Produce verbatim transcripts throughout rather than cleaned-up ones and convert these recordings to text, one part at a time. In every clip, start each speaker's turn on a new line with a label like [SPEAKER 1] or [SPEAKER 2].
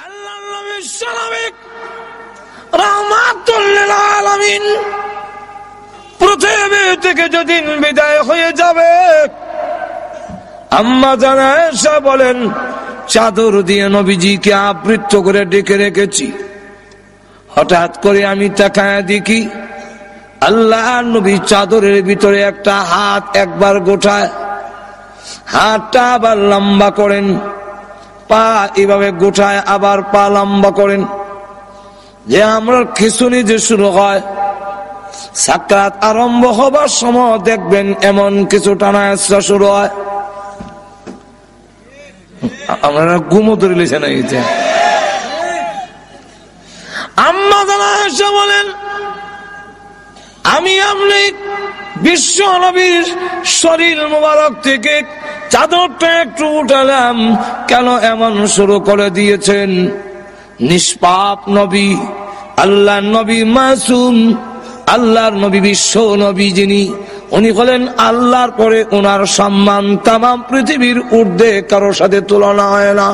[SPEAKER 1] আল্লাহর নবী সালামিক রাহমাতুল লিল আলামিন পৃথিবী থেকে যেদিন বিদায় হয়ে যাবে, আম্মা জান আয়েশা বলেন, চাদর দিয়ে নবীজিকে আবৃত করে ডেকে রেখেছি। হঠাৎ করে আমি তাকায় দেখি আল্লাহর নবী চাদরের ভিতরে একটা হাত একবার গোটায়, হাতটা আবার লম্বা করেন, পা এভাবে গোটায় আবার পা লম্বা করেন। যে আমরা খিঁচুনি যে শুরু হয়, সাকরাত আরম্ভ হবার সময় দেখবেন এমন কিছু টানা আসা শুরু হয়। আপনারা ঘুমো ধরে লিখেন। আম্মা জান আয়েশা বলেন, আমি আপনি বিশ্ব নবীর শরীর মোবারক থেকে চাদরটা একটু উঠালাম, কেন এমন শুরু করে দিয়েছেন? নিষ্পাপ নবী, আল্লাহর নবী মাসুম, আল্লাহর নবী বিশ্ব নবী যিনি, উনি হলেন আল্লাহর পরে ওনার সম্মান তাম পৃথিবীর ঊর্ধ্বে কারোর সাথে তুলনা হয় না,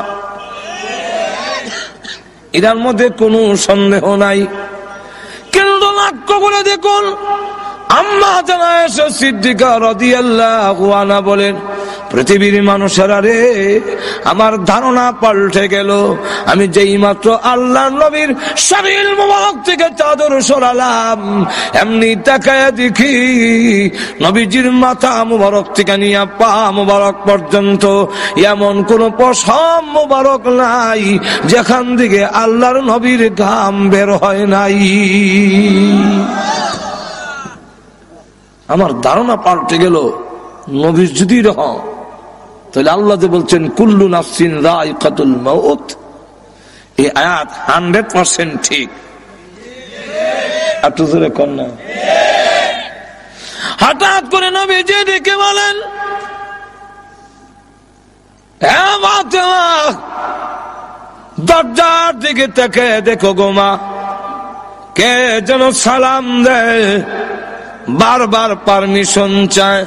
[SPEAKER 1] এটার মধ্যে কোনো সন্দেহ নাই। কিন্তু লক্ষ্য করে দেখুন, আম্মা জান আয়েশা সিদ্দিকা রাদিয়াল্লাহু আনহা বলেন, পৃথিবীর মানুষেরা রে, আমার ধারণা পাল্টে গেল। আমি যেই মাত্র আল্লাহর নবীর শরীর মোবারক থেকে চাদর সরালাম, এমনি তাকায়া দেখি নবীজির মাথা মোবারক থেকে নিয়ে পা মোবারক পর্যন্ত এমন কোন পশম মোবারক নাই যেখান থেকে আল্লাহর নবীর ঘাম বের হয় নাই। আমার ধারণা পাল্টে গেল। নবীর যদি রহ, তাহলে আল্লাহ যে বলছেন কুল্লু নাফসিন যায়িকাতুল মাউত, এই আয়াত হান্ড্রেড পার্সেন্ট ঠিক। একটু জোরে কর না। হঠাৎ করে নবীজি ডেকে বলেন, হে ফাতেমা, দরজার দিকে তাকে দেখো গো মা, কে যেন সালাম দেয়, বারবার পারমিশন চায়।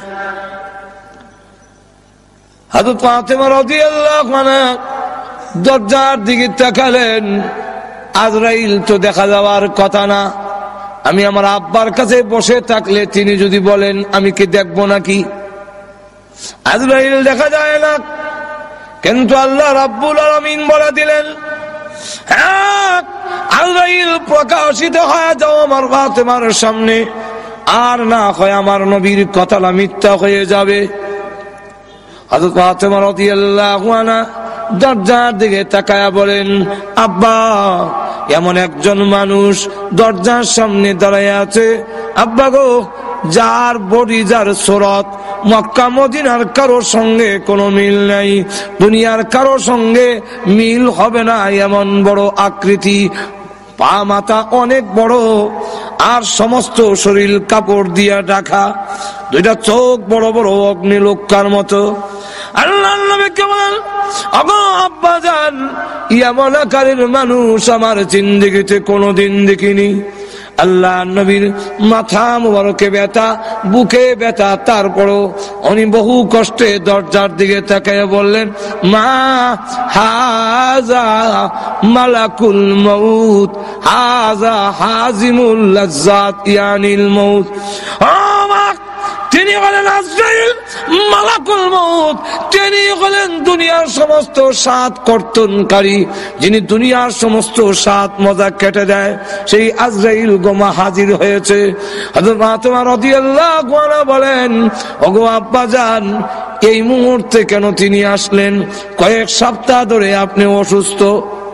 [SPEAKER 1] হযরত ফাতেমা রাদিয়াল্লাহু আনহা দরজার দিকে তাকালেন, আজরাইল তো দেখা যাওয়ার কথা না। আমি আমার আব্বার কাছে বসে থাকলে তিনি যদি বলেন, আমি কি দেখবো নাকি? আজরাইল দেখা যায় না, কিন্তু আল্লাহ রাব্বুল আলামিন বলে দিলেন, হ্যাঁ আজরাইল প্রকাশিত হয়ে যাও আমার ফাতেমার সামনে, আর না হয় আমার নবীর কথাটা মিথ্যা হয়ে যাবে। হযরত ফাতেমা রাদিয়াল্লাহু আনহা দরজার দিকে তাকায়া বলেন, আব্বা, এমন একজন মানুষ দরজার সামনে দাঁড়ায় আছে, আব্বা গো, যার বডি, যার সুরত মক্কা মদিনার কারো সঙ্গে কোনো মিল নাই, দুনিয়ার কারো সঙ্গে মিল হবে না, এমন বড় আকৃতি, পা মাথা অনেক বড়, আর সমস্ত শরীর কাপড় দিয়া ঢাকা, দুইটা চোখ বড় বড় অগ্নিলোকার মতো। আল্লাহর নবীকে বলেন, ওগো আব্বা জান, এমন আকারের মানুষ আমার জিন্দেগিতে কোনোদিন দেখিনি। আল্লাহর নবীর মাথা মুবারকে ব্যথা, বুকে ব্যথা, তারপরও উনি বহু কষ্টে দরজার দিকে তাকিয়ে বললেন, মা হাজা মালাকুল মউত, হাজা হাজিমুল লাজ্জাত ইয়ানিল মউত। ও মা, তিনি হলেন আজরাইল, মালাকুল মউত, তিনি হলেন দুনিয়ার সমস্ত স্বাদ কর্তনকারী, যিনি দুনিয়ার সমস্ত স্বাদ মজা কেটে দেয়, সেই আজরাইল গোমা হাজির হয়েছে। হযরত ফাতেমা রাদিয়াল্লাহু আনহা বলেন, ওগো আব্বা জান, এই মুহূর্তে কেন তিনি আসলেন? কয়েক সপ্তাহ ধরে আপনি অসুস্থ,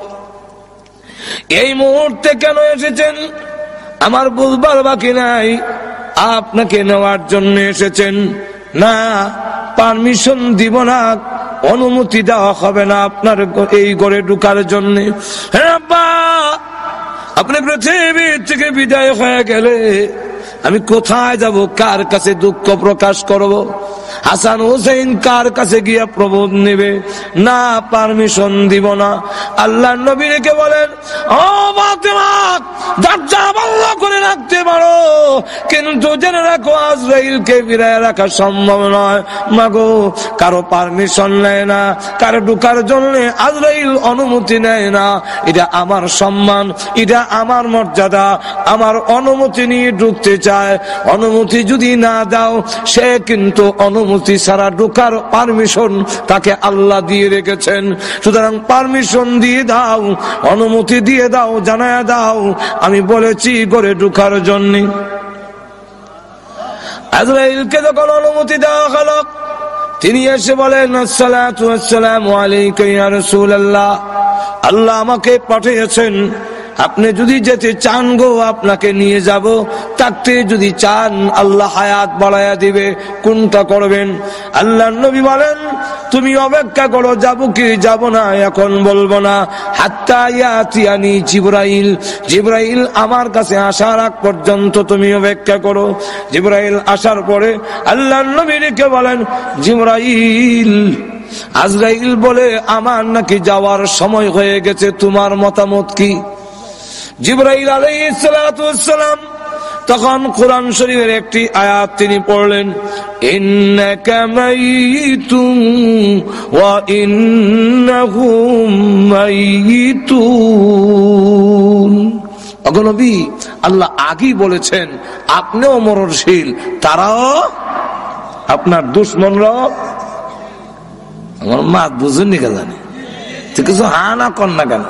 [SPEAKER 1] এই মুহূর্তে কেন এসেছেন আমার বুঝবার বাকি নাই। আপনাকে নেওয়ার জন্য এসেছেন না, পারমিশন দিব না, অনুমতি দেওয়া হবে না আপনার এই ঘরে ঢুকার জন্য। হ্যাঁ আব্বা, আপনি পৃথিবী থেকে বিদায় হয়ে গেলে আমি কোথায় যাব, কার কাছে দুঃখ প্রকাশ করব? হাসান হুসাইন কার কাছে গিয়ে প্রবোধ নেবে? না, পারমিশন দিব না। আল্লাহর নবী রেখে বলেন, ও ফাতেমা, দরজা বন্ধ করে রাখতে পারো, কিন্তু জেনে রাখো আজরাইলকে ফিরায় রাখা সম্ভব নয়। মাগো, কারো পারমিশন নেয় না, কারো ঢুকার জন্য আজরাইল অনুমতি নেয় না। এটা আমার সম্মান, এটা আমার মর্যাদা, আমার অনুমতি নিয়ে ঢুকতে চায়। অনুমতি যদি না দাও, সে কিন্তু অনুমতি ছাড়া ঢুকার পারমিশন তাকে আল্লাহ দিয়ে রেখেছেন। সুতরাং পারমিশন দিয়ে দাও, অনুমতি দিয়ে দাও, জানায় দাও আমি বলেছি ঘরে ঢুকার জন্য। আজরাইলকে যখন অনুমতি দেওয়া হলো, তিনি এসে বলেন, আসসালাতু ওয়াসসালামু আলাইকা ইয়া রাসূলুল্লাহ, আল্লাহ আমাকে পাঠিয়েছেন, আপনি যদি যেতে চান গো আপনাকে নিয়ে যাব, থাকতে যদি চান আল্লাহ হায়াত বাড়ায়া দিবে, কোনটা করবেন? আল্লাহর নবী বলেন, তুমি অপেক্ষা করো, যাব কি যাব না এখন বলবো না, হাত্তা ইয়াতিয়ানি জিবরাইল, জিবরাইল আমার কাছে আসার আগ পর্যন্ত তুমি অপেক্ষা করো। জিবরাইল আসার পরে আল্লাহর নবী রেখে বলেন, জিবরাইল, আজরাইল বলে আমার নাকি যাওয়ার সময় হয়ে গেছে, তোমার মতামত কি? জিবরাইল আলাইহিস সালাতু ওয়াস সালাম তখন কোরআন শরীফের একটি আয়াত তিনি পড়লেন, ইন্নাকা মাইতুন ওয়া ইন্নাহুম মাইতুন। ওগো নবী, আল্লাহ আগেই বলেছেন আপনিও মরণশীল, তারাও, আপনার দুশমনরাও। আমার মা বুঝুননি কে জানে, তুই কিছু হা না কর না কেন?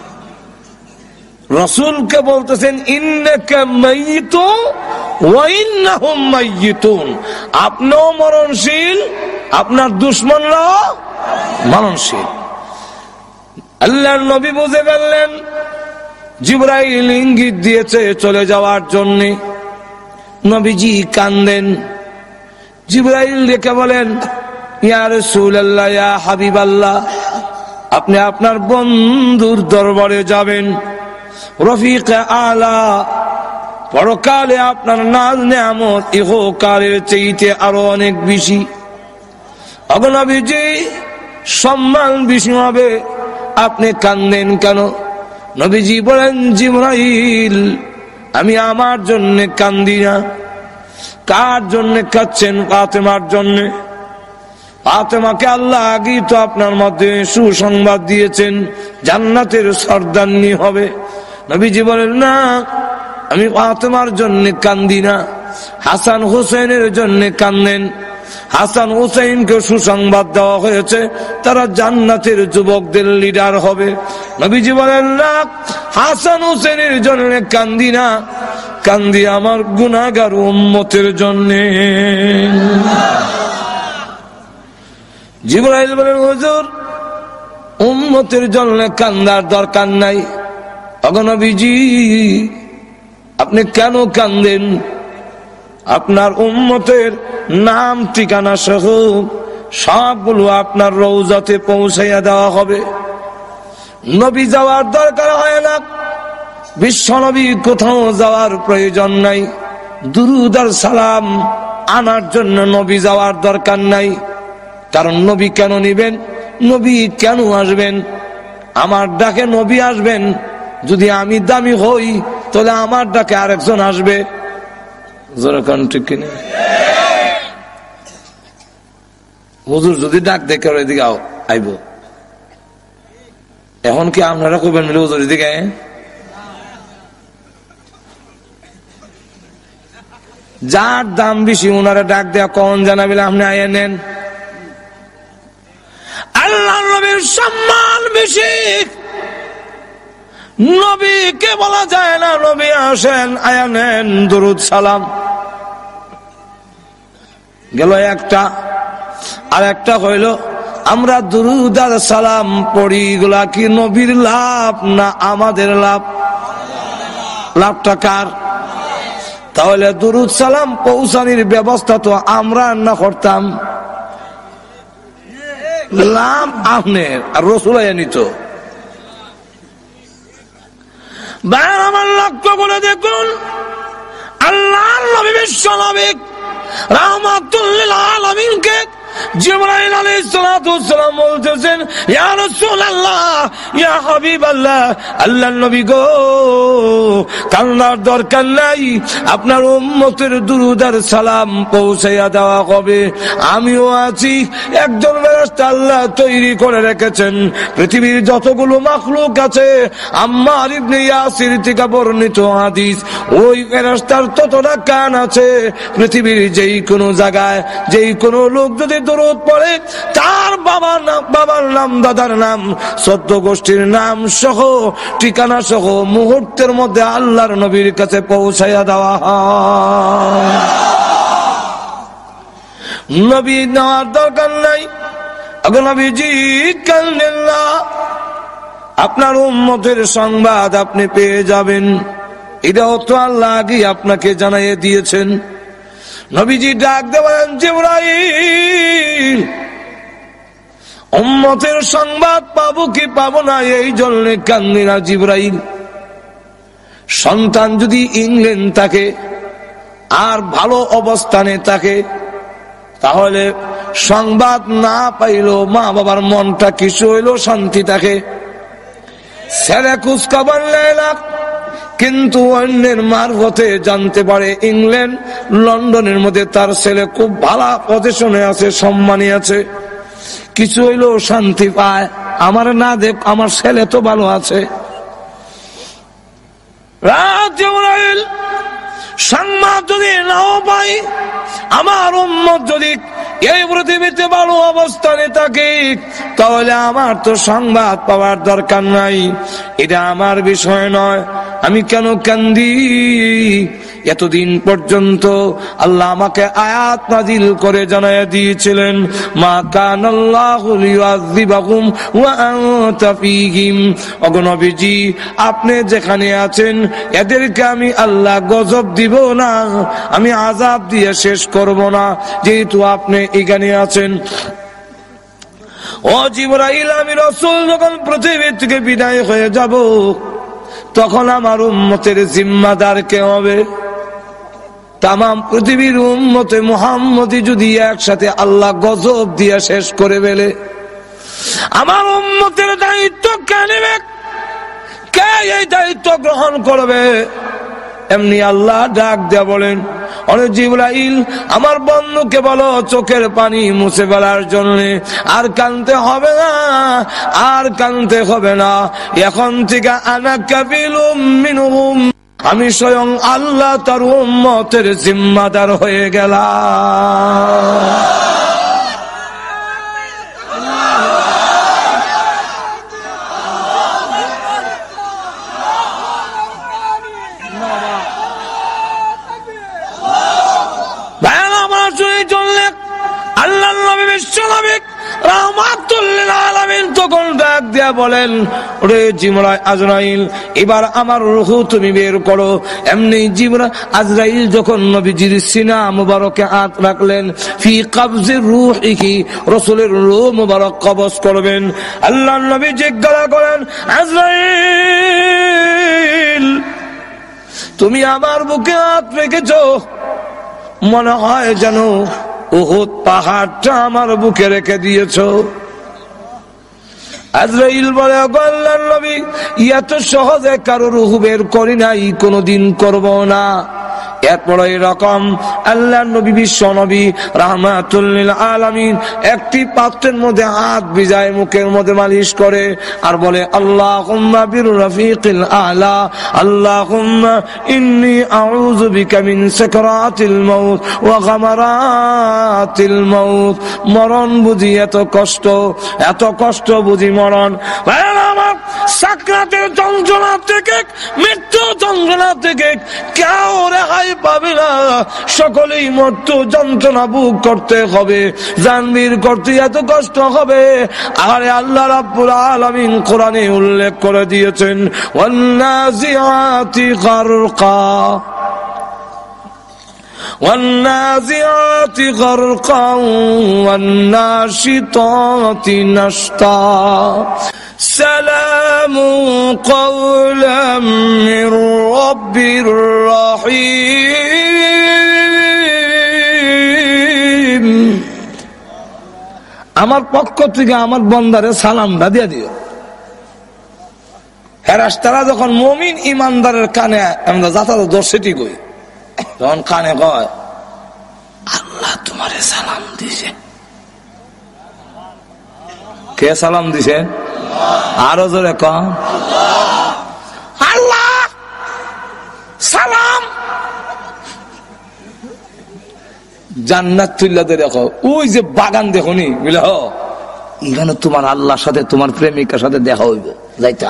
[SPEAKER 1] রাসূলকে বলতেছেন ইন্নাকা মাইয়িতুন ওয়া ইন্নাহুম মাইয়িতুন, আপনিও মরণশীল, আপনার দুশমনরাও মরণশীল। আল্লাহর নবী বুঝে ফেললেন জিবরাইল ইঙ্গিত দিয়েছে চলে যাওয়ার জন্য। নবীজি কান্দেন। জিবরাইল ডেকে বলেন, ইয়া রাসূলুল্লাহ, ইয়া হাবিবাল্লাহ, আপনি আপনার বন্ধুর দরবারে যাবেন, রফিক আলা, পরকালে আপনার নাজ নেয়ামত ইহকালের চাইতে আরো অনেক বেশি। ওগো নবীজি, সম্মান বেশি হবে, আপনি কান্দেন কেন? নবীজি বলেন, জিবরাইল, আমি আমার জন্য কান্দি না। কার জন্য কাঁদছেন? ফাতেমার জন্য। ফাতেমাকে আল্লাহ আগেই তো আপনার মধ্যে সুসংবাদ দিয়েছেন, জান্নাতের সর্দারনি হবে। নবীজি বলেন, না, আমি ফাতেমার জন্য কান্দি না, হাসান হুসাইনের জন্য কান্দেন। হাসান হুসাইনকে সুসংবাদ দেওয়া হয়েছে, তারা জান্নাতের যুবকদের লিডার হবে। নবীজি বলেন, না, হাসান হুসাইনের জন্য কান্দি না, কান্দি আমার গুনাহগার উম্মতের জন্য। জিবরাইল বলেন, হুজুর, উম্মতের জন্য কান্দার দরকার নাই। ওগো নবীজি, আপনি কেন কান্দেন? আপনার উম্মতের নাম ঠিকানা সহ সবগুলো আপনার রওজাতে পৌঁছাইয়া দেওয়া হবে। নবী যাওয়ার দরকার হয় না, বিশ্ব নবী কোথাও যাওয়ার প্রয়োজন নাই, দুরূদ আর সালাম আনার জন্য নবী যাওয়ার দরকার নাই। কারণ নবী কেন নিবেন? নবী কেন আসবেন? আমার ডাকে নবী আসবেন। যদি আমি দামি হই, তাহলে আমার ডাকে আরেকজন আসবে। ঠিক কিনা? হুজুর যদি ডাক দেখে এদিকে আইব, এখন কি আপনারা কইবেন মিলে হুজুর এদিকে? যার দাম বেশি ওনারা ডাক দেয়া কখন জানাবিলে আপনি আয়া নেন। আল্লাহ নবীর সম্মান বেশি, নবীকে বলা যায় না নবী আসেন, আয়া নেন, দুরুদ সালাম গেল একটা। আর একটা হইল আমরা দুরুদ আর সালাম পড়ি, গুলা কি নবীর লাভ না আমাদের লাভ? লাভটা কার? তাহলে দুরুদ সালাম পৌঁছানির ব্যবস্থা তো আমরা না করতাম, লাভ আপনার আর রসুল নিত। আমার লক্ষ্য করে দেখুন, আল্লাহ নবী বিশ্ব নবী রাহমাতুল লিল আলামিনকে জিবরাইল আলাইহিস সালাতু ওয়াস সালাম বলতেছেন, ইয়া রাসূলুল্লাহ, ইয়া হাবিবাল্লাহ, আল্লাহর নবী গো, কান্নার দরকার নাই, আপনার উম্মতের দুরূদ আর সালাম পৌঁছাইয়া দেওয়া হবে। আমিও আছি, একজন ফেরেশতা আল্লাহ তৈরি করে রেখেছেন। পৃথিবীর যতগুলো মাখলুক আছে, আম্মার ইবনে ইয়াসির থেকে বর্ণিত হাদিস, ওই ফেরেশতার ততটা কান আছে, পৃথিবীর যেই কোনো জায়গায় যেই কোনো লোক যদি দরুদ পড়ে, তার বাবার নাম, বাবার নাম, দাদার নাম, সদ্য গোষ্ঠীর নাম সহ ঠিকানা সহ মুহূর্তের মধ্যে আল্লাহর নবীর কাছে পৌঁছাইয়া দেওয়া হয়। নবী নেওয়ার দরকার নাই। এখন নবীজি কান্দেন না, আপনার উম্মতের সংবাদ আপনি পেয়ে যাবেন, এটাও তো আল্লাহ আগে আপনাকে জানাইয়ে দিয়েছেন। নবীজি ডাক দেবেন, জিবরাইল, উম্মতের সংবাদ পাবো কি পাবো না, এই জন্য কান্দি না জিবরাইল। সন্তান যদি ইংল্যান্ড থাকে আর ভালো অবস্থানে থাকে, তাহলে সংবাদ না পাইলেও মা বাবার মনটা কিছু হইলেও শান্তি থাকে। ছেলে কুচকাবার লেলা, কিন্তু অন্যের মারফতে জানতে পারে ইংল্যান্ড লন্ডনের মধ্যে তার ছেলে খুব ভালো পজিশনে আছে, সম্মানী আছে, কিছু হইলেও শান্তি পায়। আমার না দেখ, আমার ছেলে তো ভালো আছে। সংবাদ যদি নাও পাই, আমার উম্মত যদি এই পৃথিবীতে ভালো অবস্থানে থাকে, তাহলে আমার তো সংবাদ পাওয়ার দরকার নাই, এটা আমার বিষয় নয়। আমি কেন কান্দি? এতদিন পর্যন্ত আল্লাহ আমাকে আয়াত নাজিল করে জানাইয়া দিয়েছিলেন, মা কানাল্লাহু লিয়ুযিবাহুম ওয়া আনতা ফীহিম। ওগো নবীজি, আপনি যেখানে আছেন এদেরকে আমি আল্লাহ গজব দিব না, আমি আযাব দিয়ে শেষ করব না, যেহেতু আপনি এখানে আছেন। ও জিবরাইল, আমি রাসূল যখন পৃথিবী থেকে বিদায় হয়ে যাব, তখন আমার উম্মতের জিম্মাদার কে হবে? তামাম পৃথিবীর উম্মতে মুহাম্মদী যদি একসাথে আল্লাহ গজব দিয়ে শেষ করে ফেলে, আমার উম্মতের দায়িত্ব কে নেবে? কে এই দায়িত্ব গ্রহণ করবে? এমনি আল্লাহ ডাক দেয়া বলেন, অরে জিবরাইল, আমার বন্ধুকে বলো চোখের পানি মুছে ফেলার জন্য। আর কানতে হবে না, আর কানতে হবে না, এখন থেকে আনা কাফিলুম মিনহুম, আমি স্বয়ং আল্লাহ তার উম্মতের জিম্মাদার হয়ে গেলাম। আল্লাহ নবী বিশ্বনবী রাহমাতুল লিল আলামিন তখন ডাক দিয়া বলেন, ওরে জিবরাইল, আজরাইল, এবার আমার রূহ তুমি বের করো। এমনি জিবরাইল আজরাইল যখন নবীজির সিনা মুবারকে হাত রাখলেন, ফি কবজির রূহিহি, রাসূলের রূহ মুবারক কবজ করবেন। আল্লাহ নবী জিজ্ঞাসা করেন, আজরাইল, তুমি আমার বুকে হাত রেখেছো, মনে হয় যেন উহুদ পাহাড়টা আমার বুকে রেখে দিয়েছো। আজরাইল বলে, আল্লাহর নবী, এত সহজে কারো রূহ বের করি নাই, কোনদিন করব না। এরপরে এরকম আল্লাহর নবী বিশ্ব নবী রাহমাতুল লিল আলামিন একটি পাত্রের মধ্যে হাত ভিজায় মুখের মধ্যে মালিশ করে আর বলে, আল্লাহুম্মা বির রাফিকিল আলা, আল্লাহুম্মা ইন্নী আউযু বিকা মিন সাকরাতিল মাউত ওয়া গামারাতিল মাউত। মরণ বুঝি এত কষ্ট, এত কষ্ট বুঝি মরণ। আমার সাকরাতের যন্ত্রণা থেকে, মৃত্যু যন্ত্রণা থেকে কেউ রেহাই পাবে না, সকলেই মৃত্যু যন্ত্রণা বুক করতে হবে, জানবীর করতে এত কষ্ট হবে। আরে আল্লাহ রাব্বুল আলামিন কোরআনে উল্লেখ করে দিয়েছেন, ওয়ান্নাজিআতি গারকা والنازعات غرقا والناشطات نشطا سلام قولا من رب رحيم আমার পক্ষ থেকে আমার বন্দারে সালামটা দিয়ে দিও। ফেরেশতারা যখন মুমিন ইমানদারের কানে আমরা যাতায়াত দর্শিটি কই, তখন কানে কয় আল্লাহ তোমারে সালাম দিছে। কে সালাম দিছে? আরো জোরে কন আল্লাহ সালাম। জান্নাত তুল্লা দেখো, ওই যে বাগান দেখো নি বুঝলে, হ এখানে তোমার আল্লাহর সাথে তোমার প্রেমিকার সাথে দেখা হইব, যাইতা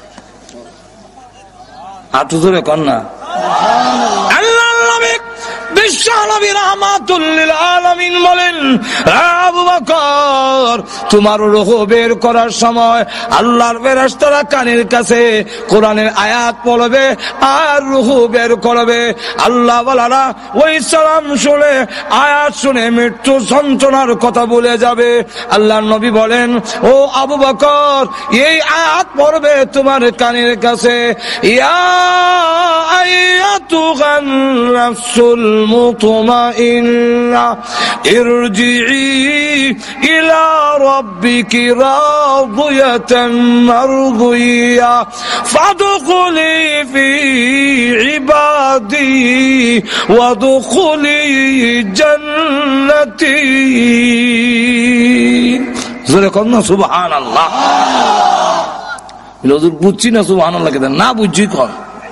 [SPEAKER 1] আটু ধরে কন না। আল্লাহ নবী বিশ্ব নবী রাহমাতুল লিল আলামিন বলেন, আবু বকর তোমার রূহ বের করার সময় আল্লাহর ফেরেশতারা কানের কাছে কোরআনের আয়াত পড়বে আর রূহ বের করবে। আল্লাহ ওয়ালারা ওই সালাম শুনে আয়াত শুনে মৃত্যু যন্ত্রণার কথা ভুলে যাবে। আল্লাহর নবী বলেন, ও আবু বকর এই আয়াত পড়বে তোমার কানের কাছে, ইয়া আইয়াতুহান নাফসুল মুতমাইন্না ইরজিই ইলা রাব্বিকি রাদিয়াতান মারদিয়া ফাদখুলি ফি ইবাদি ওয়াদখুলি জান্নাতি। জোরে কর না সুবহানাল্লাহ। হুজুর বুঝছি না সুবহানাল্লাহ কেন না বুঝছি কর।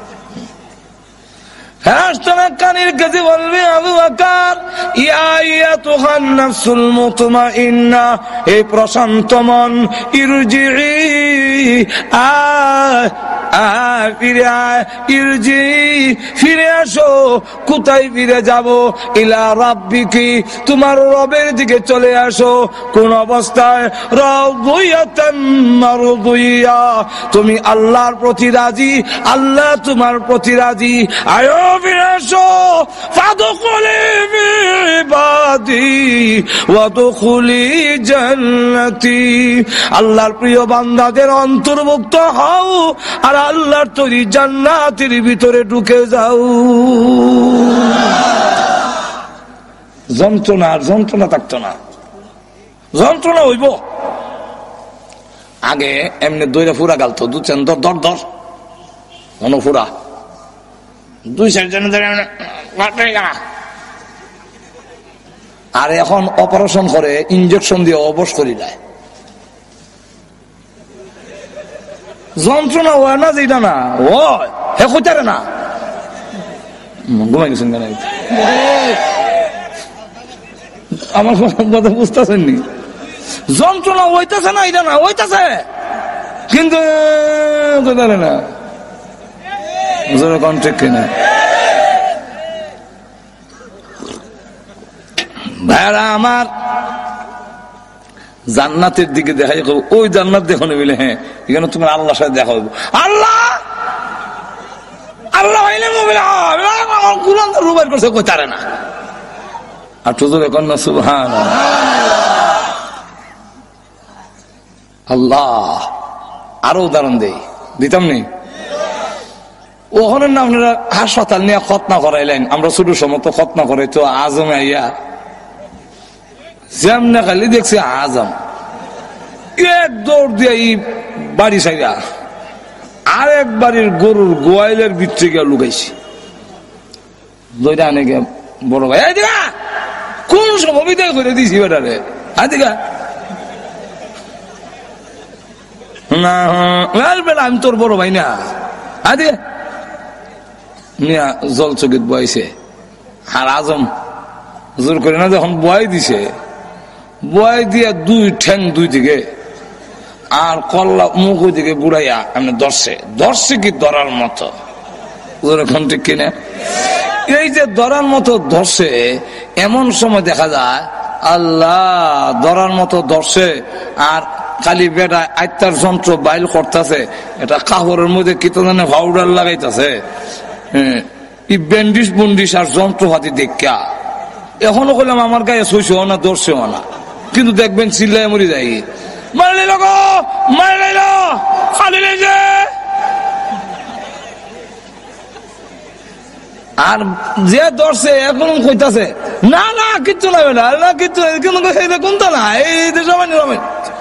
[SPEAKER 1] ফেরেশতারা কানের কাছে বলবে, আবু বকর ইয়া আইয়াতুহান নাফসুল মুতমাইন্না, এই প্রশান্ত মন, ইরজিই আয় আয় ফিরে আয়, ইরজি ফিরে আসো। কোথায় ফিরে যাব? ইলা রাব্বিকি তোমার রবের দিকে চলে আসো। কোন অবস্থায়? রাদিয়াতান মারদিয়া তুমি আল্লাহর প্রতি রাজি, আল্লাহ তোমার প্রতি রাজি। আয়ো ফিরে আসো, ফাদখুলি ফি ইবাদি ওয়াদখুলি জান্নাতি আল্লাহর প্রিয় বান্দাদের অন্তর্ভুক্ত হও আর আল্লাহর তৈরি জান্নাতের ভিতরে ঢুকে যাও। যন্ত্রণা আর যন্ত্রণা থাকতো না, যন্ত্রণা হইব। আগে এমনি দইরা ফুরা গালতো, দু চান দর দর দর মনো ফুরা দুই চার জন ধরে, আর এখন অপারেশন করে ইনজেকশন দিয়ে অবশ করি দেয়। যন্ত্রণা হয় না যেটা না ওই হে কইতারে না, ঘুমাই গেছেন কেন? আমার কথা বুঝতেছেন নি? যন্ত্রণা হইতেছে না, এটা না হইতেছে কিন্তু কইতারে না। ঠিক কিনা ভাইরা আমার? জান্নাতের দিকে দেখা যাবে, ওই জান্নাত দেখো না বলে, হ্যাঁ এখানে তোমার আল্লাহর সাথে দেখা হইব। আল্লাহ আল্লাহ রুবাই করছে কইতারে না। আর তো এখন না সুবহানাল্লাহ। আল্লাহ আরো উদাহরণ দেই, দিতাম নি? ওখানে না আপনারা হাসপাতাল নিয়ে খতনা করাইলেন, আমরা ছোট সময় তো খতনা করাই তো আজমে আইয়া যেমনে খালি দেখছি আজম এক দৌড় দিয়ে বাড়ি সাইয়া আর এক বাড়ির গরুর গোয়াইলের ভিতরে গিয়ে লুকাইছি। দইটা আনে গে বড় ভাই, এই দিকা কোন সময় বিদায় করে দিছি বেটারে, আই দিকা না বেটা আমি তোর বড় ভাই না, আই দিকা নিয়া জল চকিত বয়াইছে। আর আজম জোর করে না যখন বয়াই দিছে, বয়াই দিয়া দুই ঠ্যাং দুই দিকে আর কল্লা মুখ ওই দিকে বুড়াইয়া এমনি ধরছে, ধরছে কি ধরার মতো, এখন ঠিক কিনা? এই যে ধরার মতো ধরছে, এমন সময় দেখা যায় আল্লাহ ধরার মতো ধরছে আর খালি বেটা আত্মার যন্ত্র বাইল করতেছে, এটা কাপড়ের মধ্যে কি তো জানে পাউডার লাগাইতেছে, ব্যান্ডিস বন্ডিস আর যন্ত্রপাতি দেখা এখনো করলাম আমার গায়ে সইছেও না ধরছেও না, কিন্তু দেখবেন চিল্লায় মরি যাই, মারলে লোক মারলে খালি আর যে ধরছে এখন কইতাছে না না কিচ্ছু লাগবে না, না কিচ্ছু কোনটা না, এই সবাই নিরাময়।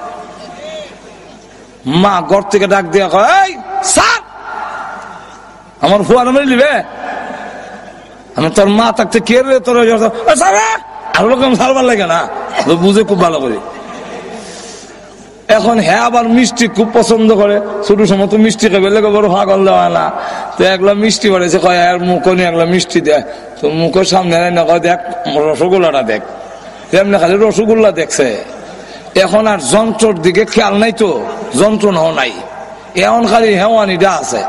[SPEAKER 1] মা ঘর থেকে ডাক দিয়া কয় স্যার আমার ফুয়া নামে নিবে, আমি তোর মা থাকতে কে রে তোর আর রকম সারবার লাগে না, বুঝে খুব ভালো করে। এখন হ্যাঁ আবার মিষ্টি খুব পছন্দ করে, ছোট সময় তো মিষ্টি খাবে লেগে বড় পাগল দেওয়া না, তো একলা মিষ্টি বাড়েছে কয় আর মুখ নিয়ে একলা মিষ্টি দেয়, তো মুখের সামনে না কয় দেখ রসগোল্লাটা দেখ, এমনি খালি রসগোল্লা দেখছে। এখন আর যন্ত্রর দিকে খেয়াল নাই, তো যন্ত্রণাও নাই, এখন খালি হেওয়ানিটা আছে,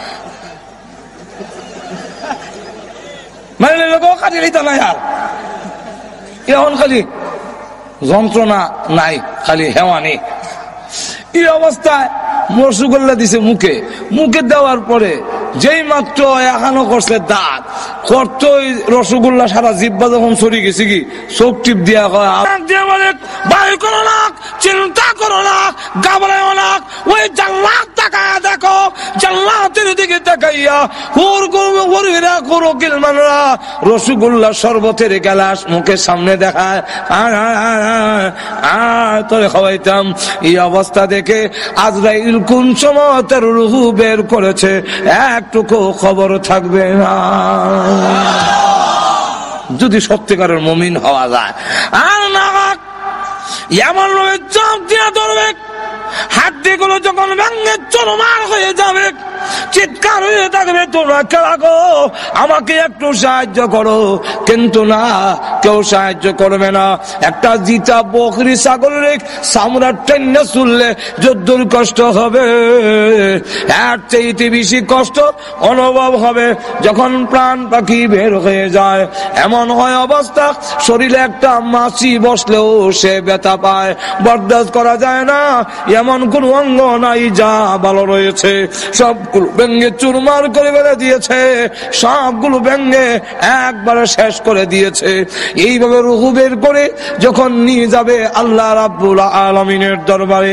[SPEAKER 1] মানে কাটি নিতা নাই আর, এখন খালি যন্ত্রণা নাই, খালি হেওয়ানি। এই অবস্থায় রসগোল্লা দিছে মুখে, মুখে দেওয়ার পরে যেই মাত্র এখানো করছে দাঁত করতো রসগোল্লা সারা জিব্বা যখন সরি গেছে কি চোখ টিপ দিয়া বলে বায়ু করো না, চিন্তা করো না, গাবড়াও না, ওই জান্নাত তাকায়া দেখো, জান্নাতের দিকে তাকাইয়া হুর করবো হরিরা করো কিলমানরা রসগোল্লা শরবতের গ্লাস মুখের সামনে দেখায়, তোরে খাওয়াইতাম। এই অবস্থা দেখে আজরাইল কোন সময় তার রুহু বের করেছে একটুকু খবর থাকবে না, যদি সত্যিকারের মুমিন হওয়া যায়। আর না এমন চাপ দিয়া ধরবে, হাড্ডিগুলো যখন ভেঙে চরমার হয়ে যাবে, চিৎকার হয়ে থাকবে তোমরা খেলা গো আমাকে একটু সাহায্য করো, কিন্তু না কেউ সাহায্য করবে না। একটা জিতা বকরি ছাগলের চামড়া টেনে চুললে যদ্দুর কষ্ট হবে, এর চাইতে বেশি কষ্ট অনুভব হবে যখন প্রাণ পাখি বের হয়ে যায়। এমন হয় অবস্থা শরীরে একটা মাছি বসলেও সে ব্যথা পায়, বরদাস্ত করা যায় না। এমন কোন অঙ্গ নাই যা ভালো রয়েছে, সবগুলো ব্যঙ্গে চুরমার করে বেড়ে দিয়েছে, সবগুলো ব্যঙ্গে একবারে শেষ করে দিয়েছে। এইভাবে রুহু বের করে যখন নিয়ে যাবে আল্লাহ রাব্বুল আলামিনের দরবারে,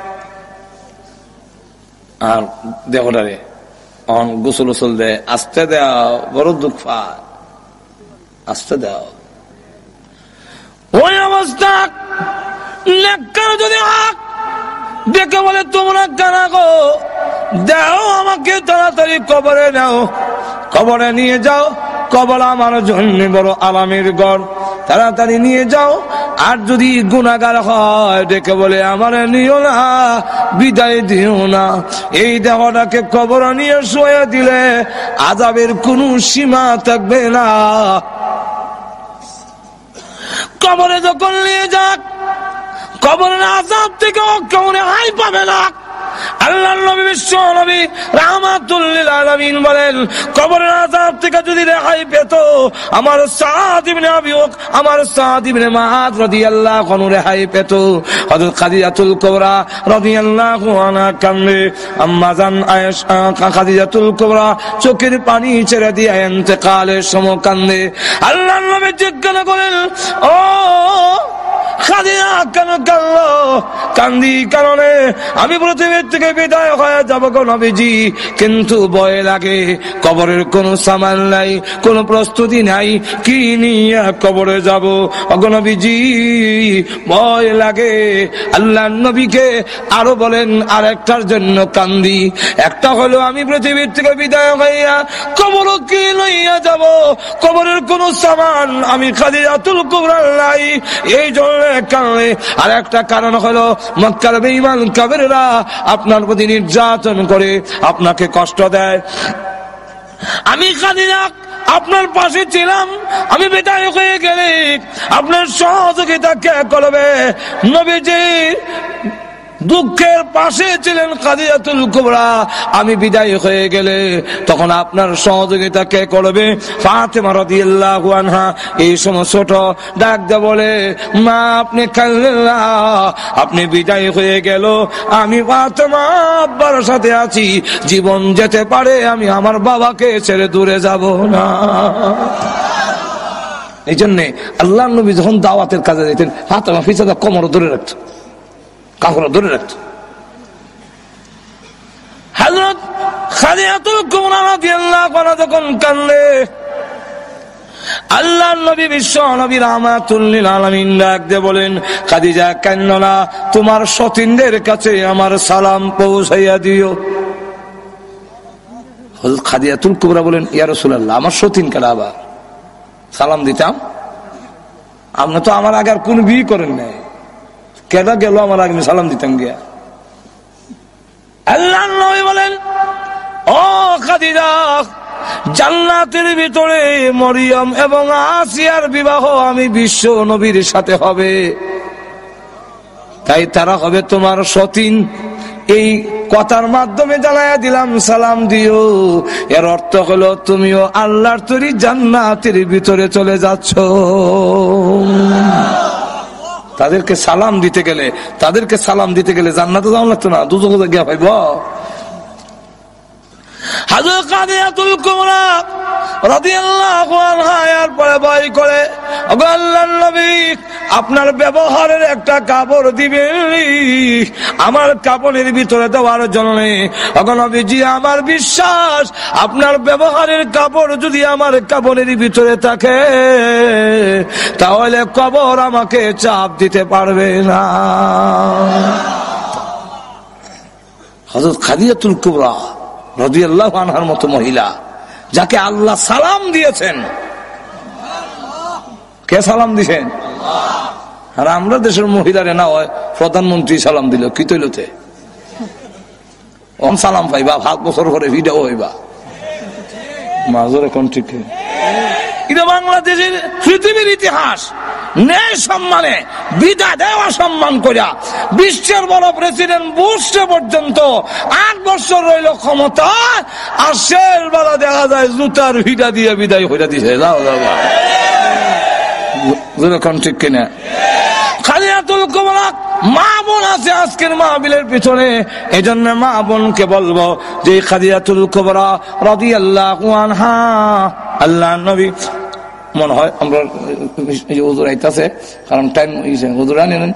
[SPEAKER 1] আর দেহটারে অন গোসল গোসল দেয়, আস্তে দাও, বড় দুঃখ পায়, আস্তে দাও। ওই অবস্থা নেককার যদি হাক দেখে বলে তোমরা কানা গো দাও আমাকে তাড়াতাড়ি কবরে নাও, কবরে নিয়ে যাও, কবর আমার জন্য বড় আরামের ঘর, তাড়াতাড়ি নিয়ে যাও। আর যদি গুনাহগার হয় ডেকে বলে আমার নিও না, বিদায় দিও না। এই দেহটাকে কবর নিয়ে শুয়ে দিলে আযাবের কোনো সীমা থাকবে না। কবরে যখন নিয়ে যাক কবরের আযাব থেকে কেউ রেহাই পাবে না। আল্লাহর নবী বিশ্ব নবী রাহমাতুল লিল আলামিন বলেন কবরের আযাব থেকে যদি রেহাই পেত আমার সাদ ইবনে আবি ওয়াক আমার সাদ ইবনে মুআদ রাদিয়াল্লাহু আনহু রেহাই পেত। হযরত খাদিজাতুল কুবরা রাদিয়াল্লাহু আনহা কান্দে, আম্মা জান আয়েশা খাদিজাতুল কুবরা চোখের পানি ছেড়ে দিয়ে ইন্তেকালের সময় কান্দে। আল্লাহর নবী জিজ্ঞাসা করেন ও খাদিজা কেন কাঁদলো? কান্দি কারণে আমি পৃথিবীর থেকে বিদায় হয়ে যাবো গো নবীজি, কিন্তু ভয় লাগে, কবরের কোনো সামান নাই, কোনো প্রস্তুতি নাই, কি নিয়ে কবরে যাব গো নবীজি, ভয় লাগে। আল্লাহ নবীকে আরো বলেন আর একটার জন্য কান্দি, একটা হলো আমি পৃথিবীর থেকে বিদায় হইয়া কবর কি লইয়া যাব, কবরের কোনো সামান আমি খাদিজাতুল কুবরা নাই, এই জন্য কারণে। আর একটা কারণ হলো মক্কার বেঈমান কাফেররা আপনার প্রতি নির্যাতন করে, আপনাকে কষ্ট দেয়। আমি খাদিজা আপনার পাশে ছিলাম, আমি বিদায় হয়ে গেলে আপনার সহযোগিতা কে করবে? নবীজি দুঃখের পাশে ছিলেন খাদিজাতুল কুবরা, আমি বিদায় হয়ে গেলে তখন আপনার সহযোগিতা কে করবে? ফাতেমা রাদিয়াল্লাহু আনহা এই সময় ছোট ডাক দিয়ে বলে মা আপনি কাঁদলেন না, আপনি বিদায় হয়ে গেল, আমি ফাতেমা আব্বার সাথে আছি, জীবন যেতে পারে আমি আমার বাবাকে ছেড়ে দূরে যাব না। এই জন্যে আল্লাহর নবী যখন দাওয়াতের কাজে যেতেন ফাতেমা পিছনে কোমর ধরে রাখত, কাপড় ধরে রাখত। হযরত খাদিজাতুল কুবরা রাদিয়াল্লাহু আনহা যখন কাঁদলে আল্লাহর নবী বিশ্ব নবী রাহমাতুল লিল আলামিন ডাক দিয়ে বলেন, খাদিজা কান্নো না, তোমার সতীনদের কাছে আমার সালাম পৌঁছাইয়া দিও। হযরত খাদিজাতুল কুবরা বলেন, ইয়া রাসূলুল্লাহ, আমার সতীন কারা আবার সালাম দিতাম? আপনি তো আমার আগে আর কোন বিয়ে করেন নাই, কেডা গেল আমার আগে সালাম দিতাম গিয়া? আল্লাহর নবী বলেন, ও খাদিজা, জান্নাতের ভিতরে মরিয়ম এবং আসিয়ার বিবাহ আমি বিশ্ব নবীর সাথে হবে, তাই তারা হবে তোমার সতীন। এই কথার মাধ্যমে জানাইয়া দিলাম সালাম দিও। এর অর্থ হলো তুমিও আল্লাহর তৈরি জান্নাতের ভিতরে চলে যাচ্ছ। তাদেরকে সালাম দিতে গেলে তাদেরকে সালাম দিতে গেলে জান্নাতে যাওয়া লাগতো না, দুজকে গিয়া পাইব। হযরত খাদিজাতুল কুবরা রাদিয়াল্লাহু আনহা এর পরে ভয় করে, ওগো আল্লাহর নবী, আপনার ব্যবহারের একটা কাপড় দিবেন আমার কাপড়ের ভিতরে দেওয়ার জন্য। ওগো নবীজি, আমার বিশ্বাস আপনার ব্যবহারের কাপড় যদি আমার কাপড়ের ভিতরে থাকে তাহলে কবর আমাকে চাপ দিতে পারবে না। হযরত খাদিজাতুল কুবরা রাদিয়াল্লাহু আনহার মতো মহিলা, যাকে আল্লাহ সালাম দিয়েছেন। কে সালাম দিয়েছেন? আর আমরা দেশের মহিলারে না হয় প্রধানমন্ত্রী সালাম দিল, কি তৈলতে ওম সালাম পাইবা, ভাত বছর করে ভিডিও হইবা মাজর। এখন ঠিক এটা বাংলাদেশের পৃথিবীর ইতিহাস। ন্যায় সম্মানে বিদায় দেওয়া সম্মান করিয়া বিশ্বের বড় প্রেসিডেন্ট বুশ পর্যন্ত আট বছর রইল ক্ষমতা, আর শেষ বেলা দেখা যায় জুতার ভিড়া দিয়ে বিদায় হইয়া দিছে। যাও যাও ঠিক কিনা? খাদিজাতুল কুবরা মা বোন আছে আজকের মাহফিলের পিছনে, এই জন্য মা বোনকে বলবো যে খাদিজাতুল কুবরা রাদিয়াল্লাহু আনহা, আল্লাহর নবী, মনে হয় আমরা হুজুর আইতাছে, কারণ টাইম হুজুর আনেন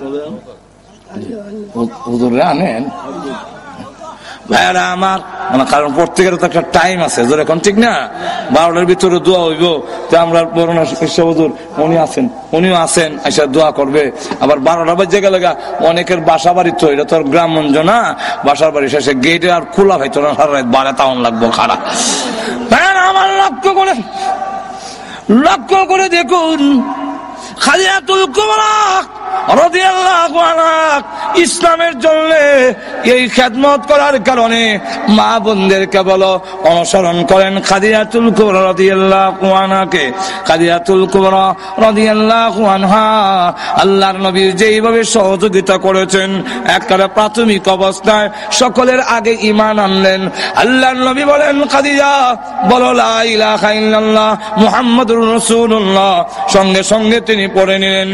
[SPEAKER 1] হুজুর আনেন ভাইরা আমার, মানে কারণ প্রত্যেকের তো একটা টাইম আছে, এখন ঠিক না? বারোটার ভিতরে দোয়া হইব, তো আমরা বরুণা হুজুর উনি আছেন, উনিও আছেন, এসে দোয়া করবে। আবার বারোটা বাজে গেলে অনেকের বাসা বাড়ি, তো এটা তো গ্রাম মঞ্জ না, বাসার বাড়ি শেষে গেটে আর খোলা হইতো না, সারা রাত বারে তাওন লাগবো খারাপ। ভাইরা আমার, লক্ষ্য করে লক্ষ্য করে দেখুন, খাদিজাতুল কুবরা রাদিয়াল্লাহু আনহা ইসলামের জন্য এই খেদমত করার কারণে মা বোনদেরকে বলো অনুসরণ করেন খাদিজাতুল কুবরা রাদিয়াল্লাহু আনহাকে। খাদিজাতুল কুবরা রাদিয়াল্লাহু আনহা আল্লাহর নবী যেইভাবে সহযোগিতা করেছেন, একেবারে প্রাথমিক অবস্থায় সকলের আগে ঈমান আনলেন। আল্লাহর নবী বলেন, খাদিজা বলো লা ইলাহা ইল্লাল্লাহ মুহাম্মাদুর রাসূলুল্লাহ, সঙ্গে সঙ্গে তিনি পড়ে নিলেন।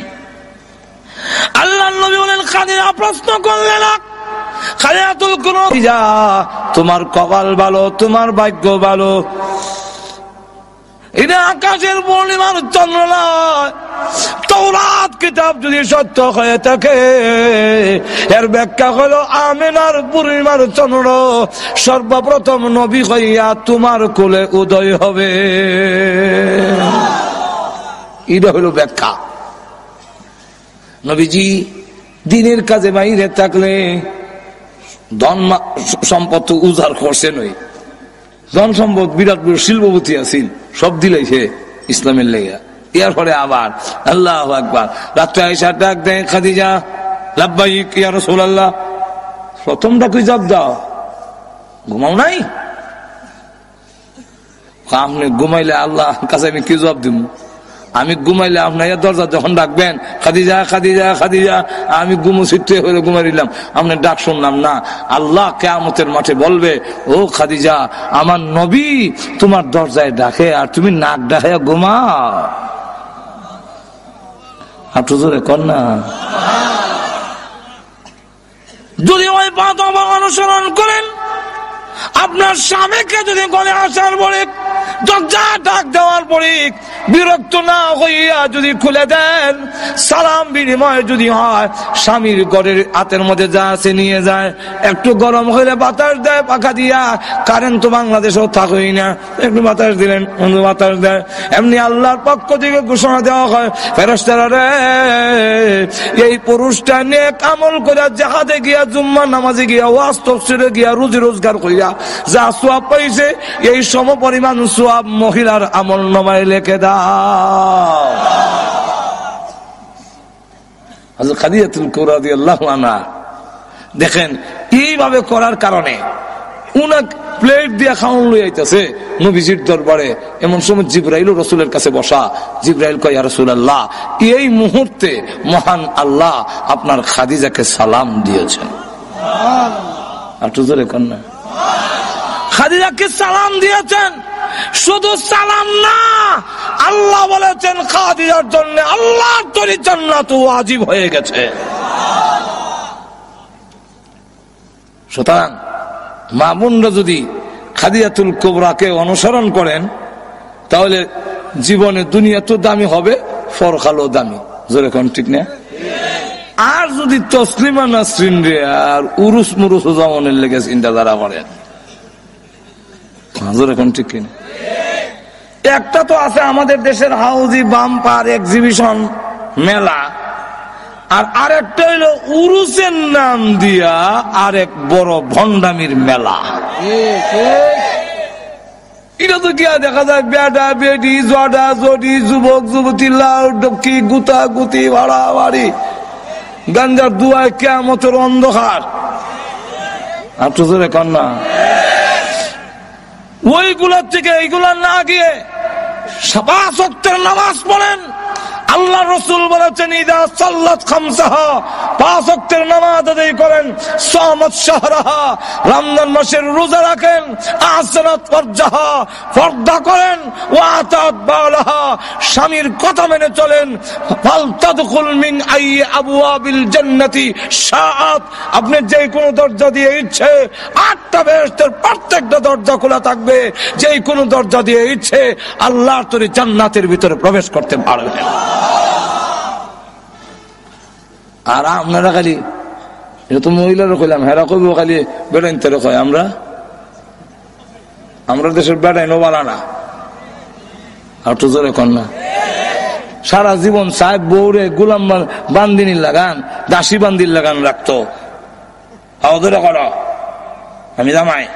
[SPEAKER 1] আল্লাহর নবী বলেন, খাদিজা প্রশ্ন করলেন, খাদিজাতুল কুবরা, তোমার কপাল ভালো, তোমার ভাগ্য ভালো, এটা আকাশের পূর্ণিমার চন্দ্র নয়। তাওরাত কিতাব যদি সত্য হয়ে থাকে, এর ব্যাখ্যা হলো আমিনার পূর্ণিমার চন্দ্র সর্বপ্রথম নবী হইয়া তোমার কোলে উদয় হবে। এটা হলো ব্যাখ্যা। নবীজি দিনের কাজে বাইরে থাকলে ধন সম্পদ উজাড় করছে নই, ধন সম্পদ বিরাট বড় শিল্পপতি আছিল, সব দিলাইছে ইসলামের লেগা। এরপরে আবার আল্লাহু আকবার, রাত্রে আয়েশা ডাক দেয়, খাদিজা লাব্বাইক ইয়া রাসূলুল্লাহ, প্রথম ডাক জবাব দাও, ঘুমাও নাই? আপনি ঘুমাইলে আল্লাহ কাছে আমি কি জবাব দিব? আমি ঘুমাইলে আপনার দরজা যখন ডাকবেন, খাদিজা খাদিজা খাদিজা, আমি ঘুমো ছিটে হয়ে ঘুমাইলাম, আপনার ডাক শুনলাম না। আল্লাহ কিয়ামতের মাঠে বলবে, ও খাদিজা, আমার নবী তোমার দরজায় ডাকে আর তুমি নাক ডাকাইয়া ঘুমাও। হাঁটু জোরে কর না। যদি ওই পথ অনুসরণ করেন, আপনার স্বামীকে যদি গলে আসার পরে দরজা ডাক দেওয়ার পরে বিরক্ত না হইয়া যদি খুলে দেন, সালাম বিনিময় যদি হয়, স্বামীর ঘরের হাতের মধ্যে যা আছে নিয়ে যায়, একটু গরম হইলে বাতাস দেয় পাখা দিয়া, কারেন্ট তো বাংলাদেশেও থাকই না, একটু বাতাস দিলেন অন্য বাতাস দেয়। এমনি আল্লাহর পক্ষ থেকে ঘোষণা দেওয়া হয়, ফেরেশতারা রে, এই পুরুষটা নেক আমল করে জাহাদে গিয়া, জুম্মা নামাজে গিয়া, ওয়াজ তাফসীরে গিয়া, রুজি রোজগার কইরা যা সওয়াব পাইছে, এই সম পরিমাণ সওয়াব মহিলার আমল নামায় লিখে দাও। হযরত খাদিজাতুল কুবরা রাদিয়াল্লাহু আনহা দেখেন, এইভাবে করার কারণে উনাক প্লেট দিয়া খাওয়ান লই আইতাছে নবীজির দরবারে। এমন সময় জিবরাইল রাসূলের কাছে বসা। জিবরাইল কয়, ইয়া রাসূলুল্লাহ, এই মুহূর্তে মহান আল্লাহ আপনার খাদিজাকে সালাম দিয়েছেন। সুবহানাল্লাহ। একটু জোরে কোন না, খাদিজাকে সালাম দিয়েছেন। শুধু সালাম না, আল্লাহ বলেছেন খাদিজার জন্য আল্লাহর তৈরি জান্নাত ওয়াজিব হয়ে গেছে। সুতরাং মা বোনরা যদি খাদিজাতুল কুবরাকে অনুসরণ করেন, তাহলে জীবনে দুনিয়া তো দামি হবে, পরকালও দামি। জোরে কোন ঠিক না? আর যদি তসলিমা নাসরিন রে আর উরুস মুরুস জামানের লেগে চিন্তা ধারা করেন, জোরে কোন ঠিক কিনা? একটা তো আছে আমাদের দেশের হাউজি বাম্পার এক্সিবিশন মেলা, আর আরেকটা হইল উরুসের নাম দিয়া আরেক বড় ভণ্ডামির মেলা। এটা তো কি দেখা যায়, বেডা বেডি, জডা জডি, যুবক যুবতী, লাল ডকি, গুতা গুতি, ভাড়া বাড়ি, গাঞ্জার দুয়ায় কিয়ামতের অন্ধকার। আর তো জোরে কন্যা, ওইগুলোর থেকে এইগুলা না গিয়ে পাঁচ ওয়াক্তের নামাজ পড়েন। আল্লাহ রাসূল বলেছেন, ইদা সাল্লাত খামসাহা, পাঁচ ওয়াক্তের নামাজ আদায় করেন, সামাত শাহরাহা, রমজান মাসের রোজা রাখেন, আসরাত ফারজাহা, পর্দা করেন, ওয়া আতাত বালাহা, স্বামীর কথা মেনে চলেন, ফাল তাদখুল মিন আই আবওয়াবিল জান্নাতি শাআত, আপনি যে কোনো দরজা দিয়ে ইচ্ছে, আটটা বেহেশতের প্রত্যেকটা দরজা খোলা থাকবে, যে কোনো দরজা দিয়ে ইচ্ছে আল্লাহর তৈরি জান্নাতের ভিতরে প্রবেশ করতে পারবেন। আর আপনারা খালি, এটা তো মহিলারও কইলাম, হেরা কইব খালি বেড়াইন তেরে কয়, আমরা আমরা দেশের বেড়াইনও বালা না। আর তো জোরে কন না, সারা জীবন সাহেব বউরে গোলাম বান্দিনীর লাগান, দাসী বান্দির লাগান রাখতো। ধরে কর, আমি জামাই,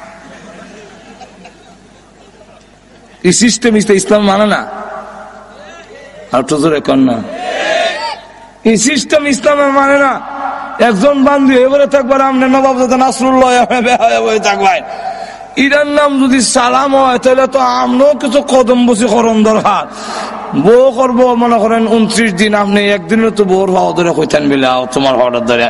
[SPEAKER 1] এই সিস্টেম ইসলাম মানে না। আর তো জোরে কন না, এই সিস্টেম ইসলামে মানে না। একজন বান্ধবী এবারে থাকবার, আপনি নবাব নাসরুল্লাহ থাকবেন, ইরার নাম যদি সালাম হয়, তাহলে তো আমরাও কিছু কদম বসি করণ দরকার। বউ করবো মনে করেন উনত্রিশ দিন, আপনি একদিনে তো বউর ভাও ধরে কইতেন বিলে, তোমার হঠাৎ ধরে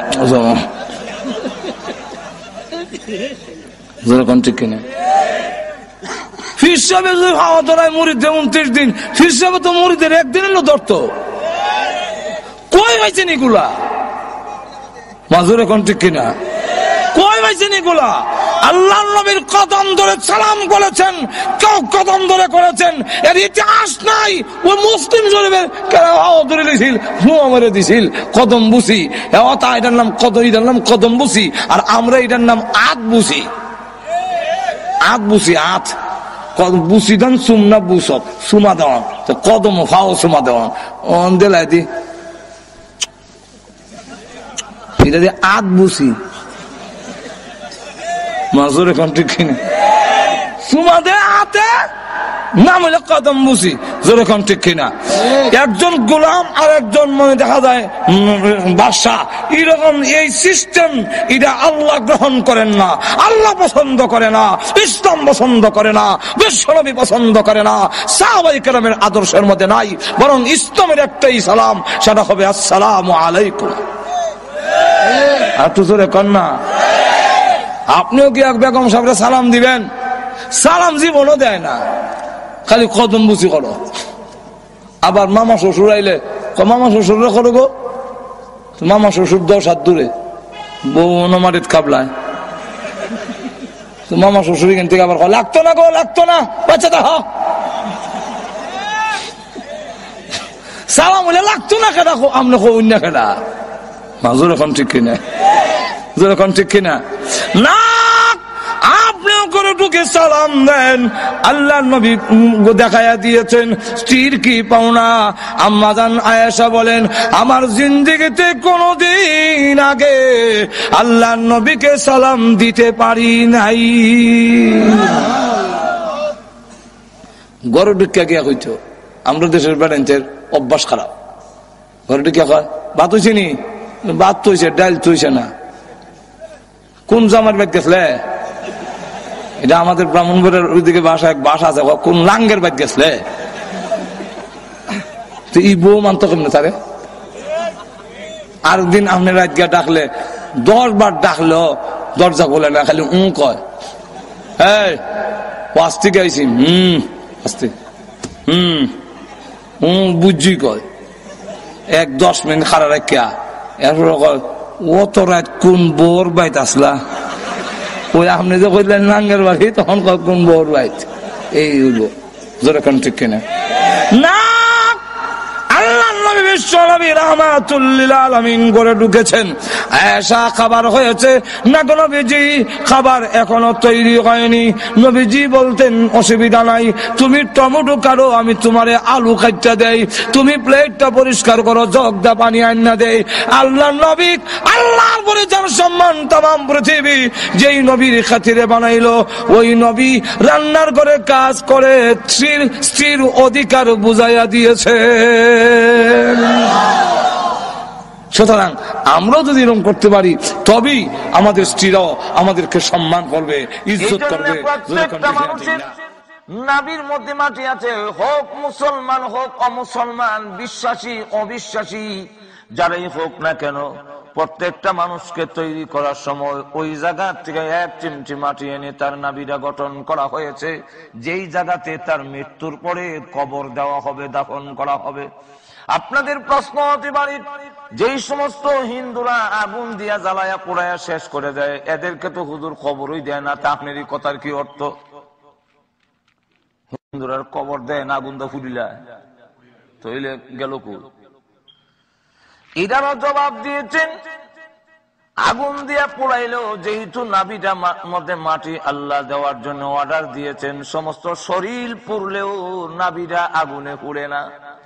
[SPEAKER 1] ঠিক কিনা? ফির সাহেব যদি ভাওয়া ধরায় মুড়িদে উনত্রিশ দিন, ফির সাহেব তো মুড়িদের একদিন এলো ধরতো। কই পাইছেন এগুলা? মাজুরে কোন ঠিক কিনা? কই পাইছেন এগুলা? আল্লাহ নবীর কদম ধরে সালাম করেছেন, কেউ কদম ধরে করেছেন, এর ইতিহাস নাই। ওই মুসলিম শরীফে ধরে দিছিল, হুয়া মেরে দিছিল কদম বুসি, এটার নাম কদম, এটার নাম কদম বুসি, আর আমরা এটার নাম আত বুসি। আত বুসি, আত বুসি দেন, সুমনা বুসক, সুমা দেওয়ান, কদম ফাও সুমা দেওয়ান, অন দেলাই দি এটা দিয়ে আত বুসি। মাজুর এখন ঠিক কিনা? সুমা দে আতে নাম হইলে কদম বুসি। যেরকম ঠিক কিনা? একজন গোলাম আর একজন মনে দেখা যায় বাদশা, এরকম এই সিস্টেম এটা আল্লাহ গ্রহণ করেন না, আল্লাহ পছন্দ করে না, ইসলাম পছন্দ করে না, বিশ্বনবী পছন্দ করে না, সাহাবায়ে কেরামের আদর্শের মধ্যে নাই। বরং ইসলামের একটাই সালাম, সেটা হবে আসসালামু আলাইকুম। আর তো জোরে কন্যা, আপনিও কি এক বেগম সাহেবরা সালাম দিবেন? সালাম জীবনও দেয় না, খালি কদম বুঝি করো। আবার মামা শ্বশুর আইলে মামা শ্বশুর করো গো, মামা শ্বশুর দশ হাত দূরে, বউ নমারিত কাবলায়, মামা শ্বশুর এখান থেকে আবার লাগতো না গো, লাগতো না, বাচ্চা দা সালাম হলে লাগতো না কেনা আমরা অন্য খেলা মাজুর এখন ঠিক কিনা এখন ঠিক কিনা না আপনিও করে ঢুকে সালাম দেন। আল্লাহ নবী দেখাইয়া দিয়েছেন স্ত্রীর কি পাওনা। আম্মা জান আয়েশা বলেন আমার জিন্দেগিতে কোনদিন আগে আল্লাহ নবীকে সালাম দিতে পারি নাই। গরু ঢুকিয়া গিয়া হইত আমরা দেশের বেড়াইতের অভ্যাস খারাপ। ঘরে ঢুকিয়া কয় ভাত হইছে নি? ভাত তো হইছে, ডাল তো হইছে না। কোন জামার ব্যাগ গেছলে? এটা আমাদের ব্রাহ্মণবাড়ির ওইদিকে বাসা এক বাসা আছে, কোন লাঙ্গের ব্যাগ গেছলে? তো ই বউ মানতো কেমনে তারে? আর দিন আপনি রাত গিয়া ডাকলে দশ বার ডাকলো দরজা খোলে না, খালি উঁ কয়। হ্যাঁ আস্তে গাইছি হম আস্তে হম উঁ বুঝি কয়। এক দশ মিনিট খারা রাখিয়া এরপর কয় ও তো রাত কোন বোর বাইত আসলা? ওই আপনি যে কইলেন নাঙ্গের বাড়ি তখন কয় কোন বোর বাইত। এই হইলো জোরে কোন ঠিক কিনা না। আল্লাহ নবী বিশ্ব নবী রাহমাতুল লিল আলামিন করে ঢুকেছেন। আয়েশা খাবার হয়েছে না গো নবীজি? খাবার এখনো তৈরি হয়নি। নবীজি বলতেন অসুবিধা নাই, তুমি টমেটো কাটো, আমি তোমারে আলু কাটটা দেই, তুমি প্লেটটা পরিষ্কার করো, জগদা পানি আন্না দেই। আল্লাহ নবী আল্লাহর পরে যার সম্মান তাম পৃথিবী যেই নবীর খাতিরে বানাইলো, ওই নবী রান্নার ঘরে কাজ করে স্ত্রীর স্ত্রীর অধিকার বুঝাইয়া দিয়েছে। সুতরাং আমরাও যদি এরকম করতে পারি তবেই আমাদের স্ত্রীরাও আমাদেরকে সম্মান করবে, ইজ্জত করবে।
[SPEAKER 2] নাবির মধ্যে মাটি আছে, হোক মুসলমান হোক অমুসলমান, বিশ্বাসী অবিশ্বাসী যারাই হোক না কেন, প্রত্যেকটা মানুষকে তৈরি করার সময় ওই জায়গা থেকে এক চিমটি মাটি এনে তার নাবিরা গঠন করা হয়েছে, যেই জায়গাতে তার মৃত্যুর পরে কবর দেওয়া হবে, দাফন করা হবে। আপনাদের প্রশ্ন হতে পারে যেই সমস্ত হিন্দুরা আগুন দিয়া জ্বালায়া পোড়ায়া শেষ করে দেয়, এদেরকে তো হুজুর কবরই দেয় না, তা আপনার এই কথার কি অর্থ? হিন্দুরা কবর দেয় না, আগুন দা ফুলিলা তৈলে গেল কুল। এটারও জবাব দিয়েছেন আগুন দিয়া পোড়াইলেও যেহেতু নাভিটা মধ্যে মাটি আল্লাহ দেওয়ার জন্য অর্ডার দিয়েছেন, সমস্ত শরীর পুড়লেও নাভিটা আগুনে পুড়ে না।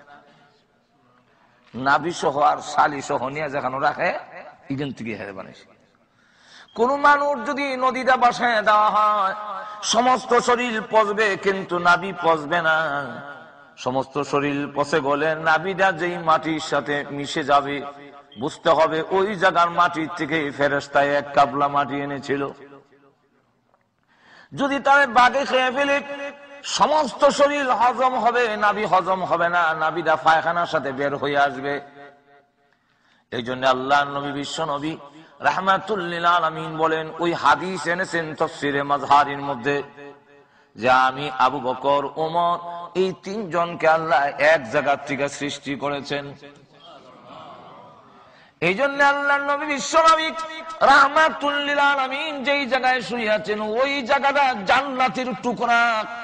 [SPEAKER 2] নাভি সহ আর শালি সহ নিয়ে যেখানে রাখে এখান থেকে হেরে বানিয়েছে। কোন মানুষ যদি নদীটা বাসায় দেওয়া হয় সমস্ত শরীর পচবে, কিন্তু নাভি পচবে না। সমস্ত শরীর পচে গেলে নাভিটা যেই মাটির সাথে মিশে যাবে, বুঝতে হবে ওই জায়গার মাটির থেকে ফেরেশতায় এক কাবলা মাটি এনেছিল। যদি তার বাগে খেয়ে ফেলে সমস্ত শরীর হজম হবে, নাভি হজম হবে না, নাভিটা পায়খানার সাথে বের হয়ে আসবে। এই জন্য আল্লাহ নবী বিশ্ব নবী রাহমাতুল লিল আলামিন বলেন, ওই হাদিস এনেছেন তাফসীরে মাজহারির মধ্যে, যে আমি আবু বকর ওমর এই তিনজনকে আল্লাহ এক জায়গা থেকে সৃষ্টি করেছেন। এই জন্য আল্লাহ নবী বিশ্ব নবী রাহমাতুল লিল আলামিন যেই জায়গায় শুয়ে আছেন ওই জায়গাটা জান্নাতের টুকরা।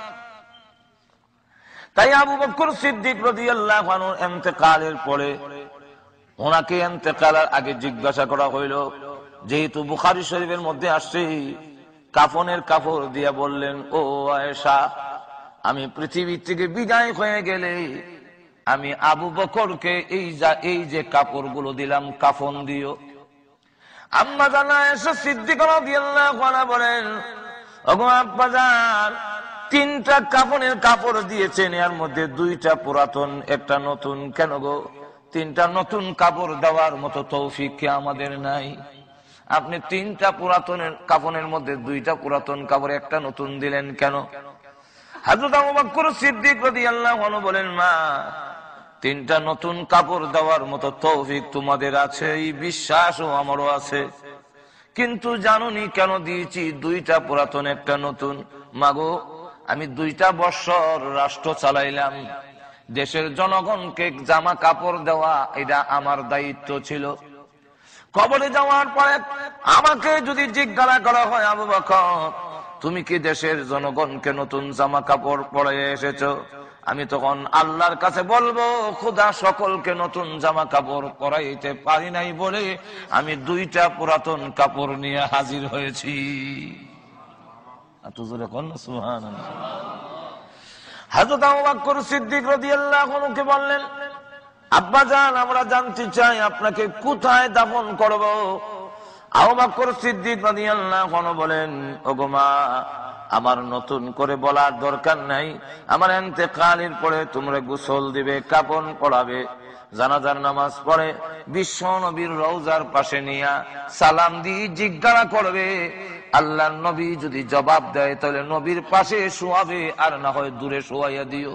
[SPEAKER 2] তাই আবু বকর সিদ্দিক রাদিয়াল্লাহু আনহু ইন্তেকালের পরে ওনাকে ইন্তেকালের আগে জিজ্ঞাসা করা হইল, যেহেতু বুখারী শরীফের মধ্যে আসছে, কাফনের কাপড় দিয়া বললেন, ও আয়েশা, আমি পৃথিবী থেকে বিদায় হয়ে গেলে আমি আবু বকরকে এই এই যে কাপড়গুলো দিলাম কাফন দিও। আম্মা জান আয়েশা সিদ্দিকা রাদিয়াল্লাহু আনহা বলেন, ওগো আব্বা জান, তিনটা কাফনের কাপড় দিয়েছেন, এর মধ্যে দুইটা পুরাতন একটা নতুন। কেন গো? তিনটা নতুন কাপড় দেওয়ার মতো তৌফিক কি আমাদের নাই? আপনি তিনটা পুরাতনের কাফনের মধ্যে দুইটা পুরাতন কাপড় একটা নতুন দিলেন কেন? হযরত আবু বকর সিদ্দিক রাদিয়াল্লাহু আনহু বলেন, মা, তিনটা নতুন কাপড় দেওয়ার মতো তৌফিক তোমাদের আছে, এই বিশ্বাসও আমারও আছে, কিন্তু জানোনি কেন দিয়েছি দুইটা পুরাতন একটা নতুন? মাগো, আমি দুইটা বছর রাষ্ট্র চালাইলাম, দেশের জনগণকে জামা কাপড় দেওয়া এটা আমার দায়িত্ব ছিল। কবরে যাওয়ার পরে আমাকে যদি জিজ্ঞাসা করা হয়, আবু বকর, তুমি কি দেশের জনগণকে নতুন জামা কাপড় পরে এসেছো? আমি তখন আল্লাহর কাছে বলবো, খোদা সকলকে নতুন জামা কাপড় পরাইতে পারি নাই বলে আমি দুইটা পুরাতন কাপড় নিয়ে হাজির হয়েছি। সুবহানাল্লাহ। হযরত আবু বকর সিদ্দিক রাদিয়াল্লাহু আনহু বললেন, আব্বাজান আমরা জানতে চাই আপনাকে কোথায় দাফন করব। আবু বকর সিদ্দিক রাদিয়াল্লাহু আনহু বলেন, ওগো মা, আমার নতুন করে বলার দরকার নাই, আমার ইন্তেকালের পরে তোমরা গোসল দিবে, কাফন পরাবে, জানাজার নামাজ পড়ে বিশ্ব নবীর রওজার পাশে নিয়া সালাম দিয়ে জিজ্ঞাসা করবে। আল্লাহর নবী যদি জবাব দেয় তাহলে নবীর পাশে শোয়াবে, আর না হয় দূরে শোয়াইয়া দিও।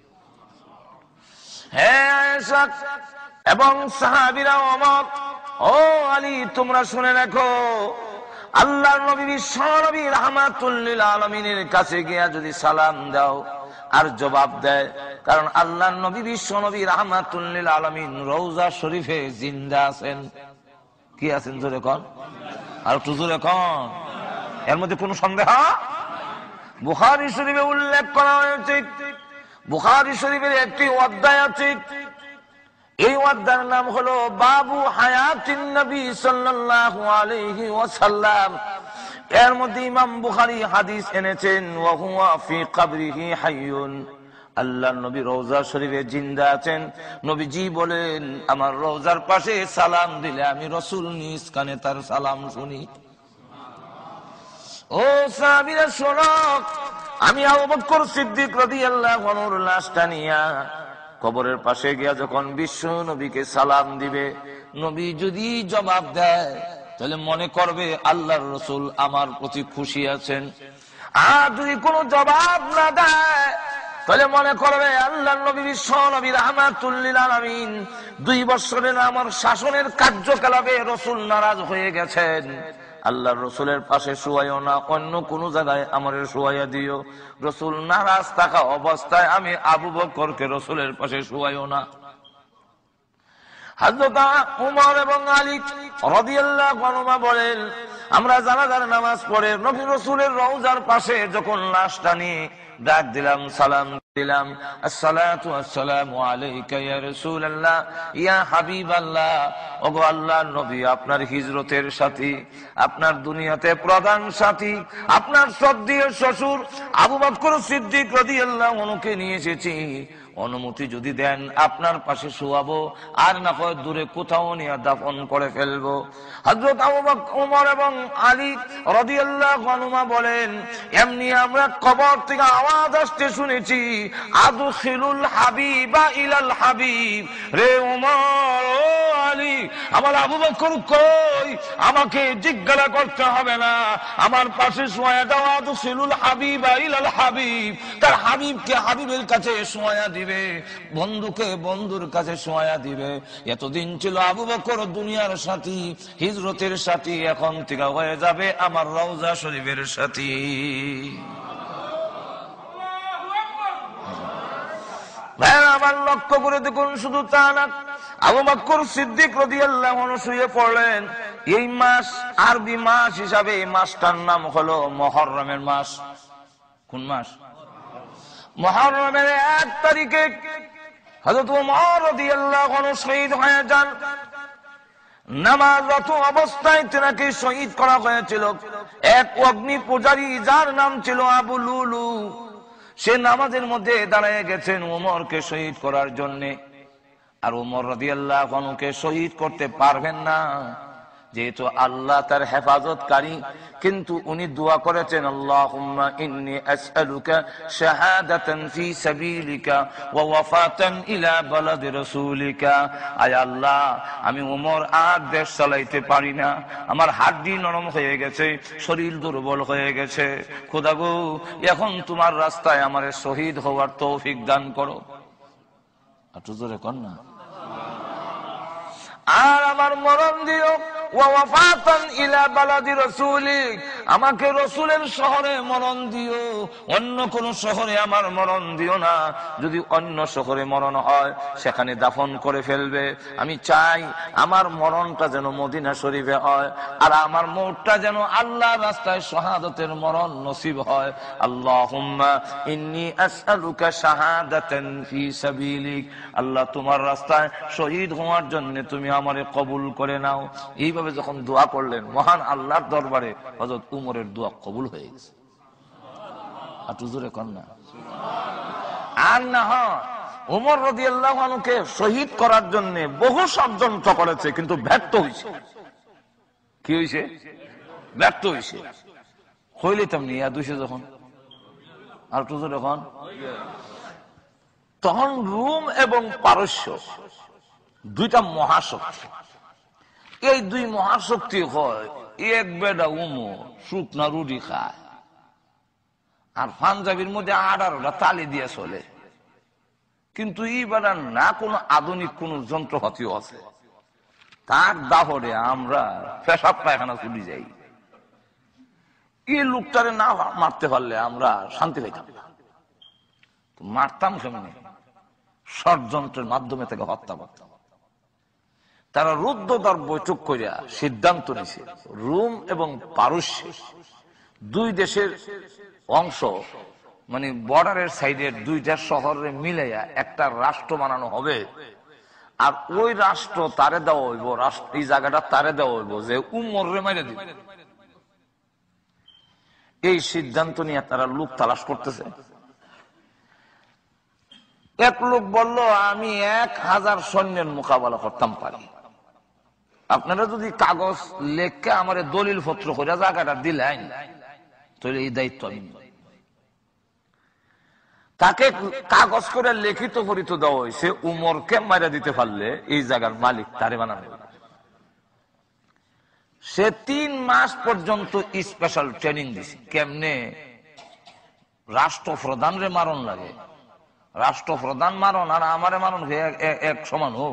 [SPEAKER 2] হ্যাঁ আয়েশা এবং সাহাবীরা, ওমর, ও আলী, তোমরা শুনে রাখো, আল্লাহর নবী বিশ্ব নবী রাহমাতুল লিল আলামিনের কাছে গিয়া যদি সালাম দাও আর জবাব দেয়, কারণ আল্লাহর নবী বিশ্ব নবী রাহমাতুল লিল আলামিন রওজা শরীফে জিন্দা আছেন। কি আছেন জোরে কোন, আর একটু জোরে কোন, এর মধ্যে কোনো সন্দেহ? বুখারী শরীফে উল্লেখ করা হয়েছে, বুখারী শরীফের একটি অধ্যায় আছে, এই অধ্যায়ের নাম হলো বাবু হায়াতিন নবী সাল্লাল্লাহু আলাইহি ওয়াসাল্লাম। এর মধ্যে ইমাম বুখারী হাদিস এনেছেন, ওয়া হুয়া ফি কবরিহি হাইয়ুন, আল্লাহর নবী রওজা শরীফে জিন্দা আছেন। নবীজি বলেন, আমার রওজার পাশে সালাম দিলে আমি রাসূল নিজ কানে তার সালাম শুনি। ও সাহাবীরা শোনো, আমি আবু বকর সিদ্দিক রাদিয়াল্লাহু আনহুর লাশটা নিয়া কবরের পাশে গিয়া যখন বিশ্ব নবীকে সালাম দিবে, নবী যদি জবাব দেয় তাহলে মনে করবে আল্লাহর রাসূল আমার প্রতি খুশি আছেন। আর যদি কোনো জবাব না দেয় তাহলে মনে করবে আল্লাহর নবী বিশ্ব নবী রাহমাতুল লিল আলামিন দুই বছরের আমার শাসনের কার্যকলাপে রাসূল নারাজ হয়ে গেছেন। আল্লাহর রাসূলের পাশে শুয়াইও না, অন্য কোন জায়গায় আমারে শুয়াইয়া দিও। রাসূল নারাজ থাকা অবস্থায় আমি আবু বকরকে রাসূলের পাশে শুয়াইও না। হযরত ওমর এবং আলী রাদিয়াল্লাহু আনহুমা বলেন, আমরা জানাজার নামাজ পড়ে নবী রাসূলের রওজার পাশে যখন লাশটা নিয়ে ডাক দিলাম, সালাম দিলাম, আসসালাতু ওয়াসসালামু আলাইকা ইয়া রাসূলুল্লাহ, ইয়া হাবিবাল্লাহ, ওগো আল্লাহর নবী, আপনার হিজরতের সাথী, আপনার দুনিয়াতে প্রধান সাথী, আপনার শ্রদ্ধেয় শ্বশুর আবু বকর সিদ্দিক রাদিয়াল্লাহু আনহুকে নিয়ে এসেছি, অনুমতি যদি দেন আপনার পাশে শোয়াবো, আর না হয় দূরে কোথাও নিয়ে দাফন করে ফেলবো। হযরত আবু বকর, ওমর এবং আলী রাদিয়াল্লাহু আনহুমা বলেন, এমনি আমরা কবর থেকে আওয়াজ আসতে শুনেছি, আদখিলুল হাবিবা ইলাল হাবিব। রে ওমর, ও আলী, আমার আবু বকর কই? আমাকে জিজ্ঞাসা করতে হবে না, আমার পাশে শোয়া দাও। আদখিলুল হাবিবা ইলাল হাবিব, তার হাবিবকে হাবিবের কাছে শোয়া দিবে, বন্ধুকে বন্ধুর কাছে শোয়া দিবে। এতদিন ছিল আবু বকর দুনিয়ার সাথী, হিজরতের সাথী, এখন থেকে হয়ে যাবে আমার রওজা শরীফের সাথী। আমার লক্ষ্য করে দেখুন, শুধু তা না, আবু বকর সিদ্দিক রাদিয়াল্লাহু আনহু শুয়ে পড়লেন। এই মাস আরবি মাস হিসাবে এই মাসটার নাম হলো মুহররমের মাস। কোন মাস? মুহররমের এক তারিখে হযরত ওমর রাদিয়াল্লাহু আনহু শহীদ হয়ে যান। নামাজরত অবস্থায় তেনাকে শহীদ করা হয়েছিল এক অগ্নি পূজারী, যার নাম ছিল আবু লুলু। সে নামাজের মধ্যে দাঁড়িয়ে গেছেন ওমরকে শহীদ করার জন্য। আর ওমর রাদিয়াল্লাহু আনহুকে শহীদ করতে পারবেন না, যেহেতু আল্লাহ তার হেফাজতকারী, কিন্তু উনি দোয়া করেছেন, আল্লাহুম্মা ইন্নী আসআলুকা শাহাদাতান ফি সাবিলিকা ওয়া ওয়াফাতান ইলা বালাদি রাসূলিকা। আয় আল্লাহ, আমি ওমর আর দেশ চালাইতে পারি না, আমার হাড্ডি নরম হয়ে গেছে, শরীর দুর্বল হয়ে গেছে, খোদা গো, এখন তোমার রাস্তায় আমারে শহীদ হওয়ার তৌফিক দান করো। একটু জোরে কর না। আর আমার মরণ দিও, ওয়া ওয়াফাতান ইলা বালাদি রাসূলিক, আমাকে রসুলের শহরে মরণ দিও, অন্য কোন শহরে আমার মরণ দিও না। যদি অন্য শহরে মরণ হয় সেখানে দাফন করে ফেলবে। আমি চাই আমার মরণটা যেন মদিনা শরীফে হয়, আর আমার মৌতটা যেন আল্লাহর রাস্তায় শাহাদাতের মরণ নসিব হয়। আল্লাহুম্মা ইন্নী আসআলুকা শাহাদাতান ফি সাবিলিক, আল্লাহ তোমার রাস্তায় শহীদ হওয়ার জন্য তুমি আমারে কবুল করে নাও। এইভাবে যখন দোয়া করলেন, মহান আল্লাহর দরবারে হযরত উমরের দোয়া কবুল হয়ে গেছে। আর হুজুরে কন্যা আর না হয় উমর রাদিয়াল্লাহু আনহুকে শহীদ করার জন্য বহু ষড়যন্ত্র করেছে, কিন্তু ব্যর্থ হয়েছে। কি হয়েছে? ব্যর্থ হয়েছে। হইলে তেমনি দুইশো যখন আর হুজুর এখন তখন রোম এবং পারস্য দুইটা মহাশক্তি। এই দুই মহাশক্তি হয় এক বেডা উমর শুকনা রুটি খায়, আর পাঞ্জাবির মধ্যে আঠারোটা তালি দিয়ে চলে। কিন্তু এই বেড়া না কোনো আধুনিক কোন যন্ত্রপাতিও আছে, তার দাহরে আমরা পেশাব পায়খানা চলে যাই। এই লোকটারে না মারতে পারলে আমরা শান্তি পাইতাম না। মারতাম কেমনি? ষড়যন্ত্রের মাধ্যমে তাকে হত্যা করতাম। তারা রুদ্ধদ্বার বৈঠক করিয়া সিদ্ধান্ত নিছে রোম এবং পারস্য দুই দেশের অংশ, মানে বর্ডারের সাইডের দুইটা শহরে মিলাইয়া একটা রাষ্ট্র বানানো হবে। আর ওই রাষ্ট্র তারে দেওয়া হইব, এই জায়গাটা তারে দেওয়া হইব যে উমরে মাইরে দিবে। এই সিদ্ধান্ত নিয়ে তারা লোক তালাশ করতেছে। এক লোক বলল, আমি এক হাজার সৈন্যের মোকাবেলা করতাম পারি। আপনারা যদি কাগজ লেখা আমার দলিল পত্র করে জায়গাটা দিলেন, তাহলে এই দায়িত্ব আমি। তাকে কাগজ করে লিখিত করিত দেওয়া হয়েছে, উমরকে মারা দিতে পারলে এই জায়গার মালিক তারে বানানো। সে তিন মাস পর্যন্ত স্পেশাল ট্রেনিং দিছে কেমনে রাষ্ট্রপ্রধান রে মারণ লাগে। রাষ্ট্রপ্রধান মারণ আর আমারে মারণ এক সমান হোক,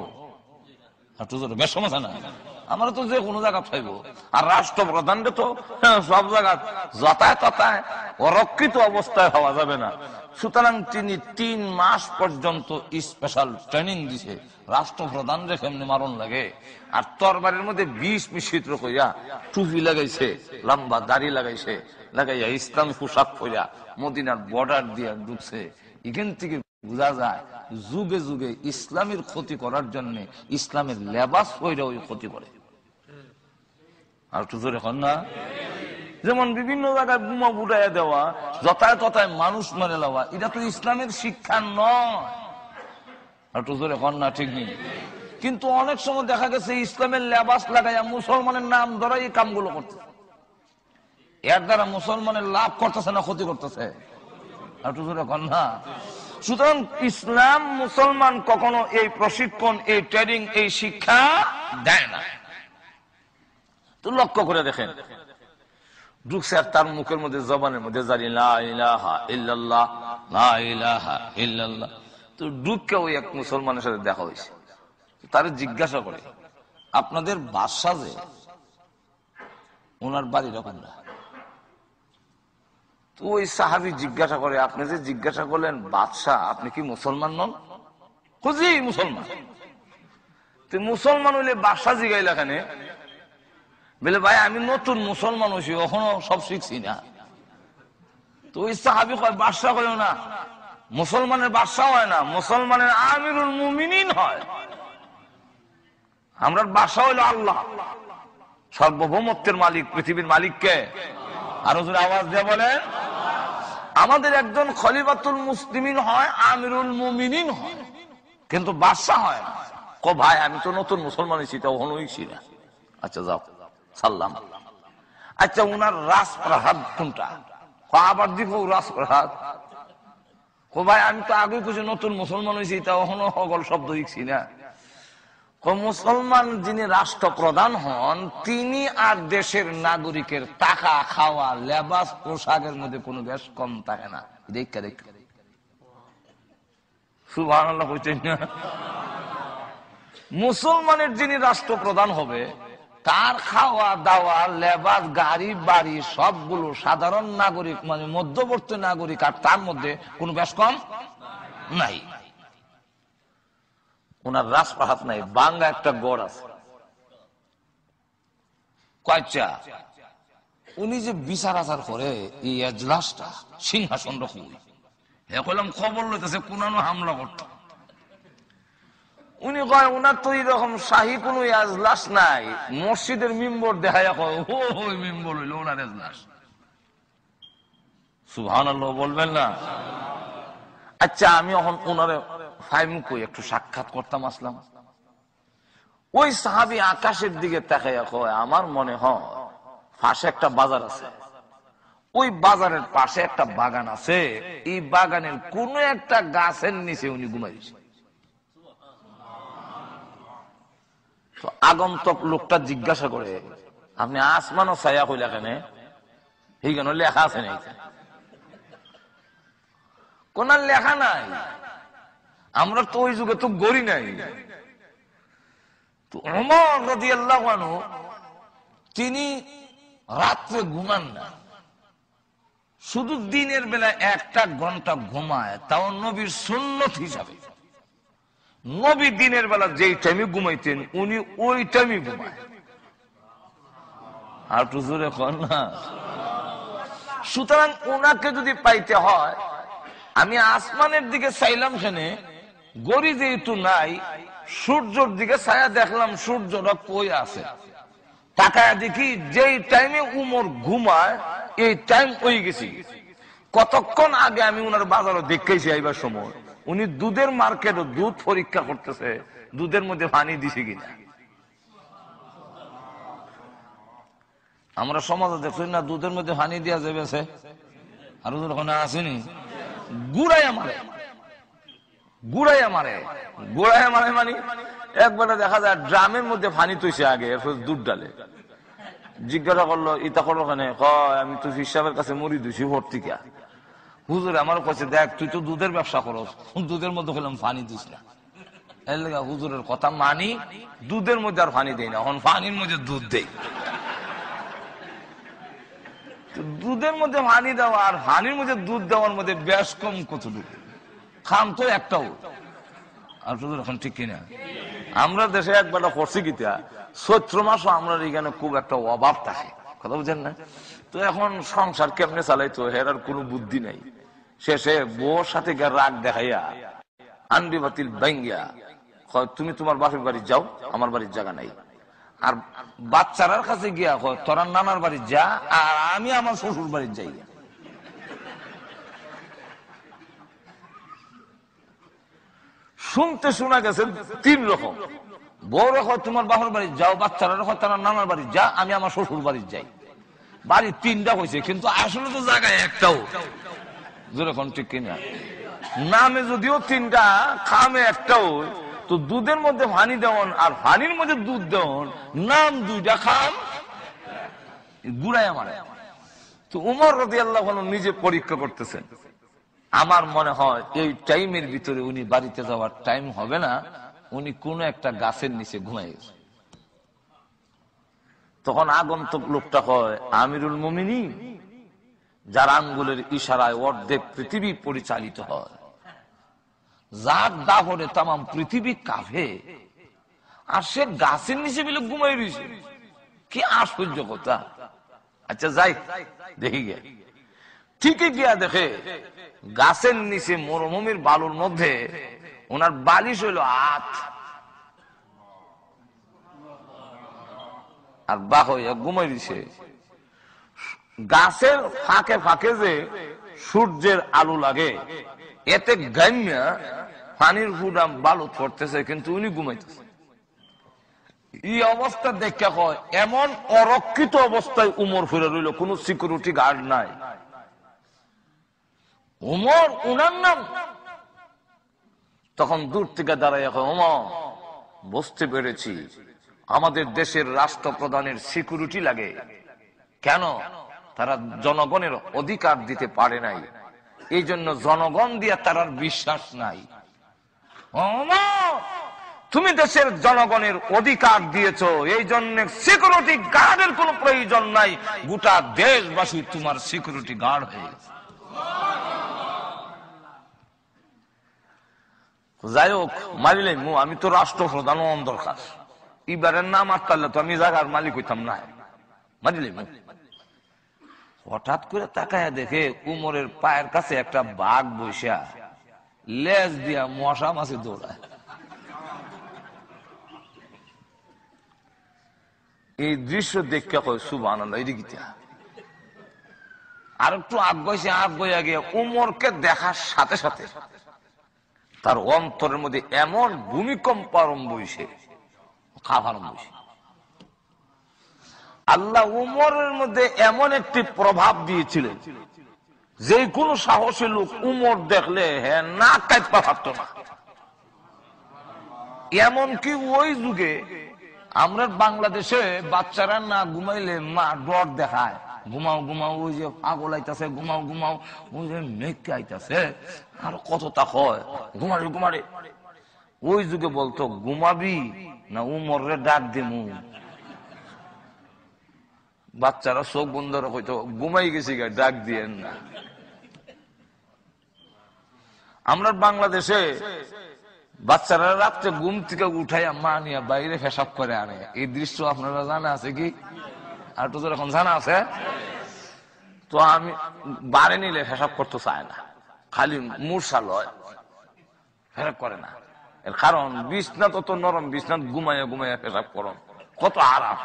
[SPEAKER 2] না আমরা তো যে কোনো জায়গা চাইবো। আর রাষ্ট্রপ্রধান তো সব জায়গা যথায় তথায় অরক্ষিত অবস্থায় হওয়া যাবে না। সুতরাং তিনি তিন মাস পর্যন্ত স্পেশাল ট্রেনিং দিছে রাষ্ট্রপ্রধান রে কেমনে মারণ লাগে। আর তরবারের মধ্যে বিষ মিশ্রিত কইরা টুপি লাগাইছে, লম্বা দাড়ি লাগাইছে, লাগাইয়া ইসলামী পোশাক পরিয়া মদিনার বর্ডার দিয়ে ঢুকছে। এখান থেকে বোঝা যায় যুগে যুগে ইসলামের ক্ষতি করার জন্য ইসলামের লেবাস পইরা ওই ক্ষতি করে। আর টুজুর এখন না, যেমন বিভিন্ন জায়গায় বোমা বুড়াইয়া দেওয়া, যথায় তথায় মানুষ মেরে দেওয়া, এটা তো ইসলামের শিক্ষা নয়। আর টুজুর এখন না, ঠিক নেই। কিন্তু অনেক সময় দেখা গেছে ইসলামের লেবাস লাগাইয়া মুসলমানের নাম ধরা এই কামগুলো করতেছে। এর দ্বারা মুসলমানের লাভ করতেছে না ক্ষতি করতেছে? আর টুজুর এখন না। সুতরাং ইসলাম মুসলমান কখনো এই প্রশিক্ষণ, এই ট্রেনিং, এই শিক্ষা দেয় না। তো লক্ষ্য করে দেখেন, ঢুকছে আর তার মুখের মধ্যে জবানের মধ্যে জানি লা ইলাহা ইল্লাল্লাহ, লা ইলাহা ইল্লাল্লাহ। তো ঢুকে ওই এক মুসলমানের সাথে দেখা হয়েছে। তারে জিজ্ঞাসা করে, আপনাদের বাদশা যে, ওনার বাড়ি রকম না। তো ওই সাহাবী জিজ্ঞাসা করে, আপনি যে জিজ্ঞাসা করলেন বাদশাহ, আপনি কি মুসলমান নন? খুঁজি মুসলমান। তুই মুসলমান হইলে বাদশাহ জিগাইলা কেন? বলে, ভাই আমি নতুন মুসলমান হয়েছি, এখনো সব শিখছি না। তো ওই সাহাবী কয়, বাদশাহ কইও না, মুসলমানের বাদশাহ হয় না, মুসলমানের আমিরুল মুমিনিন হয়। আমরা বাদশাহ হইল আল্লাহ, সার্বভৌমত্বের মালিক, পৃথিবীর মালিককে। আরো জোরে আওয়াজ দিয়ে বলেন, আমাদের একজন খলিফাতুল মুসলিমিন হয়, আমিরুল মুমিনিন হয়, কিন্তু বাদশাহ হয় না। কো ভাই আমি তো নতুন মুসলমান হয়েছি, তো হইছি না। আচ্ছা যাও, সাল্লাম। আচ্ছা উনার রাজপ্রাসাদ কোনটা? আবার দেখো রাজপ্রাসাদ। কো ভাই আমি তো আগে কিছু নতুন মুসলমান হয়েছি, তা এখনো হগল শব্দ শিখছি না। মুসলমান যিনি রাষ্ট্রপ্রধান হন, তিনি আর দেশের নাগরিকের টাকা, খাওয়া, লেবাস, পোশাকের মধ্যে কোনো বেশ কম থাকে না। দেখা দেখ সুবহানাল্লাহ কইতেন না? মুসলমানের যিনি রাষ্ট্রপ্রধান হবে, তার খাওয়া দাওয়া, লেবাস, গাড়ি বাড়ি সবগুলো সাধারণ নাগরিক মানে মধ্যবর্তী নাগরিক, আর তার মধ্যে কোনো বেশ কম নাই। ওনার রাজপ্রাসাদ নাই, বাঙ্গা একটা গড় আছে কয়টা। উনি যে বিচার আচার করে এই এজলাসটা সিংহাসন রকম, কইলাম খবর লইতেছে কোনানো হামলা করত। উনি কয় ওনার তো এরকম শাহী কোন এজলাস নাই, মসজিদের মিম্বর দেখায় ওই মিম্বর হইল ওনার এজলাস। সুবহানাল্লাহ বলবেন না? আচ্ছা আমি এখন ওনারে ফাইমু কই একটু সাক্ষাৎ করতাম আসলাম। ওই সাহাবী আকাশের দিকে তাকাইয়া কয় আমার মনে হয় পাশে একটা বাজার আছে, ওই বাজারের পাশে একটা বাগান আছে, এই বাগানের কোন একটা গাছের নিচে উনি ঘুমাইছে। তো আগন্তক লোকটা জিজ্ঞাসা করে আপনি আসমানও ছায়া কইলা কেন? এই কেন লেখা আছে না? কোন লেখা নাই, আমরা তো ওই যুগে তো গড়ি নাই। তো ওমর রাদিয়াল্লাহু আনহু তিনি রাত্রে ঘুমান না, শুধু দিনের বেলা একটা ঘন্টা ঘুমায়, তাও নবীর সুন্নত হিসাবে। নবী দিনের বেলা যেই টাইমে ঘুমাইতেন উনি ওই টাইমে ঘুমায়। আর তো জোরে কর না। সুতরাং ওনাকে যদি পাইতে হয়, আমি আসমানের দিকে চাইলাম, সেনে গড়ি যেহেতু নাই, সূর্যের দিকে ছায়া দেখলাম, সূর্যটা কই আছে। তাকায় দেখি যেই টাইমে উমর ঘুমায় এই টাইম হয়ে গেছি। কতক্ষণ আগে আমি উনার বাজারও দেখেছি, আইবার সময় উনি দুধের মার্কেটে দুধ পরীক্ষা করতেছে, দুধের মধ্যে পানি দিছে কিনা। আমরা সমাজে দেখছি না দুধের মধ্যে পানি দেওয়া যাবে, আর ওখানে আসেনি গুড়াইয়া মারে, গুড়াইয়া মারে, গুড়াইয়া মারে মানে একবারে দেখা যায় ড্রামের মধ্যে পানি তুইছে আগে, দুধ ডালে। জিজ্ঞাসা করলো ইতা করো ওখানে, আমি তো হিসাবের কাছে মরি দিছি ভর্তি কা। হুজুর আমার কাছে দেখ তুই তো দুধের ব্যবসা করো, দুধের মধ্যে খেলাম পানি দিস না। এর লেগে হুজুরের কথা মানি, দুধের মধ্যে আর পানি দেই না, এখন পানির মধ্যে দুধ দেই। দুধের মধ্যে পানি দেওয়া আর পানির মধ্যে দুধ দেওয়ার মধ্যে বেশ কম কতটুকু, খাম তো একটাও। আর শুধু এখন ঠিক কিনা? আমরা দেশে একবার করছি কিতা, চৈত্র মাসও আমরা এখানে খুব একটা অভাব থাকে, কথা বুঝেন না? তো এখন সংসার কেমনে চালাইতো এর আর কোনো বুদ্ধি নাই। শেষে বউর সাথে রাগ দেখাইয়া আন্ডি বাতিল ভাঙ্গিয়া তুমি তোমার বাপের বাড়ি যাও, আমার বাড়ির জায়গা নাই। আর বাচ্চারার কাছে গিয়া কয় তোরা নানার বাড়ি যা, আর আমি আমার শ্বশুর বাড়ির যাই। শুনতে শোনা গেছে তিন রকম, বউ রেখো তোমার বাপের বাড়ি যাও, বাচ্চারা রেখো তারা নানার বাড়ি যা, আমি আমার শ্বশুর বাড়ির যাই। বাড়ি তিনটা হয়েছে কিন্তু আসলে তো জায়গায় একটাও, যেরকম ঠিক কিনা? নামে যদিও তিনটা, খামে একটাও। তো দুধের মধ্যে পানি দেওয়ান আর পানির মধ্যে দুধ দেওয়ান, নাম দুইটা, খাম গুড়াই আমার। তো উমর রাদিয়াল্লাহু আনহু নিজে পরীক্ষা করতেছেন। আমার মনে হয় এই টাইমের ভিতরে উনি বাড়িতে যাওয়ার টাইম হবে না, উনি কোন একটা গাছের নিচে ঘুমাই গেছে। তখন আগন্তক লোকটা হয় আমিরুল মুমিনিন, যার আঙ্গুলের ইশারায় অর্ধেক পৃথিবী পরিচালিত হয়, যার দাহরে তামাম পৃথিবী কাঁপে, আর সে গাছের নিচে বলে ঘুমাই রয়েছে। কি আশ্চর্য কথা। আচ্ছা যাই দেখি গে, ঠিকই গিয়া দেখে গাছের নিচে মরুভূমির বালুর মধ্যে ওনার বালিশ হইল হাত, আর বাহ হইয়া ঘুমাই দিছে। গাছের ফাঁকে ফাঁকে যে সূর্যের আলো লাগে, এতে গাইমিয়া পানির ফুডাম বালু পড়তেছে, কিন্তু উনি ঘুমাইতেছে। এই অবস্থা দেখা হয় এমন অরক্ষিত অবস্থায় উমর ফিরে রইল, কোন সিকিউরিটি গার্ড নাই। উমর উনার নাম। তখন দূর থেকে দাঁড়ায় উমর, বুঝতে পেরেছি আমাদের দেশের রাষ্ট্রপ্রধানের সিকিউরিটি লাগে কেন? তারা জনগণের অধিকার দিতে পারে নাই, এই জন্য জনগণ দিয়ে তার বিশ্বাস নাই। তুমি দেশের জনগণের অধিকার দিয়েছো, এই জন্য সিকিউরিটি গার্ডের কোনো প্রয়োজন নাই, গোটা দেশবাসী তোমার সিকিউরিটি গার্ড হয়ে গেছে। যাই হোক, মারিলে মু আমি তো রাষ্ট্রপ্রধান দরকার, এবারের নাম আটকালে তো আমি জায়গার মালিক হইতাম না, মারিলে মু। হঠাৎ করে তাকায় দেখে উমরের পায়ের কাছে একটা বাঘ বসা লেজ দিয়া মশা মাছি দৌড়ায়। এই দৃশ্য দেখে কয় সুবহানাল্লাহ, এদিকে আর একটু আগ বসে আগ বইয়া গিয়ে উমরকে দেখার সাথে সাথে তার অন্তরের মধ্যে এমন ভূমিকম্প আরম্ভ হয়েছে, খাবার বসে আল্লাহ উমরের মধ্যে এমন একটি প্রভাব দিয়েছিলেন যে কোনো সাহসী লোক উমর দেখলে হ্যাঁ না কাঁপা পারত না। এমনকি ওই যুগে আমরা বাংলাদেশে বাচ্চারা না ঘুমাইলে মা ডর দেখায়, ঘুমাও ঘুমাও, ওই যে পাগল আইতাছে, ঘুমাও ঘুমাও, ওই যে মেঘকে আইতাছে, আর কত তা হয়, ঘুমারে ঘুমারে। ওই যুগে বলতো ঘুমাবি না উমরে ডাক দিমু। বাচ্চারা চোখ বন্ধ হইতো, ঘুমাই গেছি ডাক দিয়েন না। আমরা বাংলাদেশে বাচ্চারা রাত্রে ঘুম থেকে উঠাইয়া মা নিয়ে বাইরে পেশাব করে আনে, এই দৃশ্য আপনারা জানা আছে কি? আর তো এখন জানা আছে। তো আমি বাড়ি নিলে পেশাব করতে চায় না, খালি মূর্ছা লয়, ফেরাক করে না। এর কারণ বিছনা তত নরম, বিছনা ঘুমাইয়া ঘুমাইয়া পেশাব করন কত আরাম।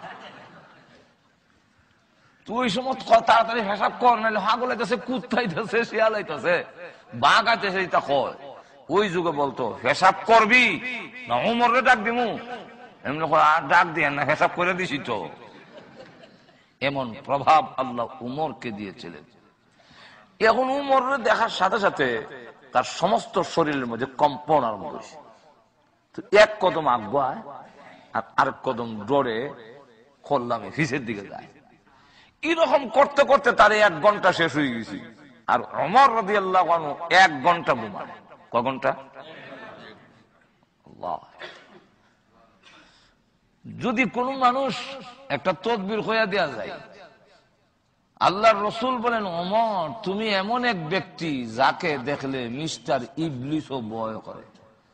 [SPEAKER 2] তুই সময় তাড়াতাড়ি পেশাব কর, নাহলে হাগল আইতেছে, কুত্তা আইতেছে, শিয়াল আইতেছে, বাঘ আইতেছে, এটা কয়। ওই যুগে বলতো পেশাব করবি না উমরে ডাক দিমু, এমনি আর ডাক দিয়ে না, পেশাব করে দিছি তো। এমন প্রভাব আল্লাহ উমরকে দিয়েছিলেন। এখন উমর দেখার সাথে সাথে তার সমস্ত শরীরের মধ্যে কম্পন আরম্ভ হয়েছে। এক কদম আগুয়ায় আর আরেক কদম ডরে খোল্লামে ফিসের দিকে যায়। এরকম করতে করতে তার এক ঘন্টা শেষ হয়ে গেছে। আর ওমর রাদিয়াল্লাহু আনহু এক ঘন্টা ঘুমান। ক ঘন্টা? যদি কোন মানুষ একটা তদবির হইয়া দেয়া যায়, আল্লাহর রাসূল বলেন, ওমর তুমি এমন এক ব্যক্তি যাকে দেখলে মিস্টার ইবলিসও ভয় করে।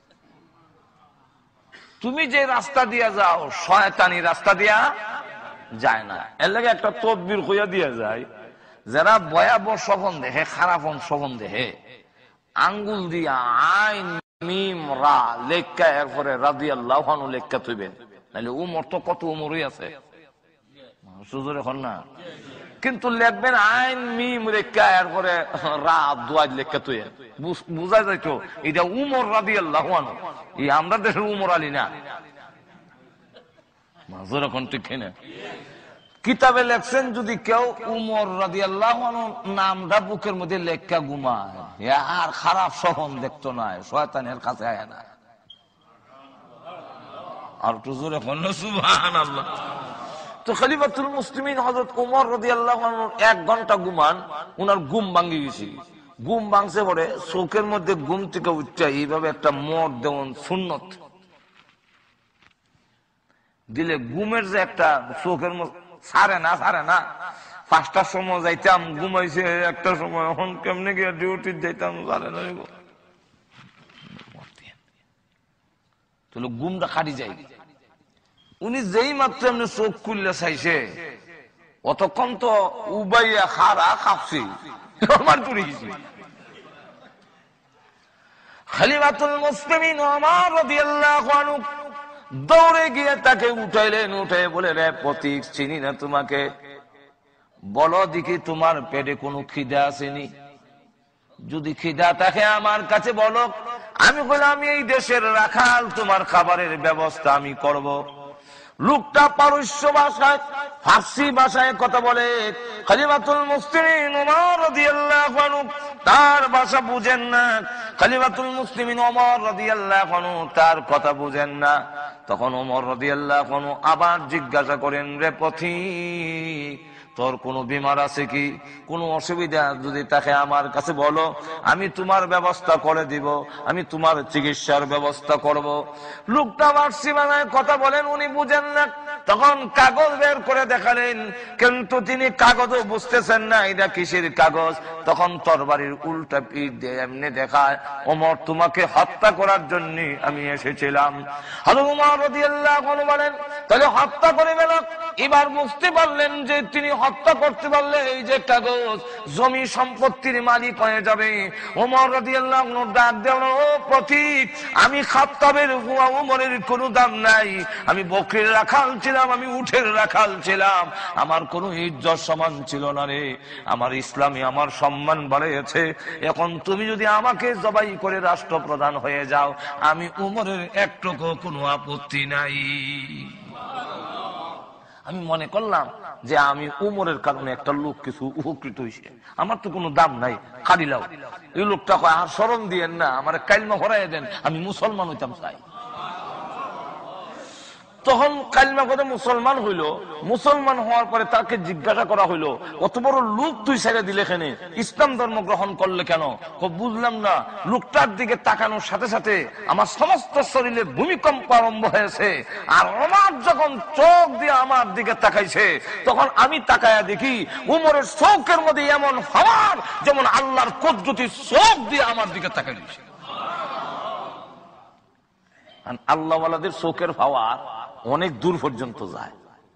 [SPEAKER 2] তুমি যে রাস্তা দিয়া যাও শয়তানি রাস্তা দিয়া যায় না। এর লাগে একটা তদবির হইয়া দিয়া যায়, যারা ভয়াবহ স্বপ্ন দেখে, খারাপ স্বপ্ন দেখে, আঙ্গুল দিয়া আইন মিম রা লেখা এরপরে রাদিয়াল্লাহু আনহু লেখা থইবেন। নাহলে উমর তো কত উমরই আছে, সুযোগ এখন না, কিন্তু লিখবেন আইন মিম রেখা এরপরে রা দুয়াজ লেখা থইয়া, বুঝা যাইতো এটা উমর রাদিয়াল্লাহু আনহু। এই আমরা দেশের উমর আলী না, মাজুর এখন ঠিক না। কিতাবে লেখছেন যদি কেউ উমর রাদিয়াল্লাহু আনহু নামটা বুকের মধ্যে লেখা ঘুমায়, আর খারাপ স্বপ্ন দেখতো না, শয়তানের কাছে আয় না। আর একটু জোরে বলল সুবহানাল্লাহ। তো খলিফাতুল মুসলিমিন হযরত উমর রাদিয়াল্লাহু আনহু এক ঘন্টা ঘুমান, উনার ঘুম ভাঙি গেছে। ঘুম ভাঙছে পরে চোখের মধ্যে ঘুম থেকে উঠছে এইভাবে একটা মদ দেওয়ান সুন্নত দিলে ঘুমের যে একটা চোখের মধ্যে সারে না সারে না। পাঁচটার সময় যাইতাম, ঘুমাইছে একটা সময়, এখন কেমনে গিয়ে ডিউটি যাইতাম, সারে না, ঘুমটা খাটি যাই। উনি যেই মাত্র এমনি চোখ খুললে চাইছে, অতক্ষণ তো উবাইয়া খারা কাঁপছি, আমার পড়ে গেছি। খলিফাতুল মুসলিমিন ওমর রাদিয়াল্লাহু আনহু দৌড়ে গিয়ে তাকে উঠাইলেন, উঠে বলে, রে প্রতীক চিনি না তোমাকে, বলো দেখি তোমার পেটে কোনো খিদা আসেনি? যদি খিদা থাকে আমার কাছে বলো, আমি বললাম আমি এই দেশের রাখাল, তোমার খাবারের ব্যবস্থা আমি করব। লোকটা পারস্য ভাষায়, ফার্সি ভাষায় কথা বলে। খলিফাতুল মুসলিমিন ওমর রাদিয়াল্লাহু আনহু তার ভাষা বুঝেন না, খলিফাতুল মুসলিমিন ওমর রাদিয়াল্লাহু আনহু তার কথা বুঝেন না। তখন ওমর রাদিয়াল্লাহু আনহু আবার জিজ্ঞাসা করেন, রে পথিক তোর কোনো বিমার আছে কি, কোনো অসুবিধা যদি থাকে আমার কাছে বলো, আমি তোমার ব্যবস্থা করে দিব, আমি তোমার চিকিৎসার ব্যবস্থা করব। লোকটা আমার সীমানায় কথা বলেন, উনি বুঝেন না। তখন কাগজ বের করে দেখালেন, কিন্তু তিনি কাগজও বুঝতেছেন না এটা কিসের কাগজ। তখন তরবারির উল্টা পিঠ দিয়ে এমনি দেখায়, ওমর তোমাকে হত্যা করার জন্য আমি এসেছিলাম। হযরত ওমর রাদিয়াল্লাহু আনহু বলেন, তাহলে হত্যা করে গেল। এবার বুঝতে পারলেন যে তিনি হত্যা করতে পারলে এই যে কাগজ, জমি সম্পত্তির মালিক হয়ে যাবে। ওমর রাদিয়াল্লাহু আনহু ডাক দেন, ও প্রতীক, আমি খাত্তাবের হুয়া ওমরের কোনো দাম নাই। আমি বকরির রাখাল ছিলাম, আমি উটের রাখাল ছিলাম, আমার কোনো ইজ্জত সমান ছিল না রে। আমার ইসলামে আমার সম্মান বাড়িয়েছে। এখন তুমি যদি আমাকে জবাই করে রাষ্ট্রপ্রধান হয়ে যাও, আমি উমরের একটুকু কোনো আপত্তি নাই। আমি মনে করলাম যে আমি উমরের কারণে একটা লোক কিছু উপকৃত হয়েছে, আমার তো কোনো দাম নাই, খারিলাও। এই লোকটা কয়, আর শরম দিয়েন না, আমার কালমা ভরাই দেন, আমি মুসলমান হইতাম চাই। তখন কালমা করে মুসলমান হইল। মুসলমান হওয়ার পরে তাকে জিজ্ঞাসা করা হইলো, অত বড় লোক তুই ছেড়ে দিলে কেন, ইসলাম ধর্ম গ্রহণ করলে কেন? বুঝলাম না। লোকটার দিকে তাকানোর সাথে সাথে আমার সমস্ত শরীরে ভূমিকম্প আরম্ভ হয়েছে। আর আমার যখন চোখ দিয়ে আমার দিকে তাকাইছে, তখন আমি তাকায়া দেখি উমরের চোখের মধ্যে এমন হওয়ার যেমন আল্লাহর কুদরতি চোখ দিয়ে আমার দিকে তাকাইছে। আল্লাহ ওয়ালাদের চোখের পাওয়ার অনেক দূর পর্যন্ত যায়।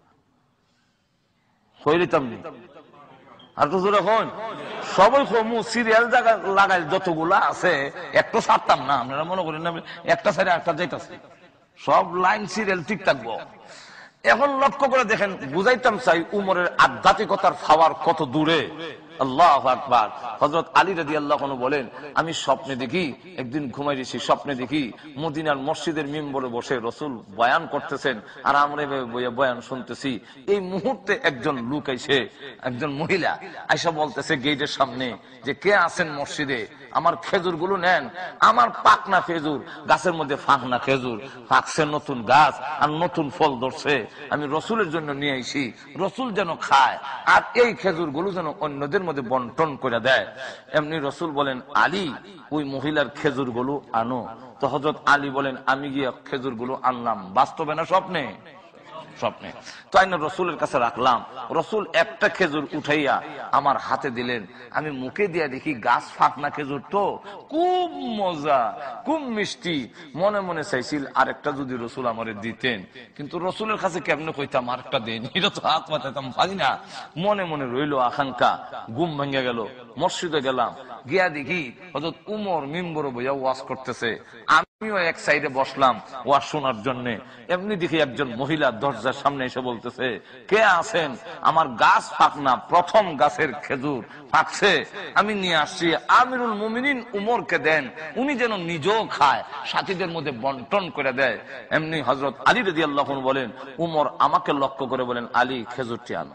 [SPEAKER 2] আর তো যখন সবাই সিরিয়াল জায়গা লাগাই যতগুলা আছে, একটু ছাড়তাম না, আপনারা মনে করেন না একটা সাইডে একটা যাইতাছে, সব লাইন সিরিয়াল ঠিক থাকবো। এখন লক্ষ্য করে দেখেন, বুঝাইতাম চাই উমরের আধ্যাত্মিকতার পাওয়ার কত দূরে। আল্লাহু আকবার। হযরত আলী রাদিয়াল্লাহু আনহু বলেন, আমি স্বপ্নে দেখি, একদিন ঘুমাই দিয়েছি, স্বপ্নে দেখি মদিনার মসজিদের মিম্বরে বসে রাসূল বয়ান করতেছেন, আর আমরা বয়ান শুনতেছি। এই মুহূর্তে একজন লোক আইছে, একজন মহিলা আয়সা বলতেছে গেটের সামনে যে, কে আছেন মসজিদে, আমার খেজুর গুলো নেন। আমার পাকনা খেজুর, গাছের মধ্যে ফাঁকনা খেজুর, ফাঁকছে নতুন গাছ আর নতুন ফল ধরছে, আমি রসুলের জন্য নিয়ে আইছি, রসুল যেন খায় আর এই খেজুর গুলো যেন অন্যদের মধ্যে বন্টন করে দেয়। এমনি রসুল বলেন, আলী ওই মহিলার খেজুর গুলো আনো। তো হযরত আলী বলেন, আমি গিয়ে খেজুর গুলো আনলাম। বাস্তবে না স্বপ্নে? স্বপ্নে। তো আইনা রসুলের কাছে রাখলাম। রসুল একটা খেজুর উঠাইয়া আমার হাতে দিলেন। আমি মুখে দিয়া দেখি গাছ ফাঁকনা খেজুর, তো খুব মজা, খুব মিষ্টি। মনে মনে চাইছিল আরেকটা যদি রসুল আমারে দিতেন, কিন্তু রসুলের কাছে কেমনে কইতাম আরেকটা দেন, এটা তো হাত পাতাইতাম পারি না। মনে মনে রইল আকাঙ্ক্ষা, ঘুম ভেঙে গেল। মসজিদে গেলাম, গিয়া দেখি হযরত উমর মিম্বরে বইয়া ওয়াজ করতেছে, আমিও এক সাইডে বসলাম ওয়াজ শোনার জন্য। এমনি দেখি একজন মহিলা দরজার সামনে এসে বলতেছে, কে আছেন? আমার গাছ ফাঁকনা, প্রথম গাছের খেজুর ফাঁকছে, আমি নিয়ে আসছি, আমিরুল মুমিনিন উমরকে দেন, উনি যেন নিজেও খায়, সাথীদের মধ্যে বন্টন করে দেয়। এমনি হযরত আলী রাদিয়াল্লাহু আনহু বলেন, উমর আমাকে লক্ষ্য করে বলেন, আলী খেজুরটি আনো।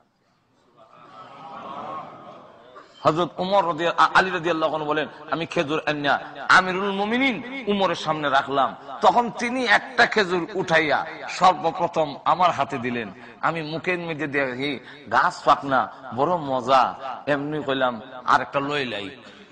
[SPEAKER 2] হযরত উমর আলী রাদিয়াল্লাহু আনহু বলেন, আমি খেজুর আনিয়া আমিরুল মুমিনিন উমরের সামনে রাখলাম। তখন তিনি একটা খেজুর উঠাইয়া সর্বপ্রথম আমার হাতে দিলেন। আমি মুখের মধ্যে দেখি গাছ পাকনা, বড় মজা। এমনি কইলাম আরেকটা লইলাই।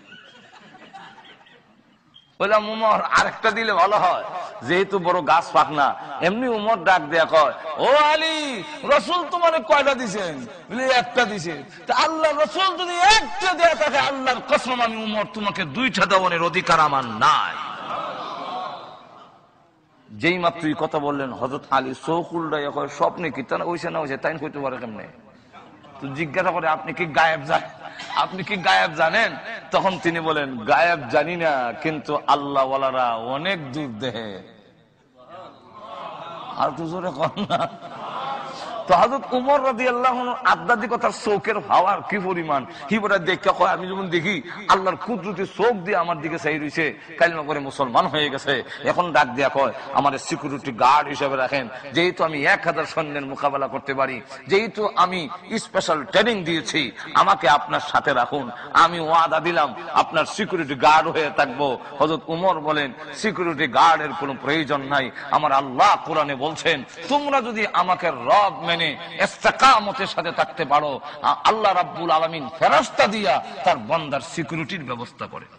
[SPEAKER 2] বললাম, উমর আরেকটা দিলে ভালো হয়, যেহেতু বড় গাছ পাকনা। এমনি উমর ডাক দেয়া কয়, ও আলী, রসুল তোমার কয়টা দিছেন? একটা দিছে। আল্লাহ রসুল যদি একটা দেয়া থাকে, আল্লাহর কসম আমি উমর তোমাকে দুইটা দেওয়ার অধিকার আমার নাই। যেই মাত্র কথা বললেন, হযরত আলী চোখ উল্টাইয়া কয়, স্বপ্নে কি তা হইছে না হইছে তাই কইতে পারে কেমনে? তো জিজ্ঞাসা করে, আপনি কি গায়েব জানেন? আপনি কি গায়েব জানেন? তখন তিনি বলেন, গায়েব জানি না, কিন্তু আল্লাহ ওয়ালারা অনেক দূর দেহে। আর তো জোরে কর না। তো হযরত উমর রাদিয়াল্লাহু আনহু আধ্যাত্মিকতার চোখের পাওয়ার কি পরিমাণ, হিবরা দেখে কয়, আমি যেমন দেখি আল্লাহর কুদরতি চোখ দিয়ে আমার দিকে চাই রইছে, কালিমা পড়ে মুসলমান হয়ে গেছে। এখন ডাক দিয়া কয়, আমার সিকিউরিটি গার্ড হিসেবে রাখেন, যেহেতু আমি এক হাজার সৈন্যের মোকাবেলা করতে পারি, যেহেতু আমি স্পেশাল ট্রেনিং দিয়েছি, আমাকে আপনার সাথে রাখুন, আমি ওয়াদা দিলাম আপনার সিকিউরিটি গার্ড হয়ে থাকবো। হযরত উমর বলেন, সিকিউরিটি গার্ডের কোনো প্রয়োজন নাই, আমার আল্লাহ কোরআনে বলছেন, তোমরা যদি আমাকে রব মেনে মেনে ইস্তেকামতের সাথে থাকতে পারো, আল্লাহ রাব্বুল আলামিন ফেরেশতা দিয়া তার বান্দার সিকিউরিটির ব্যবস্থা করে।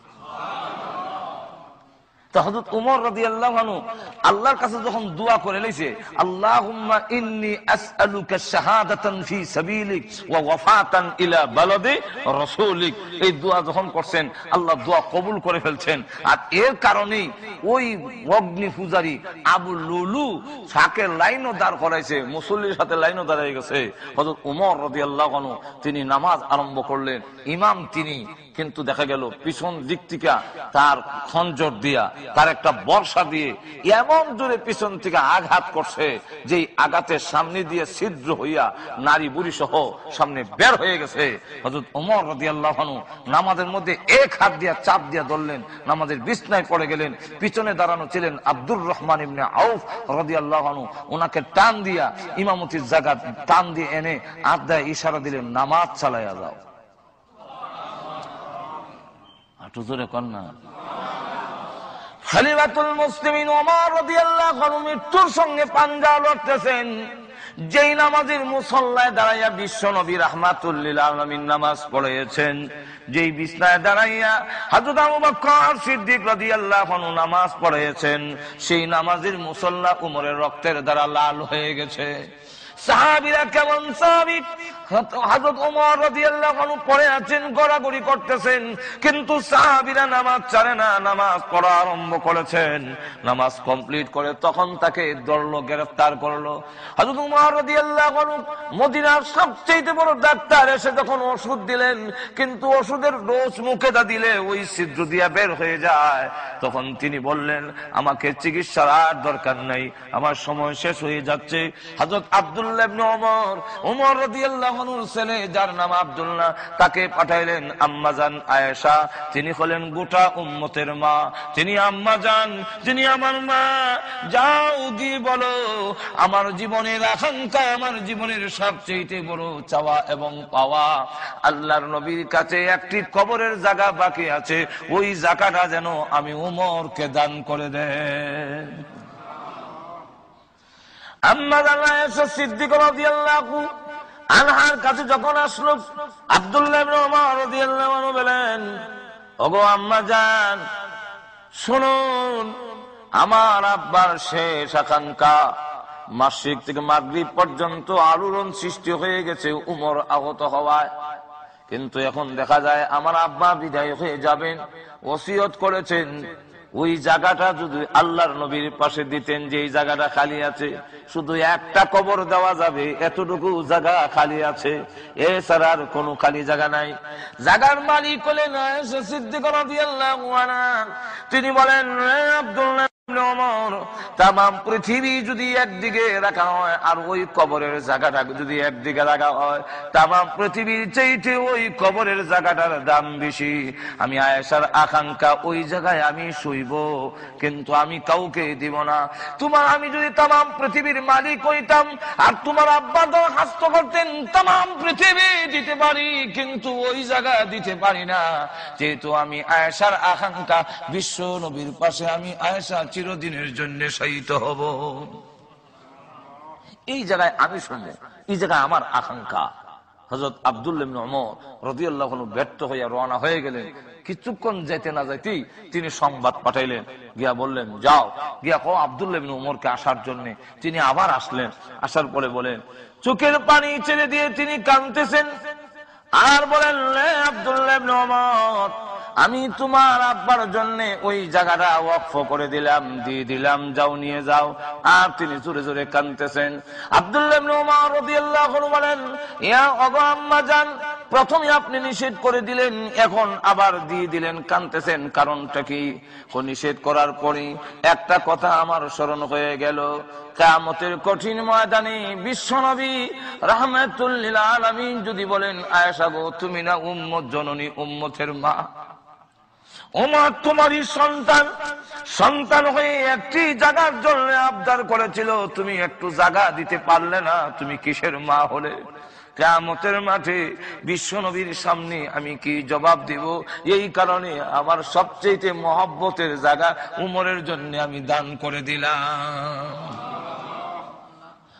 [SPEAKER 2] হযরত ওমর রাদিয়াল্লাহু আনহু আল্লাহর কাছে যখন দোয়া করে লইছে, আল্লাহুম্মা ইন্নী আসআলুকা শাহাদাতান ফি সাবিলিক ওয়া ওয়াফাতান ইলা বালাদি রাসূলিক, এই দোয়া যখন করছেন আল্লাহ দোয়া কবুল করে ফেলছেন। আর এর কারণেই ওই অগ্নি পূজারী আবু লুলু সাকে লাইনও দাঁড় করাইছে, মুসল্লির সাথে লাইনও দাঁড়ায় গেছে। হযরত ওমর রাদিয়াল্লাহু আনহু তিনি নামাজ আরম্ভ করলেন, ইমাম তিনি, কিন্তু দেখা গেল পিছন দিক থেকে তার খঞ্জর দিয়া, তার একটা বর্ষা দিয়ে এমন জোরে পিছন থেকে আঘাত করছে যে আঘাতের সামনে দিয়ে ছিদ্র হইয়া নারী বুড়ি সহ সামনে বের হয়ে গেছে। হযরত ওমর রাদিয়াল্লাহু আনহু নামাজের মধ্যে এক হাত দিয়া চাপ দিয়া ধরলেন, নামাজের বিছনায় পড়ে গেলেন। পিছনে দাঁড়ানো ছিলেন আব্দুর রহমান ইবনে আউফ রাদিয়াল্লাহু আনহু, ওনাকে টান দিয়া ইমামতির জায়গা টান দিয়ে এনে হাত দিয়ে ইশারা দিলেন, নামাজ চালাইয়া যাও। খলিফাতুল মুসলিমিন ওমর রাদিয়াল্লাহু আনহু মৃত্যুর সঙ্গে পাঞ্জা লড়তেছেন। যেই নামাজের মুসল্লায় দাঁড়াইয়া বিশ্ব নবী রাহমাতুল লিল আলামিন নামাজ পড়িয়েছেন, যেই বিছনায় দাঁড়াইয়া হযরত আবু বকর সিদ্দিক রাদিয়াল্লাহু আনহু নামাজ পড়িয়েছেন, সেই নামাজের মুসল্লা উমরের রক্তের দ্বারা লাল হয়ে গেছে। সাহাবীরা কেমন সাহাবী, হযরত ওমর রাদিয়াল্লাহু আনহু পড়ে আছেন, গড়াগড়ি করতেছেন, কিন্তু সাহাবীরা নামাজ ছাড়ে না, নামাজ পড়া আরম্ভ করেছেন। নামাজ কমপ্লিট করে তখন তাকে ধরলো, গ্রেফতার করলো। হযরত ওমর রাদিয়াল্লাহু আনহু মদিনার সবচেয়ে বড় ডাক্তার এসে যখন ওষুধ দিলেন, কিন্তু ওষুধের ডোজ মুখে দা দিলে ওই ছিদ্র দিয়া বের হয়ে যায়, তখন তিনি বললেন, আমাকে চিকিৎসার আর দরকার নাই, আমার সময় শেষ হয়ে যাচ্ছে। হযরত আব্দুল্লাহ ইবনে ওমর, ওমর রাদিয়াল্লাহু আনহুর ছেলে যার নাম আব্দুল্লাহ, তাকে পাঠাইলেন আম্মাজান আয়েশা, তিনি হলেন গোটা উম্মতের মা, তিনি আম্মাজান, তিনি আমার মা, যাও গিয়ে বলো আমার জীবনের আকাঙ্ক্ষা, আমার জীবনের সবচেয়ে বড় চাওয়া এবং পাওয়া, আল্লাহর নবীর কাছে একটি কবরের জায়গা বাকি আছে, ওই জায়গাটা যেন আমি ওমরকে দান করে দেন। আম্মাজান আয়েশা সিদ্দিকা রাদিয়াল্লাহু আনহার কাছে যখন আসলো, আব্দুল্লাহ ইবনে ওমর রাদিয়াল্লাহু আনহু বলেন, ওগো আম্মাজান শুনুন, আমার আব্বার শেষ আকাঙ্ক্ষা, মাসিক থেকে মাগরিব পর্যন্ত আলোড়ন সৃষ্টি হয়ে গেছে উমর আহত হওয়ায়, কিন্তু এখন দেখা যায় আমার আব্বা বিদায় হয়ে যাবেন, ওসিয়ত করেছেন ওই জায়গাটা যদি আল্লাহর নবীর পাশে দিতেন, যে জায়গাটা খালি আছে, শুধু একটা কবর দেওয়া যাবে, এতটুকু জায়গা খালি আছে, এছাড়া আর কোনো খালি জায়গা নাই। জায়গার মালিক হলেন আয়েশা সিদ্দিকা রাদিয়াল্লাহু আনহা। তিনি বলেন, আব্দুল্লাহ ইবনে ওমর, তামাম পৃথিবী যদি একদিকে রাখা হয় আর ওই কবরের জায়গাটা যদি একদিকে রাখা হয়, তামাম পৃথিবীর চাইতে ওই কবরের জায়গাটার দাম বেশি। আমি আয়েশার আকাঙ্ক্ষা ওই জায়গায় আমি শুইব, কিন্তু আমি কাউকে দিব না। তোমার আমি যদি তামাম পৃথিবীর মালিক হইতাম আর তোমার আব্বা দরখাস্ত করতেন তামাম পৃথিবী দিতে পারি, কিন্তু ওই জায়গা দিতে পারি না, যেহেতু আমি আয়েশার আকাঙ্ক্ষা বিশ্ব নবীর পাশে আমি আয়েশা চিরদিনের জন্য শহীদ হব, এই জায়গায় আমি শুনবো, এই জায়গায় আমার আকাঙ্ক্ষা। হযরত আব্দুল্লাহ ইবনে ওমর রাদিয়াল্লাহু আনহু ব্যর্থ হইয়া রওনা হয়ে গেলেন। কিছুক্ষণ যাইতে না যাইতেই তিনি সংবাদ পাঠাইলেন, গিয়া বললেন, যাও গিয়া কও আব্দুল্লাহ ইবনে ওমরকে আসার জন্য। তিনি আবার আসলেন, আসার পরে বলেন, চোখের পানি ছেড়ে দিয়ে তিনি কাঁদতেছেন আর বলেন, আব্দুল্লাহ ইবনে ওমর, আমি তোমার আব্বার জন্য ওই জায়গাটা ওয়াকফ করে দিলাম, দিয়ে দিলাম, যাও নিয়ে যাও। আর তিনি জোরে জোরে কাঁদতেছেন। আব্দুল্লাহ ইবনে ওমর রাদিয়াল্লাহু আনহু বলেন, ইয়া ওগো আম্মাজান, প্রথমে আপনি নিষেধ করে দিলেন, এখন আবার দিয়ে দিলেন, কাঁদতেছেন, কারণটা কি? নিষেধ করার পরে একটা কথা আমার স্মরণ হয়ে গেল, কিয়ামতের কঠিন ময়দানে বিশ্বনবী রাহমাতুল লিল আলামিন যদি বলেন, আয়েশা গো তুমি না উম্মত জননী, উম্মতের মা, ওমর তোমারই সন্তান, সন্তান হয়ে একটি জায়গার জন্য আবদার করেছিল, তুমি একটু জায়গা দিতে পারলে না, তুমি কিসের মা হলে? কিয়ামতের মাঠে বিশ্বনবীর সামনে আমি কি জবাব দিব? এই কারণে আমার সবচেয়ে মহব্বতের জায়গা উমরের জন্য আমি দান করে দিলাম।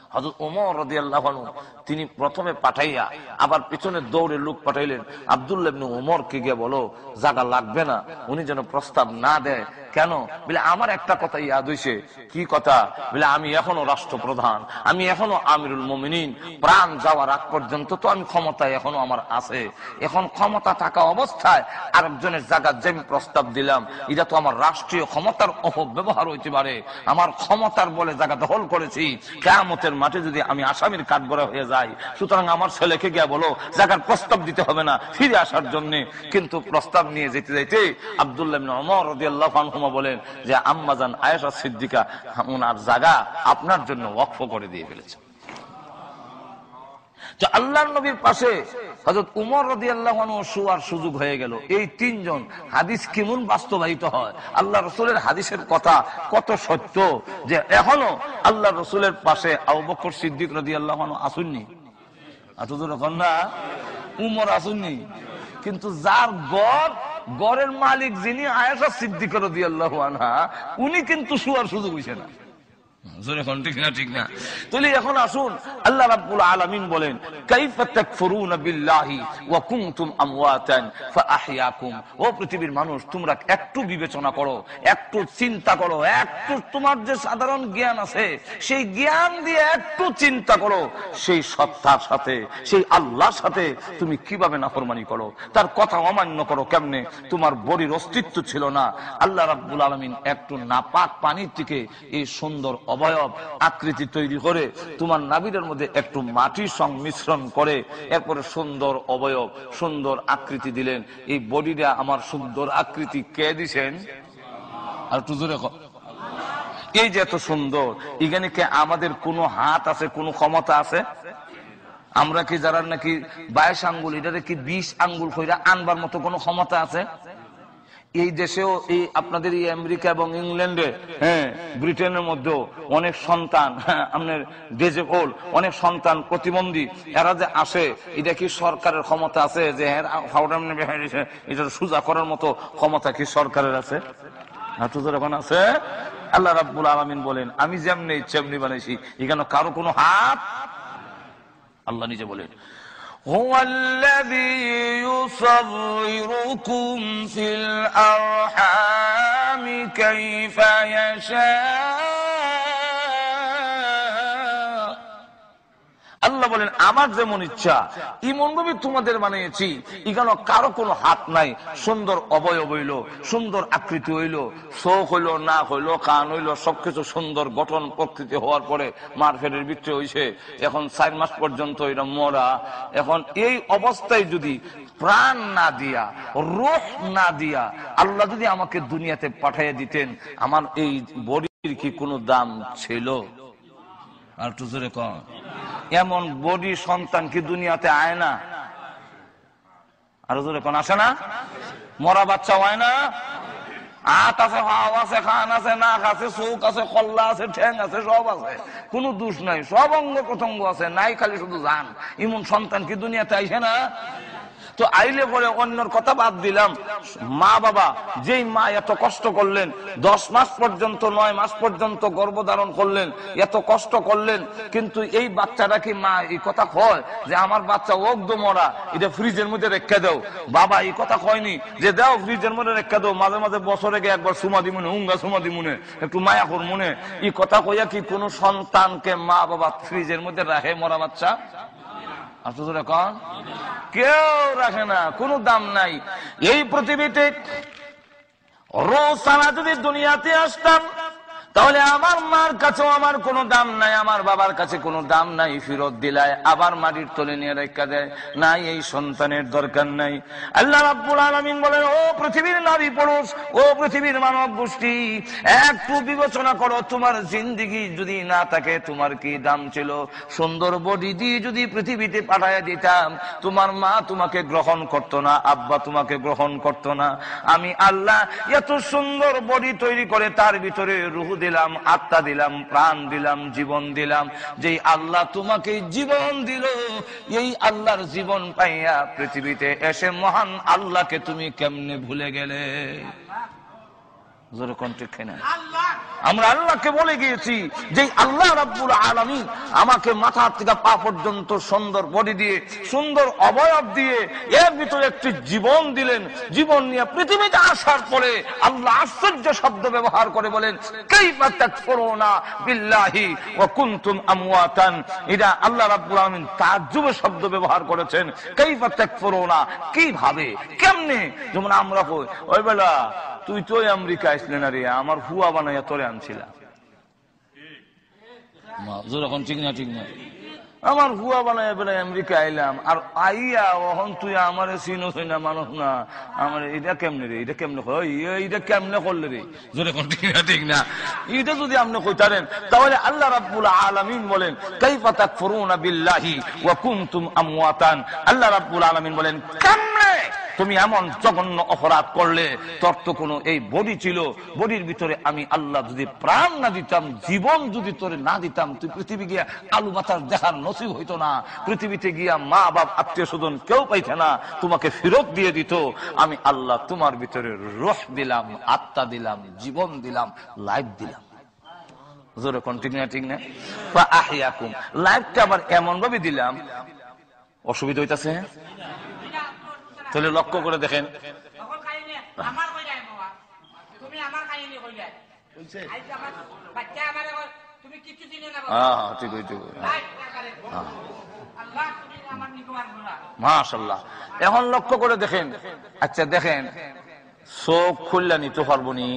[SPEAKER 2] হযরত ওমর রাদিয়াল্লাহু আনহু তিনি প্রথমে পাঠাইয়া আবার পিছনে দৌড়ে লোক পাঠাইলেন, আব্দুল্লাহ ইবনে ওমরকে গিয়ে বলো জায়গা লাগবে না, উনি যেন প্রস্তাব না দেয়। কেন বলে আমার একটা কথা ইয়াদ হইছে। কি কথা বলে আমি এখনো রাষ্ট্রপ্রধান, আমি এখনো আমিরুল মুমিনিন, প্রাণ যাওয়ার আগ পর্যন্ত তো আমি ক্ষমতায় এখনো আমার আছে। এখন ক্ষমতা থাকা অবস্থায় আরেকজনের জায়গা যে আমি প্রস্তাব দিলাম, এটা তো আমার রাষ্ট্রীয় ক্ষমতার অপব্যবহার হইতে পারে। আমার ক্ষমতার বলে জায়গা দখল করেছি, কিয়ামতের মাঠে যদি আমি আসামির কাঠগড়া হয়ে যাই, সুতরাং আমার ছেলেকে গিয়ে বলো জায়গার প্রস্তাব দিতে হবে না, ফিরে আসার জন্য। কিন্তু প্রস্তাব নিয়ে যেতে যেতে আব্দুল্লাহ ইবনে ওমর রাদিয়াল্লাহু আনহু বলেন যে আম্মাজান আয়েশা সিদ্দিকা ওনার জায়গা আপনার জন্য ওয়াকফ করে দিয়ে ফেলেছে। তো আল্লাহর নবীর পাশে হযরত উমর রাদিয়াল্লাহু আনহু শোয়ার সুযোগ হয়ে গেল। এই তিনজন হাদিস কেমন বাস্তবায়িত হয়, আল্লাহ রাসূলের হাদিসের কথা কত সত্য যে এখনো আল্লাহ রাসূলের পাশে আবু বকর সিদ্দিক রাদিয়াল্লাহু আনহু আসুননি, আতুজুর কন্যা উমর আসুননি, কিন্তু যার গড় গড়ের মালিক যিনি আয়েশা সিদ্দিকা রাদিয়াল্লাহু আনহা, উনি কিন্তু শোয়ার সুযোগ হইছে না। ঠিক না ঠিক না তাহলে এখন আসুন আল্লাহ রাব্বুল আলামিন বলেন কাইফা তাকফুরুনা বিল্লাহি ওয়া কুনতুম আমওয়াতান ফাআহইয়াকুম। ও পৃথিবীর মানুষ, তোমরা একটু বিবেচনা করো, একটু চিন্তা করো, একটু তোমার যে সাধারণ জ্ঞান আছে সেই জ্ঞান দিয়ে একটু চিন্তা করো, সেই সত্তার সাথে সেই আল্লাহর সাথে তুমি কিভাবে নাফরমানি করো, তার কথা অমান্য করো কেমনে। তোমার বডির অস্তিত্ব ছিল না, আল্লাহ রাব্বুল আলামিন একটু নাপাক পানির থেকে এই সুন্দর অবয়ব আকৃতি তৈরি করে তোমার নাভির মধ্যে একটু মাটি সংমিশ্রণ করে এরপরে সুন্দর অবয়ব সুন্দর আকৃতি দিলেন। এই বডিটা আমার সুন্দর আকৃতি কে দিছেন? আর তুজুরে এই যে এত সুন্দর, এখানে কে আমাদের কোনো হাত আছে, কোনো ক্ষমতা আছে? আমরা কি যারা নাকি বাইশ আঙ্গুল এটারে কি বিশ আঙ্গুল কইরা আনবার মতো কোনো ক্ষমতা আছে? এই দেশেও এই আপনাদের এই আমেরিকা এবং ইংল্যান্ডে, হ্যাঁ ব্রিটেনের মধ্যেও অনেক সন্তান আপনার ডিজেবল, অনেক সন্তান প্রতিবন্ধী, এরা যে আসে, এটা কি সরকারের ক্ষমতা আছে যে এটা সোজা করার মতো ক্ষমতা কি সরকারের আছে? এখন আছে? আল্লাহ রাব্বুল আলামিন বলেন আমি যেমনি তেমনি বানাইছি, এখানে কারো কোনো হাত। আল্লাহ নিজে বলেন هو الذي يصوركم في الأرحام كيف يشاء। আল্লাহ বলেন আমার যেমন ইচ্ছা এমন ভাবে তোমাদের বানিয়েছি, এখানে কারো কোনো হাত নাই। সুন্দর অবয়ব হইল, সুন্দর আকৃতি হইল, চোখ হইল, নাক হইল, কান হইল, সবকিছু সুন্দর গঠন প্রকৃতি হওয়ার পরে মার ফেরের ভিতরে হইছে, এখন চার মাস পর্যন্ত এটা মরা। এখন এই অবস্থায় যদি প্রাণ না দিয়া, রূহ না দিয়া আল্লাহ যদি আমাকে দুনিয়াতে পাঠিয়ে দিতেন, আমার এই বডির কি কোনো দাম ছিল? আর তো জোরে কম, এমন বডি সন্তান কি দুনিয়াতে আয় না? আরো জোরে কোন আসে না? মরা বাচ্চা হয় না? হাত আছে, হাও আছে, খান আছে, নাক আছে, চোখ আছে, কল্লা আছে, ঠ্যাং আছে, সব আছে, কোন দোষ নাই, সব অঙ্গ প্রত্যঙ্গ আছে, নাই খালি শুধু জান। এমন সন্তান কি দুনিয়াতে আইসে না? তো আইলে পরে অন্যর কথা বাদ দিলাম, মা বাবা যেই মা এত কষ্ট করলেন, দশ মাস পর্যন্ত নয় মাস পর্যন্ত গর্ভধারণ করলেন, এত কষ্ট করলেন, কিন্তু এই বাচ্চাটা কি মা এই কথা কয় যে আমার বাচ্চা ওগ্দ মরা, এটা ফ্রিজের মধ্যে রেখে দাও? বাবা এই কথা কয়নি যে দাও ফ্রিজের মধ্যে রেখে দাও, মাঝে মাঝে বছরে একবার সুমা দি মনে, হুঙ্গা সুমা দি মনে, একটু মায়া কর মনে। এই কথা কইয়া কি কোন সন্তানকে মা বাবা ফ্রিজের মধ্যে রাখে মরা বাচ্চা? কেউ রাখে না, কোনো দাম নাই। এই পৃথিবীতে রোজ সারা যদি দুনিয়াতে আসতাম তাহলে আমার মার কাছেও আমার কোনো দাম নাই, আমার বাবার কাছে কোনো দাম নাই, ফেরত দিলায় আবার মাটির তলে নিয়ে রেখা দেয়, নাই এই সন্তানের দরকার নাই। আল্লাহ রাব্বুল আলামিন বলেন ও পৃথিবীর নারী পুরুষ, ও পৃথিবীর মানব গোষ্ঠী, একটু বিবেচনা করো, তোমার জিন্দেগি যদি না থাকে তোমার কি দাম ছিল? সুন্দর বডি দিয়ে যদি পৃথিবীতে পাঠাইয়া দিতাম, তোমার মা তোমাকে গ্রহণ করতো না, আব্বা তোমাকে গ্রহণ করতো না। আমি আল্লাহ এত সুন্দর বডি তৈরি করে তার ভিতরে রূহ দিলাম, আত্মা দিলাম, প্রাণ দিলাম, জীবন দিলাম। যেই আল্লাহ তোমাকে জীবন দিল, এই আল্লাহর জীবন পাইয়া পৃথিবীতে এসে মহান আল্লাহকে তুমি কেমনে ভুলে গেলে? জোরে কোন ঠিক না? আমরা আল্লাহকে বলে গিয়েছি যে আল্লাহ রাব্বুল আলামিন আমাকে মাথা থেকে পা পর্যন্ত সুন্দর বডি দিয়ে, সুন্দর অবয়ব দিয়ে, এর ভিতরে একটি জীবন দিলেন। জীবন নিয়ে পৃথিবীতে আসার পরে আল্লাহ আশ্চর্য শব্দ ব্যবহার করে বলেন, কাইফা তাকফুরুনা বিল্লাহি ওয়া কুনতুম আমওয়াতান। এটা আল্লাহ রাব্বুল আলামিন তাজ্জুবের শব্দ ব্যবহার করেছেন। কাইফা তাকফুরুনা, কিভাবে, কেমনে? যেমন আমরা কই, ওই বেলা তুই তো আমেরিকা আসলে না রে, আমার হুয়া বানাইয়া তোরে আনছিলাম। যখন ঠিক না ঠিক না, আমার হুয়া বানাইয়া বেলা আমেরিকা আইলাম, আর আইয়া ওহন তুই আমার চিনো না মানুষ না, আমার এটা কেমনে রে, এটা কেমনে এটা কেমনে করলে রে? যখন ঠিক না ঠিক না, এটা যদি আপনি কইতারেন তাহলে আল্লাহ রাব্বুল আলামিন বলেন, কাইফা তাকফুরুনা বিল্লাহি ওয়া কুনতুম আমওয়াতান। আল্লাহ রাব্বুল আলামিন বলেন, কেমনে তুমি এমন জঘন্য অপরাধ করলে? তোর তো কোনো এই বডি ছিল, বডির ভিতরে আমি আল্লাহ যদি প্রাণ না দিতাম, জীবন যদি তোরে না দিতাম, তুই পৃথিবী গিয়া আলু বাতার দেখার নসিব হইতো না। পৃথিবীতে গিয়া মা বাপ আত্মীয় স্বজন কেউ পাইছে না, তোমাকে ফেরত দিয়ে দিত। আমি আল্লাহ তোমার ভিতরে রূহ দিলাম, আত্মা দিলাম, জীবন দিলাম, লাইফ দিলাম। জোরে কোন ঠিক না ঠিক না? ফা আহিয়াকুম, লাইফটা আবার এমন ভাবে দিলাম, অসুবিধা হইতাছে? তাহলে লক্ষ্য করে দেখেন, মাশাআল্লাহ। এখন লক্ষ্য করে দেখেন, আচ্ছা দেখেন, চোখ খুললা নিতে পারবো নি?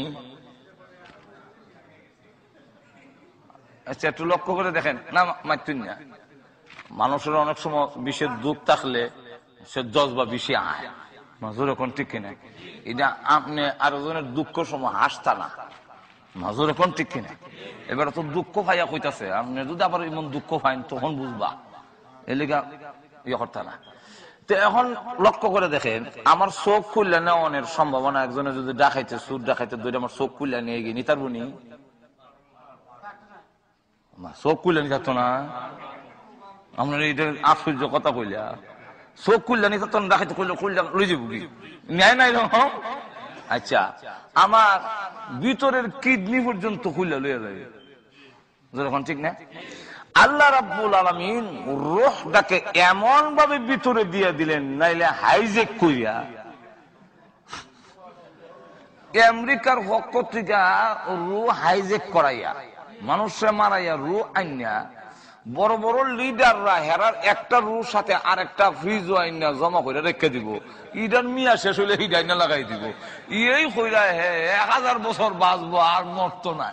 [SPEAKER 2] আচ্ছা একটু লক্ষ্য করে দেখেন না, মারতুন না। মানুষের অনেক সময় বিষের দুঃখ থাকলে সে জজবা বেশি আয়, মাজুর এখন ঠিক কিনা? এটা আপনি আরো জনের দুঃখ সময় হাসতা না, মাজুর এখন ঠিক কিনা? এবার তো দুঃখ পাইয়া কইতাছে, আপনি যদি আবার এমন দুঃখ পাইন তখন বুঝবা, এলিগা ইয়ে করতা না। তো এখন লক্ষ্য করে দেখেন, আমার চোখ খুললে নেওয়ানের সম্ভাবনা, একজনে যদি ডাকাইতে সুর ডাকাইতে ধরে আমার চোখ খুললে নিয়ে গিয়ে নিতার বুনি, চোখ খুললে নিত না। আপনার এইটা আশ্চর্য কথা কইলা, চোখ খুললে নিত ডাকাইতে খুললে খুললে লই যাবো কি ন্যায় নাই রকম। আচ্ছা আমার ভিতরের কিডনি পর্যন্ত খুললে লইয়া যায়, যখন ঠিক না? আল্লাহ রাব্বুল আলামিন রূহটাকে এমন ভাবে ভিতরে দিয়ে দিলেন, নাইলে হাইজেক কইরা আমেরিকার পক্ষ থেকে রূহ হাইজেক করাইয়া মানুষে মারাইয়া রূহ আইনা বড় বড় লিডাররা হেরার একটা রূহ সাথে আর একটা ফ্রিজ আইনা জমা করে রেখে দিব, ইডার মিয়া শেষ হইলে হিট আইনা লাগাই দিব, এই কইরা হে এক হাজার বছর বাঁচবো আর মরতো না।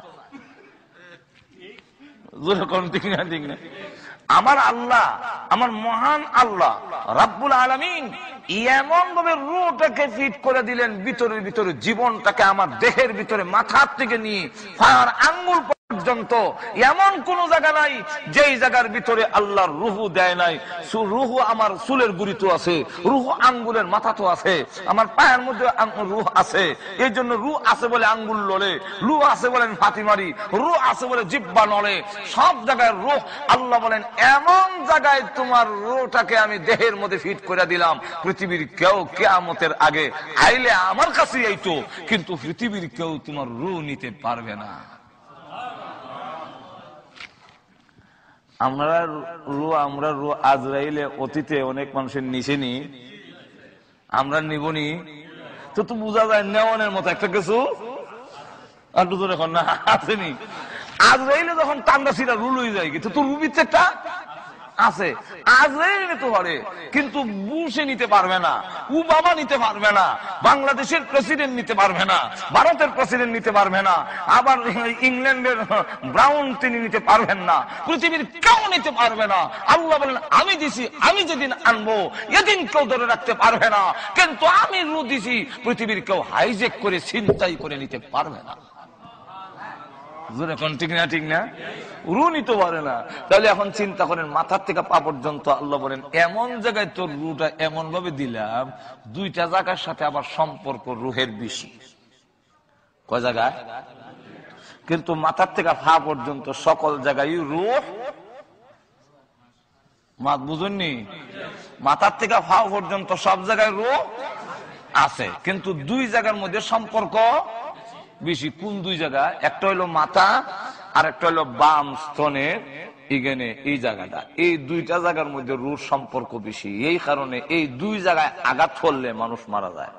[SPEAKER 2] আমার আল্লাহ, আমার মহান আল্লাহ রাব্বুল আলামিন এমন ভাবে রূহটাকে ফিট করে দিলেন ভিতরের ভিতরে, জীবনটাকে আমার দেহের ভিতরে মাথার থেকে নিয়ে পায়ের আঙ্গুল পর্যন্ত এমন কোন জায়গা নাই যেই জায়গার ভিতরে আল্লাহর রূহ দেয় নাই। রূহ আমার চুলের গুড়িতে আছে, রূহ আঙ্গুলের মাথা তো আছে, আমার পায়ের মধ্যে রূহ আছে। এই জন্য রূহ আছে বলে আঙ্গুল লড়ে, রূহ আছে বলেন ফাতি মারি, রূহ আছে বলে জিহ্বা নড়ে, সব জায়গায় রূহ। আল্লাহ বলেন এমন জায়গায় তোমার রূহটাকে আমি দেহের মধ্যে ফিট করে দিলাম, পৃথিবীর কেউ কিয়ামতের আগে আইলে আমার কাছে আইতো, কিন্তু পৃথিবীর কেউ তোমার রূহ নিতে পারবে না। আমরা রু আমরা রু আজরাইলে অতীতে অনেক মানুষের নিছেনি, আমরা নিবনি তো তো বোঝা যায় নেওয়ানের মতো একটা কিছু আর দুজন এখন না আসেনি। আজরাইলে যখন টান্ডা সিরা রুল হয়ে যায় কিন্তু তো রুবিতে একটা আছে, আজরাইল নিতে পারে কিন্তু বুশে নিতে পারবে না, ওবামা নিতে পারবে না, বাংলাদেশের প্রেসিডেন্ট নিতে পারবে না, ভারতের প্রেসিডেন্ট নিতে পারবে না, আবার ইংল্যান্ডের ব্রাউন তিনি নিতে পারবেন না, পৃথিবীর কেউ নিতে পারবে না। আল্লাহ বলেন আমি দিছি, আমি যেদিন আনবো এদিন কেউ ধরে রাখতে পারবে না, কিন্তু আমি রু দিছি, পৃথিবীর কেউ হাইজেক করে ছিনতাই করে নিতে পারবে না। ঠিক না ঠিক না? রু নিতে পারে না। তাহলে এখন চিন্তা করেন মাথার থেকে পা পর্যন্ত আল্লাহ বলেন এমন জায়গায় তোর রুটা এমন ভাবে দিলাম, দুইটা জায়গার সাথে আবার সম্পর্ক রুহের বেশি। কয় জায়গায়? কিন্তু মাথার থেকে পা পর্যন্ত সকল জায়গায় রুহ। মাত বুঝুননি? মাথার থেকে পা পর্যন্ত সব জায়গায় রুহ আছে, কিন্তু দুই জায়গার মধ্যে সম্পর্ক বেশি কোন দুই জায়গা? একটা হলো মাথা আর একটা হলো বাম স্তনের এখানে এই জায়গাটা, এই দুইটা জায়গার মধ্যে রুর সম্পর্ক বেশি। এই কারণে এই দুই জায়গায় আঘাত করলে মানুষ মারা যায়।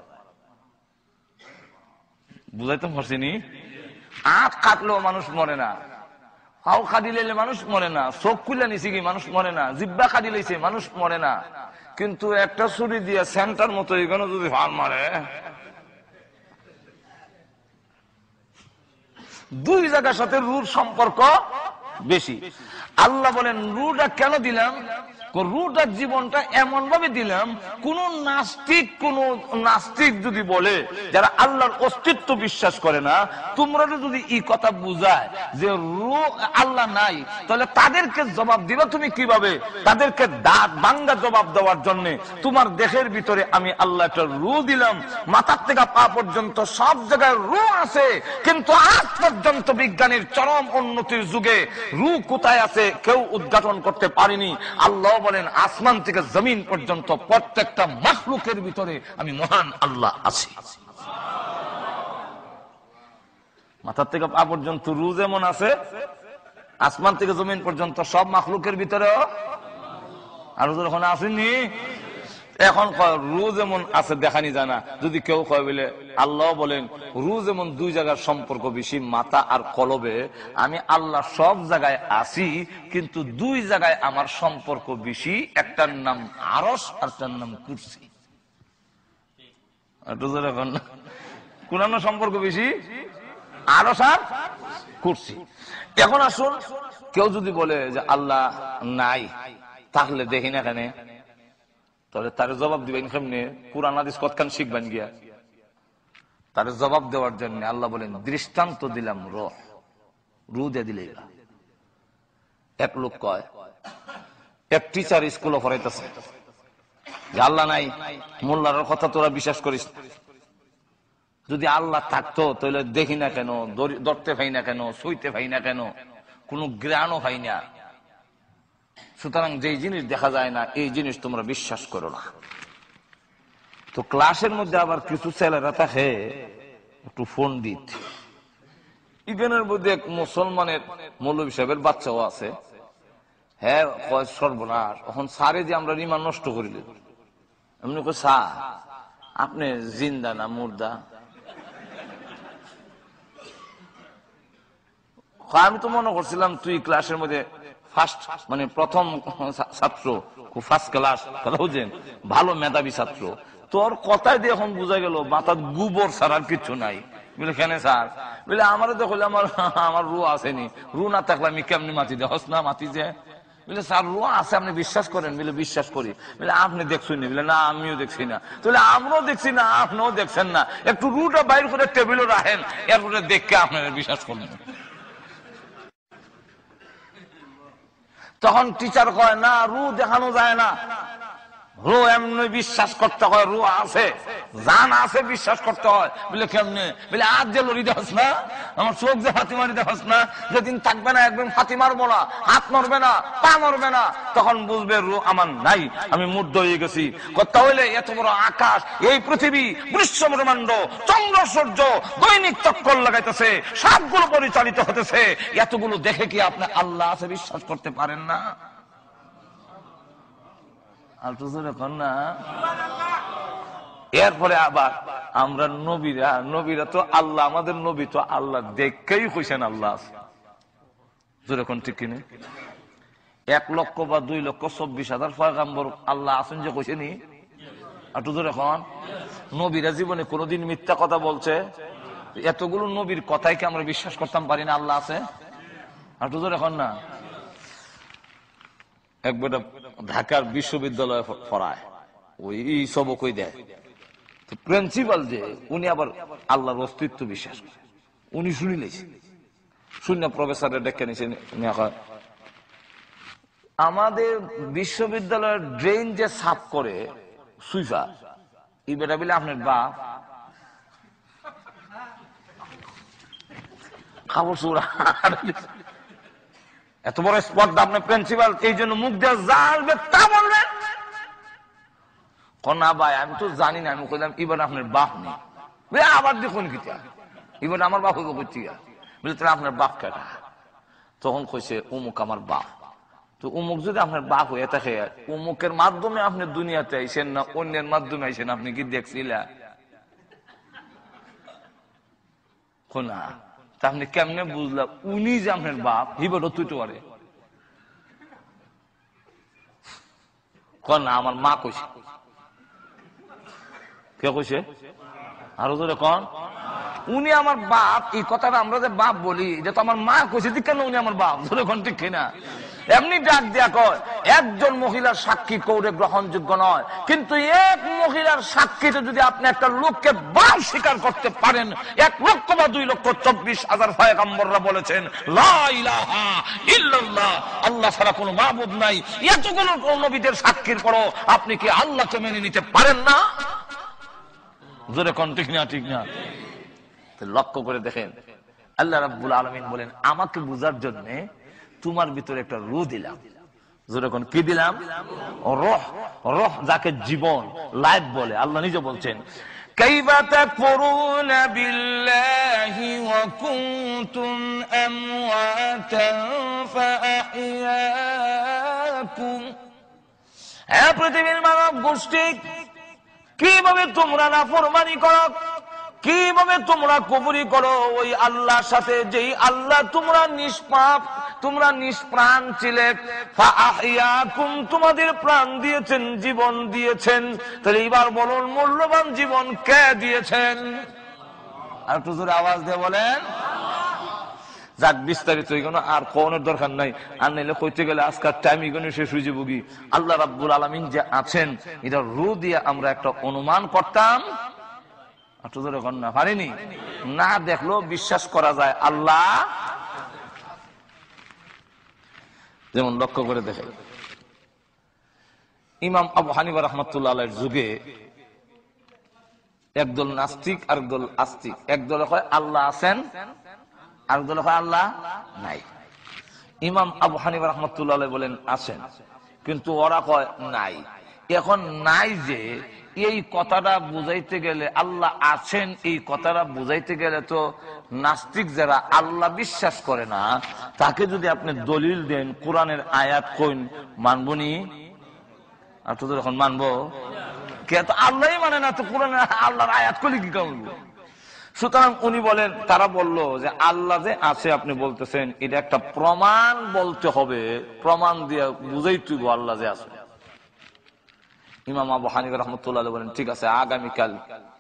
[SPEAKER 2] বুঝাইতে পারছিনি? আখ কাটলেও মানুষ মরে না, পাও খাদি লাইলে মানুষ মরে না, চোখ খুলে নিছে কি মানুষ মরে না, জিব্বা খাদি লাইছে মানুষ মরে না। কিন্তু একটা ছুরি দিয়ে সেন্টার মতো এখানে যদি হার মারে, দুই জায়গার সাথে রুর সম্পর্ক বেশি। আল্লাহ বলেন রুটা কেন দিলাম? রুটার জীবনটা এমন ভাবে দিলাম, কোন নাস্তিক কোন নাস্তিক যদি বলে, যারা আল্লাহর অস্তিত্ব বিশ্বাস করে না, তোমরা যদি এই কথা বুঝায় যে রু আল্লাহ নাই, তাহলে তাদেরকে জবাব দিবা তুমি কিভাবে? তাদেরকে দাঁত ভাঙ্গা জবাব দেওয়ার জন্য তোমার দেহের ভিতরে আমি আল্লাহ একটা রু দিলাম, মাথার থেকে পা পর্যন্ত সব জায়গায় রু আছে, কিন্তু আজ পর্যন্ত বিজ্ঞানের চরম উন্নতির যুগে রু কোথায় আছে কেউ উদ্ঘাটন করতে পারেনি। আল্লাহ বলেন আসমান থেকে জমিন পর্যন্ত প্রত্যেকটা মাখলুকের ভিতরে আমি মহান আল্লাহ আছি। মাথার থেকে পা পর্যন্ত রু যেমন আছে, আসমান থেকে জমিন পর্যন্ত সব মাখলুকের ভিতরে আরো যখন আসেনি। এখন রু যেমন আছে দেখানি জানা, যদি কেউ কয় বলে আল্লাহ বলেন রু যেমন দুই জায়গার সম্পর্ক বেশি, মাথা আর কলবে, আমি আল্লাহ সব জায়গায় আছি, কিন্তু দুই জায়গায় আমার সম্পর্ক বেশি, একটার নাম আরশ আর একটার নাম কুরসি। কোন সম্পর্ক বেশি? আরশ আর কুরসি। এখন আসুন, কেউ যদি বলে যে আল্লাহ নাই, তাহলে দেখি না কেন, তাহলে তার জবাব দিবেন কেমনে? কুরআন হাদিস কতখান শিখবেন গিয়া? তার জবাব দেওয়ার জন্য আল্লাহ বলেন দৃষ্টান্ত দিলাম রূহ, রূহ দিয়ে দিলে। এক লোক কয়, এক টিচার স্কুলে পড়াইতেছে যে আল্লাহ নাই, মোল্লার কথা তোরা বিশ্বাস করিস না। যদি আল্লাহ থাকতো তাহলে দেখি না কেন, ধরতে পাই না কেন, সইতে পাই না কেন, কোন জ্ঞানও পাই না। সুতরাং যে জিনিস দেখা যায় না এই জিনিস তোমরা বিশ্বাস করো না। তো ক্লাসের মধ্যে আবার কিছু ছেলেরা থাকে একটু ফোন দিত। ইভেনের মধ্যে এক মুসলমানের মৌলভী সাহেবের বাচ্চাও আছে। হ্যাঁ সর্বনাশ, এখন সারে যে আমরা রিমান নষ্ট করিল। এমনি কই স্যার আপনি জিন্দা না মুর্দা? আমি তো মনে করছিলাম তুই ক্লাসের মধ্যে ফার্স্ট মানে প্রথম ছাত্র, খুব ফার্স্ট ক্লাস, কথা বুঝছেন, ভালো মেধাবী ছাত্র। তোর কথাই দিয়ে এখন বোঝা গেল মাথার গোবর ছাড়া আর কিছু নাই। বলে কেন স্যার? বলে আমারও তো হলে আমার আমার রু আসেনি, রু না থাকলে আমি কেমনি মাটি দে হস না মাটি যে। বলে স্যার রু আছে আপনি বিশ্বাস করেন? বলে বিশ্বাস করি। বলে আপনি দেখছেন? বলে না আমিও দেখছি না। তাহলে আমরাও দেখছি না, আপনিও দেখছেন না, একটু রুটা বাইর করে টেবিলে রাখেন, এরপরে দেখে আপনারা বিশ্বাস করবেন। তখন টিচার কয় না রু দেখানো যায় না, রু এমনি বিশ্বাস করতে হয়, রু আছে, জান আছে বিশ্বাস করতে হয়। বলে কেমনে? বলে আজ যে লড়ি দেখাস না, আমার চোখ যে ফাতিমারি দেখাস না, যেদিন থাকবে না একদম ফাতি মারবো না, হাত নড়বে না, পা নড়বে না, তখন বুঝবে রু আমার নাই, আমি মুগ্ধ হয়ে গেছি। তাহলে এত বড় আকাশ, এই পৃথিবী, বিশ্ব ব্রহ্মাণ্ড, চন্দ্র সূর্য দৈনিক চক্কর লাগাইতেছে, সবগুলো পরিচালিত হতেছে, এতগুলো দেখে কি আপনি আল্লাহ আছে বিশ্বাস করতে পারেন না? এরপরে আবার আমরা নবীরা, নবীরা তো আল্লাহ, আমাদের নবী তো আল্লাহ দেখেই কইছেন আল্লাহ আছে। যেরকম ঠিক কিনে এক লক্ষ বা দুই লক্ষ চব্বিশ হাজার পয়গাম্বর আল্লাহ আছেন যে কইছেনি। আর তো এখন নবীরা জীবনে কোনোদিন মিথ্যা কথা বলছে? এতগুলো নবীর কথাই কি আমরা বিশ্বাস করতাম পারি না আল্লাহ আছে? আর তো এখন না, একবার ঢাকার বিশ্ববিদ্যালয়ে পড়ায়, ওই সবক ওই দেয়, প্রিন্সিপাল যে উনি আবার আল্লাহর অস্তিত্ব বিশ্বাস করে, উনি শুনিলেছে, শূন্য প্রফেসরের ডেকে নিছে, আমাদের বিশ্ববিদ্যালয়ের ড্রেন যে সাফ করে সুইফার, এই বেটা বলে আপনার বাপ খাবার সুরা। এত বড় স্পর্ধা আপনার প্রিন্সিপাল, এই জন্য মুখ দিয়ে জানবে তা বলবেন? না ভাই আমি তো জানি না, আমি কইলাম এবার আপনার বাপ নেই। আবার দেখুন কি এবার আমার বাপ হইব করছি বলে তাহলে আপনার বাপ কেটা? তখন কইছে অমুক আমার বাপ। তো অমুক যদি আপনার বাপ হয়ে থাকে, অমুকের মাধ্যমে আপনি দুনিয়াতে আইসেন না অন্যের মাধ্যমে আইসেন, আপনি কি দেখছিলেন? না, তা আপনি কেমনে বুঝলাম উনি যে আপনার বাপ? হিবার তুই তো পারে না, আমার মা কইছে। কে কইছে? আরো জোরে কন। উনি আমার বাপ, এই কথাটা আমরা যে বাপ বলি, এটা তো আমার মা কইছে, কেন উনি আমার বাপ? জোরে কন, ঠিক কিনা? এমনি ডাক দেয়া কয় একজন মহিলার সাক্ষী কৌরে গ্রহণযোগ্য নয়, কিন্তু এক মহিলার সাক্ষীতে যদি আপনি একটা লোককে বাপ স্বীকার করতে পারেন, এক লক্ষ বা দুই লক্ষ চব্বিশ হাজার পয়গম্বররা বলেছেন লা ইলাহা ইল্লাল্লাহ, আল্লাহ ছাড়া কোনো মাবুদ নাই, এতগুলো নবীদের সাক্ষীর পরও আপনি কি আল্লাহকে মেনে নিতে পারেন না? জোরে কোন, ঠিক না? ঠিক না? লক্ষ্য করে দেখেন, আল্লাহ রাব্বুল আলামিন বলেন আমাকে বুঝার জন্য তোমার ভিতরে একটা রূহ দিলাম। যেরকম কি দিলাম? রূহ। রূহ যাকে জীবন, লাইফ বলে। আল্লাহ নিজে বলছেন কাইফা তাকফুরুনা বিল্লাহি ওয়া কুনতুম আমওয়াতান ফাআহইয়াকুম। হে পৃথিবীর মানব গোষ্ঠী, কিভাবে তোমরা নাফরমানি করো, কিভাবে তোমরা কুফরি করো ওই আল্লাহর সাথে, যেই আল্লাহ তোমরা নিষ্পাপ, তোমরা নিষ্প্রাণ ছিলে, ফাআহইয়াকুম, তোমাদের প্রাণ দিয়েছেন, জীবন দিয়েছেন। তাহলে এবার বলুন মূল্যবান জীবন কে দিয়েছেন? আর একটু জোরে আওয়াজ দিয়ে বলেন। যাক, বিস্তারিত এগুলো আর কোনের দরকার নাই, আর নাইলে কইতে গেলে আজকাল টাইম এগুলো শেষ হয়ে যাবো। কি আল্লাহ রাব্বুল আলামিন যে আছেন, এটা রূহ দিয়ে আমরা একটা অনুমান করতাম, পারিনি না, দেখলো বিশ্বাস করা যায় আল্লাহ। যেমন লক্ষ্য করে দেখে ইমাম আবু হানিফা রাহমাতুল্লাহ আলাইহির যুগে একদল নাস্তিক আর একদল আস্তিক। একদল কয় আল্লাহ আছেন, আর একদল কয় আল্লাহ নাই। ইমাম আবু হানিফা রাহমাতুল্লাহ আলাইহি বলেন আছেন, কিন্তু ওরা কয় নাই। এখন নাই যে এই কথাটা বুঝাইতে গেলে, আল্লাহ আছেন এই কথাটা বুঝাইতে গেলে তো নাস্তিক যারা আল্লাহ বিশ্বাস করে না, তাকে যদি আপনি দলিল দেন, কোরআনের আয়াত কইন, মানবনি? আর তো যখন মানবো, কে তো আল্লাহই মানে না, তো কোরআনের আল্লাহর আয়াত কইলে কি করব? সুতরাং উনি বলেন, তারা বলল যে আল্লাহ যে আছে আপনি বলতেছেন, এটা একটা প্রমাণ বলতে হবে, প্রমাণ দিয়ে বুঝাইতে হবে আল্লাহ যে আছে। ইমাম আবু হানিফা রাহমাতুল্লাহ আলাইহি বলেন ঠিক আছে, আগামীকাল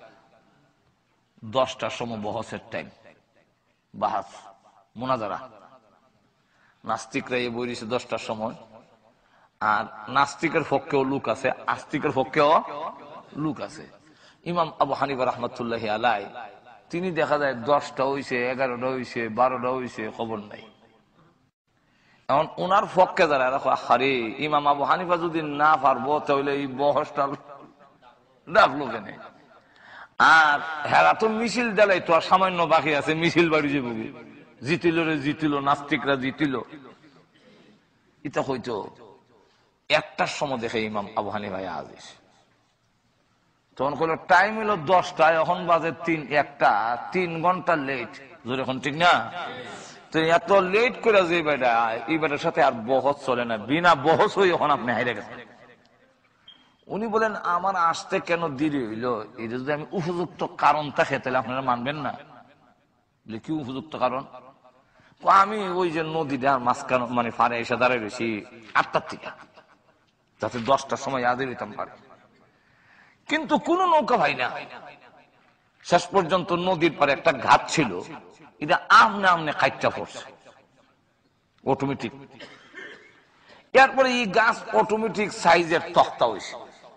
[SPEAKER 2] দশটার সময় বহসের টাইম, বাহাস মুনাজারা। নাস্তিকরা এই বই দিয়েছে দশটার সময়, আর নাস্তিকের পক্ষেও লোক আছে, আস্তিকের পক্ষেও লোক আছে। ইমাম আবু হানিফা রাহমাতুল্লাহি আলাইহি তিনি দেখা যায় দশটা হইছে, এগারোটা হইছে, বারোটা হইছে, খবর নাই। এখন ওনার পক্ষে যারা আরে ইমাম আবু হানিফা যদি না পারবো তাহলে এই বহসটা ডাকলো কেন? আর হেরা তো মিছিল দেলাই তো আর সামান্য বাকি আছে, মিছিল বাড়ি যাবো, জিতিল রে জিতিল, নাস্তিকরা জিতিল। এটা হইতো একটার সময় দেখে ইমাম আবু হানিফা আদেশ, তখন কইল টাইম হলো দশটায়, এখন বাজে তিন একটা, তিন ঘন্টা লেট। এখন ঠিক না? তো এত লেট করে যে বেটা, এই বেটার সাথে আর বহস চলে না, বিনা বহস হয়ে এখন আপনি হাইরে গেছেন। উনি বলেন আমার আসতে কেন দেরি হইলো, এটা যদি আমি উপযুক্ত কারণ থাকে তাহলে আপনারা মানবেন না। কি উপযুক্ত কারণ? আমি ওই যে নদীটা মাঝখানে মানে ফারে এসে দাঁড়াই রয়েছি আটটার থেকে, যাতে দশটার সময় আদে হইতাম পারে, কিন্তু কোন নৌকা ভাই না। শেষ পর্যন্ত নদীর পারে একটা ঘাট ছিল, এটা আমনে আমনে কাইটটা পড়ছে অটোমেটিক। এরপরে এই গাছ অটোমেটিক সাইজের তক্তা হয়েছে,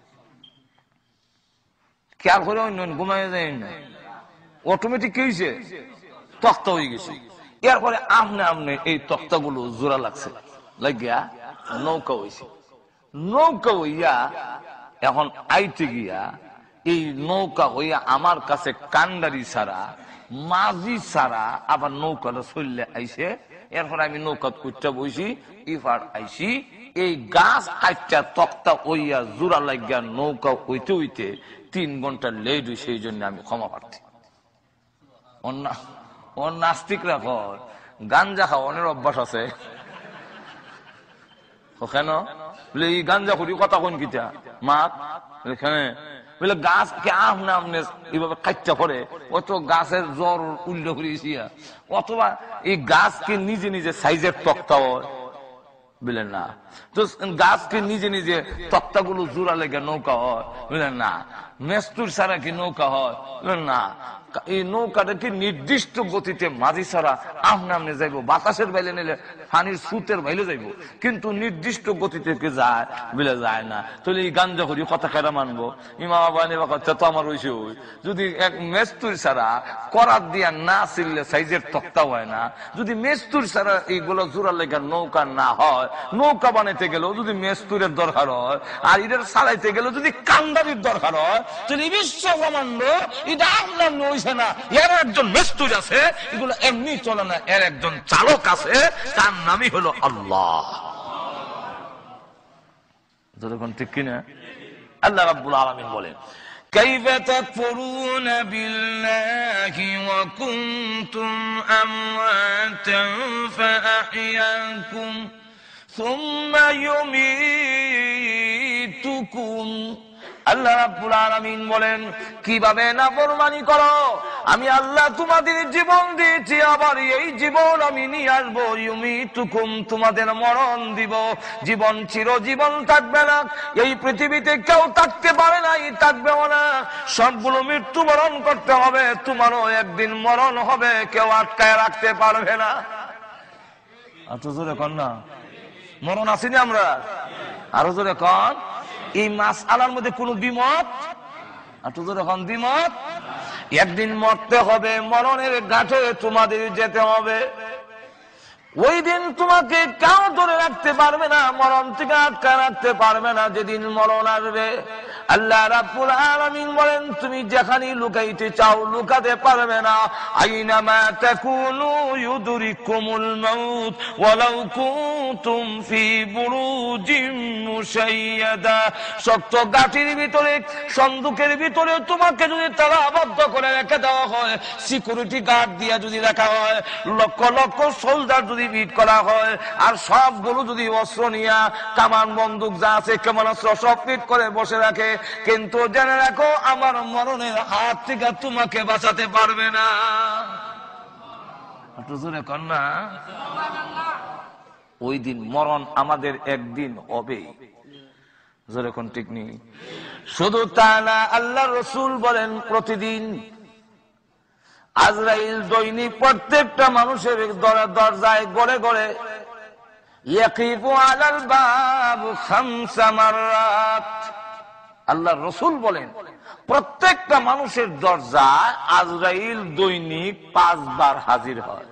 [SPEAKER 2] খেয়াল করে অন্য ঘুমাই যায় না, অটোমেটিক কি হয়েছে? তক্তা হয়ে গেছে। এরপরে আমনে আমনে এই তক্তাগুলো জোড়া লাগছে, লাগিয়া নৌকা হয়েছে। নৌকা হইয়া এখন আইতে গিয়া এই নৌকা হইয়া আমার কাছে কান্ডারি ছাড়া, মাঝি ছাড়া আবার নৌকাটা চললে আইসে। এরপর আমি নৌকা কুটটা বইছি, ইফার আইসি, এই গাছ কাটটা তক্তা হইয়া জোড়া লাগিয়া নৌকা হইতে হইতে তিন ঘন্টা লেট হই, সেই জন্য আমি ক্ষমা প্রার্থী। ওর নাস্তিকরা কয় গাঞ্জা খাওয়ানোর অভ্যাস আছে কেন বলে এই গাঞ্জা করি কথা কোন কিটা মাত এখানে বলে গাছ কে আম নাম এইভাবে কাচ্চা করে অত গাছের জ্বর উল্টো করেছি অথবা এই গাছকে নিজে নিজে সাইজের তক্তা হয় বুঝলেন না তো গাছকে নিজে নিজে তক্তাগুলো জোড়া লেগে নৌকা হয় বুঝলেন না মেস্তুর ছাড়া কি নৌকা হয় বুঝলেন না এই নৌকাটা কি নির্দিষ্ট গতিতে মাঝি ছাড়া আমনে আমনে যাইব বাতাসের বাইলে নিলে পানির সুতের বাইলে যাইব কিন্তু নির্দিষ্ট গতিতে কে যায় বলে যায় না তাহলে এই গাঞ্জা করি কথা কেনা মানবো ইমা বাবা কথা তো আমার হয়েছে ওই যদি এক মেস্তুর ছাড়া করাত দিয়া না ছিললে সাইজের তক্তা হয় না যদি মেস্তুর ছাড়া এইগুলো জোড়া লেগে নৌকা না হয় নৌকা বানাইতে গেলেও যদি মেস্তুরের দরকার হয় আর এদের চালাইতে গেলেও যদি কান্দারির দরকার হয় তাহলে বিশ্ব ব্রহ্মাণ্ড এটা আপনার না এর একজন মেস্তুর আছে এগুলো এমনি চলে না এর একজন চালক আছে তার নামই হলো আল্লাহ যখন ঠিক কিনা আল্লাহ রাব্বুল আলামিন বলেন كيف تكفرون بالله وكنتم أمواتا فأحياكم ثم يميتكم আল্লাহ রাব্বুল আলামিন বলেন কিভাবে নাফরমানি করো আমি আল্লাহ তোমাদের জীবন দিয়েছি আবার এই জীবন আমি নিয়ে আসবো ইউমিতুকুম তোমাদের মরণ দিব জীবন চিরজীবন থাকবে না এই পৃথিবীতে কেউ থাকতে পারে না থাকবেও না সবগুলো মৃত্যুবরণ করতে হবে তোমারও একদিন মরণ হবে কেউ আটকায় রাখতে পারবে না আরো জোরে কন না মরণ আসেনি আমরা আরো জোরে কন এই মাস আলার মধ্যে কোন দ্বিমত এখন দ্বিমত একদিন মরতে হবে মরণের ঘাটে তোমাদের যেতে হবে ওই দিন তোমাকে কেউ ধরে রাখতে পারবে না মরণ থেকে আটকা রাখতে পারবে না যেদিন মরণ আসবে আল্লাহ রাব্বুল আলামিন বলেন তুমি যেখানে লুকাইতে চাও লুকাতে পারবে না আইনামা তাকুনু ইউদরিকুমুল মাউত ওয়ালাউ কুনতুম ফি বুরুজিম মুশাইয়াদা শক্ত গাটির ভিতরে সন্দুকের ভিতরে তোমাকে যদি তালা আবদ্ধ করে রেখে দেওয়া হয় সিকিউরিটি গার্ড দিয়ে যদি রাখা হয় লক্ষ লক্ষ সোলজার যদি ভিড় করা হয় আর সবগুলো যদি অস্ত্র নিয়ে কামান বন্দুক যা আছে কেমন অস্ত্র সব ফিট করে বসে রাখে কিন্তু জেনে রাখো আমার মরণের হাত থেকে তোমাকে বাঁচাতে পারবে না কন্যা ওই দিন মরণ আমাদের একদিন হবে যেরকম ঠিক নেই শুধু তা না আল্লাহ রসুল বলেন প্রতিদিন আজরাইল দৈনিক প্রত্যেকটা মানুষের দরজায় গড়ে গড়ে ইয়াকিফু আলাল বাব খামসা মাররাত আল্লাহ রসুল বলেন প্রত্যেকটা মানুষের দরজায় আজরাইল দৈনিক পাঁচবার হাজির হয়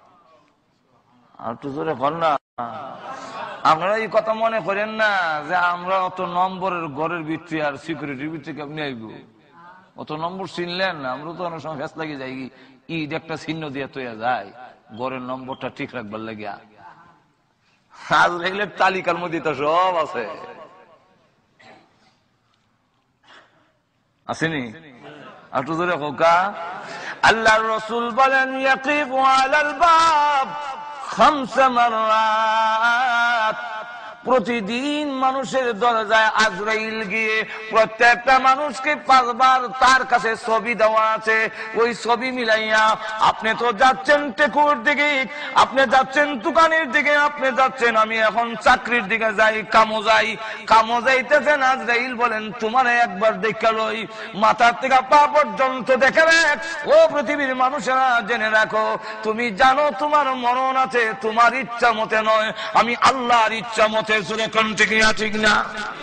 [SPEAKER 2] আর তো জোরে বল না আপনারা এই কথা মনে করেন না যে আমরা অত নম্বরের ঘরের ভিত্তি আর সিকিউরিটির ভিত্তি কেমনি আইব অত নম্বর চিনলেন না আমরা তো অনেক সময় ফেস লাগে যাই ঈদ একটা চিহ্ন দিয়ে তৈয়া যায় ঘরের নম্বরটা ঠিক রাখবার লাগিয়া আজরাইলের তালিকার মধ্যে তো সব আছে আসেনি একটু জোরে হোকা আল্লাহর রাসূল বলেন ইয়াকিফু আলাল বাব খামসা মাররাত প্রতিদিন মানুষের দরজায় আজরাইল গিয়ে প্রত্যেকটা মানুষকে পাঁচবার তার কাছে ছবি দেওয়া আছে ওই ছবি মিলাইয়া আপনি তো যাচ্ছেন টেকুর দিকে আপনি যাচ্ছেন দোকানের দিকে আপনি যাচ্ছেন আমি এখন চাকরির দিকে যাই কামো যাই কামো যাইতেছেন আজরাইল বলেন তোমার একবার দেখে লই মাথার থেকে পা পর্যন্ত দেখে রাখ ও পৃথিবীর মানুষেরা জেনে রাখো তুমি জানো তোমার মরণ আছে তোমার ইচ্ছা মতে নয় আমি আল্লাহর ইচ্ছা মতে ঠিক না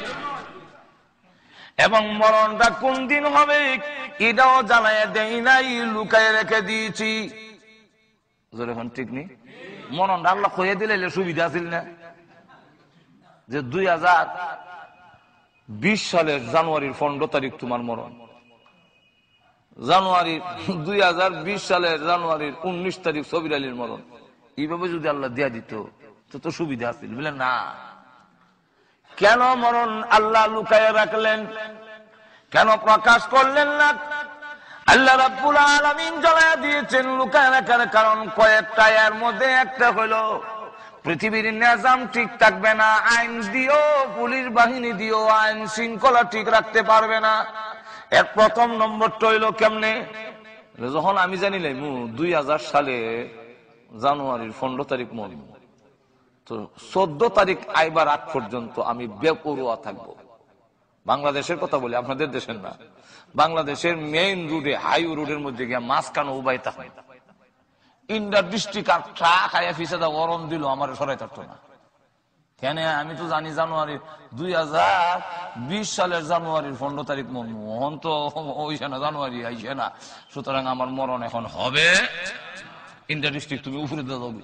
[SPEAKER 2] এবং মরণটা কোন দিন হবে এটাও জানায় দেই নাই লুকায় রেখে দিয়েছি ঠিক নেই মরণটা আল্লাহ কয়ে দিলে সুবিধা ছিল না যে দুই হাজার বিশ সালের জানুয়ারির পনেরো তারিখ তোমার মরণ জানুয়ারি দুই হাজার বিশ সালের জানুয়ারির উনিশ তারিখ সবির আলীর মরণ এইভাবে যদি আল্লাহ দিয়া দিত তো তো সুবিধা আছিল বুঝলেন না কেন মরণ আল্লাহ লুকায় রাখলেন কেন প্রকাশ করলেন না আল্লাহ রাব্বুল আলামিন জানায়া দিয়েছেন লুকায় রাখার কারণ কয়েকটা, এর মধ্যে একটা হলো পৃথিবীর নিজাম ঠিক থাকবে না, আইন দিও পুলিশ বাহিনী দিও আইন শৃঙ্খলা ঠিক রাখতে পারবে না। এর প্রথম নম্বরটা হইলো কেমনে, যখন আমি জানিলাম দুই হাজার সালে জানুয়ারির পনেরো তারিখ মন তো চোদ্দ তারিখ আইবার আগ পর্যন্ত আমি বেপরোয়া থাকবো। বাংলাদেশের কথা বলি, আপনাদের দেশের না। বাংলাদেশের মেইন রুটে হাই রোডের মধ্যে গিয়ে মাঝখানে উবাই থাকে ইন্ডার ডিস্ট্রিক্ট আর ট্রাক আয়া ফিসে গরম দিল আমার সরাই থাকতো না। কেন আমি তো জানি জানুয়ারি দুই হাজার বিশ সালের জানুয়ারির পনেরো তারিখ মন তো ওইসে না, জানুয়ারি আইসে না, সুতরাং আমার মরণ এখন হবে ইন্ডার ডিস্ট্রিক্ট, তুমি উপরে দিয়ে যাবে।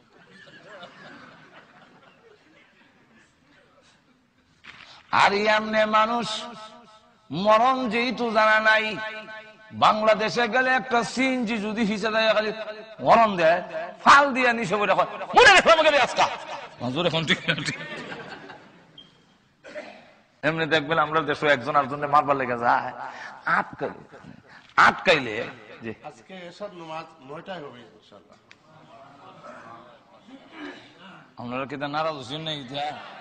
[SPEAKER 2] আর এমনি মানুষ মরণ যেহেতু জানা নাই, বাংলাদেশে গেলে একটা সিএনজি যদি হিসেবে দেয় খালি মরণ দেয় ফাল দিয়ে নিশে বলে মনে রেখো আমাকে আজকা হুজুর এখন ঠিক এমনি দেখবেন আমরা দেশে একজন আর জন্য মারবার লেগে যায় আটকাইলে আটকাইলে যে
[SPEAKER 3] আজকে এসব নামাজ নয়টায় হবে ইনশাআল্লাহ।
[SPEAKER 2] আপনারা কি নারাজ হচ্ছেন না?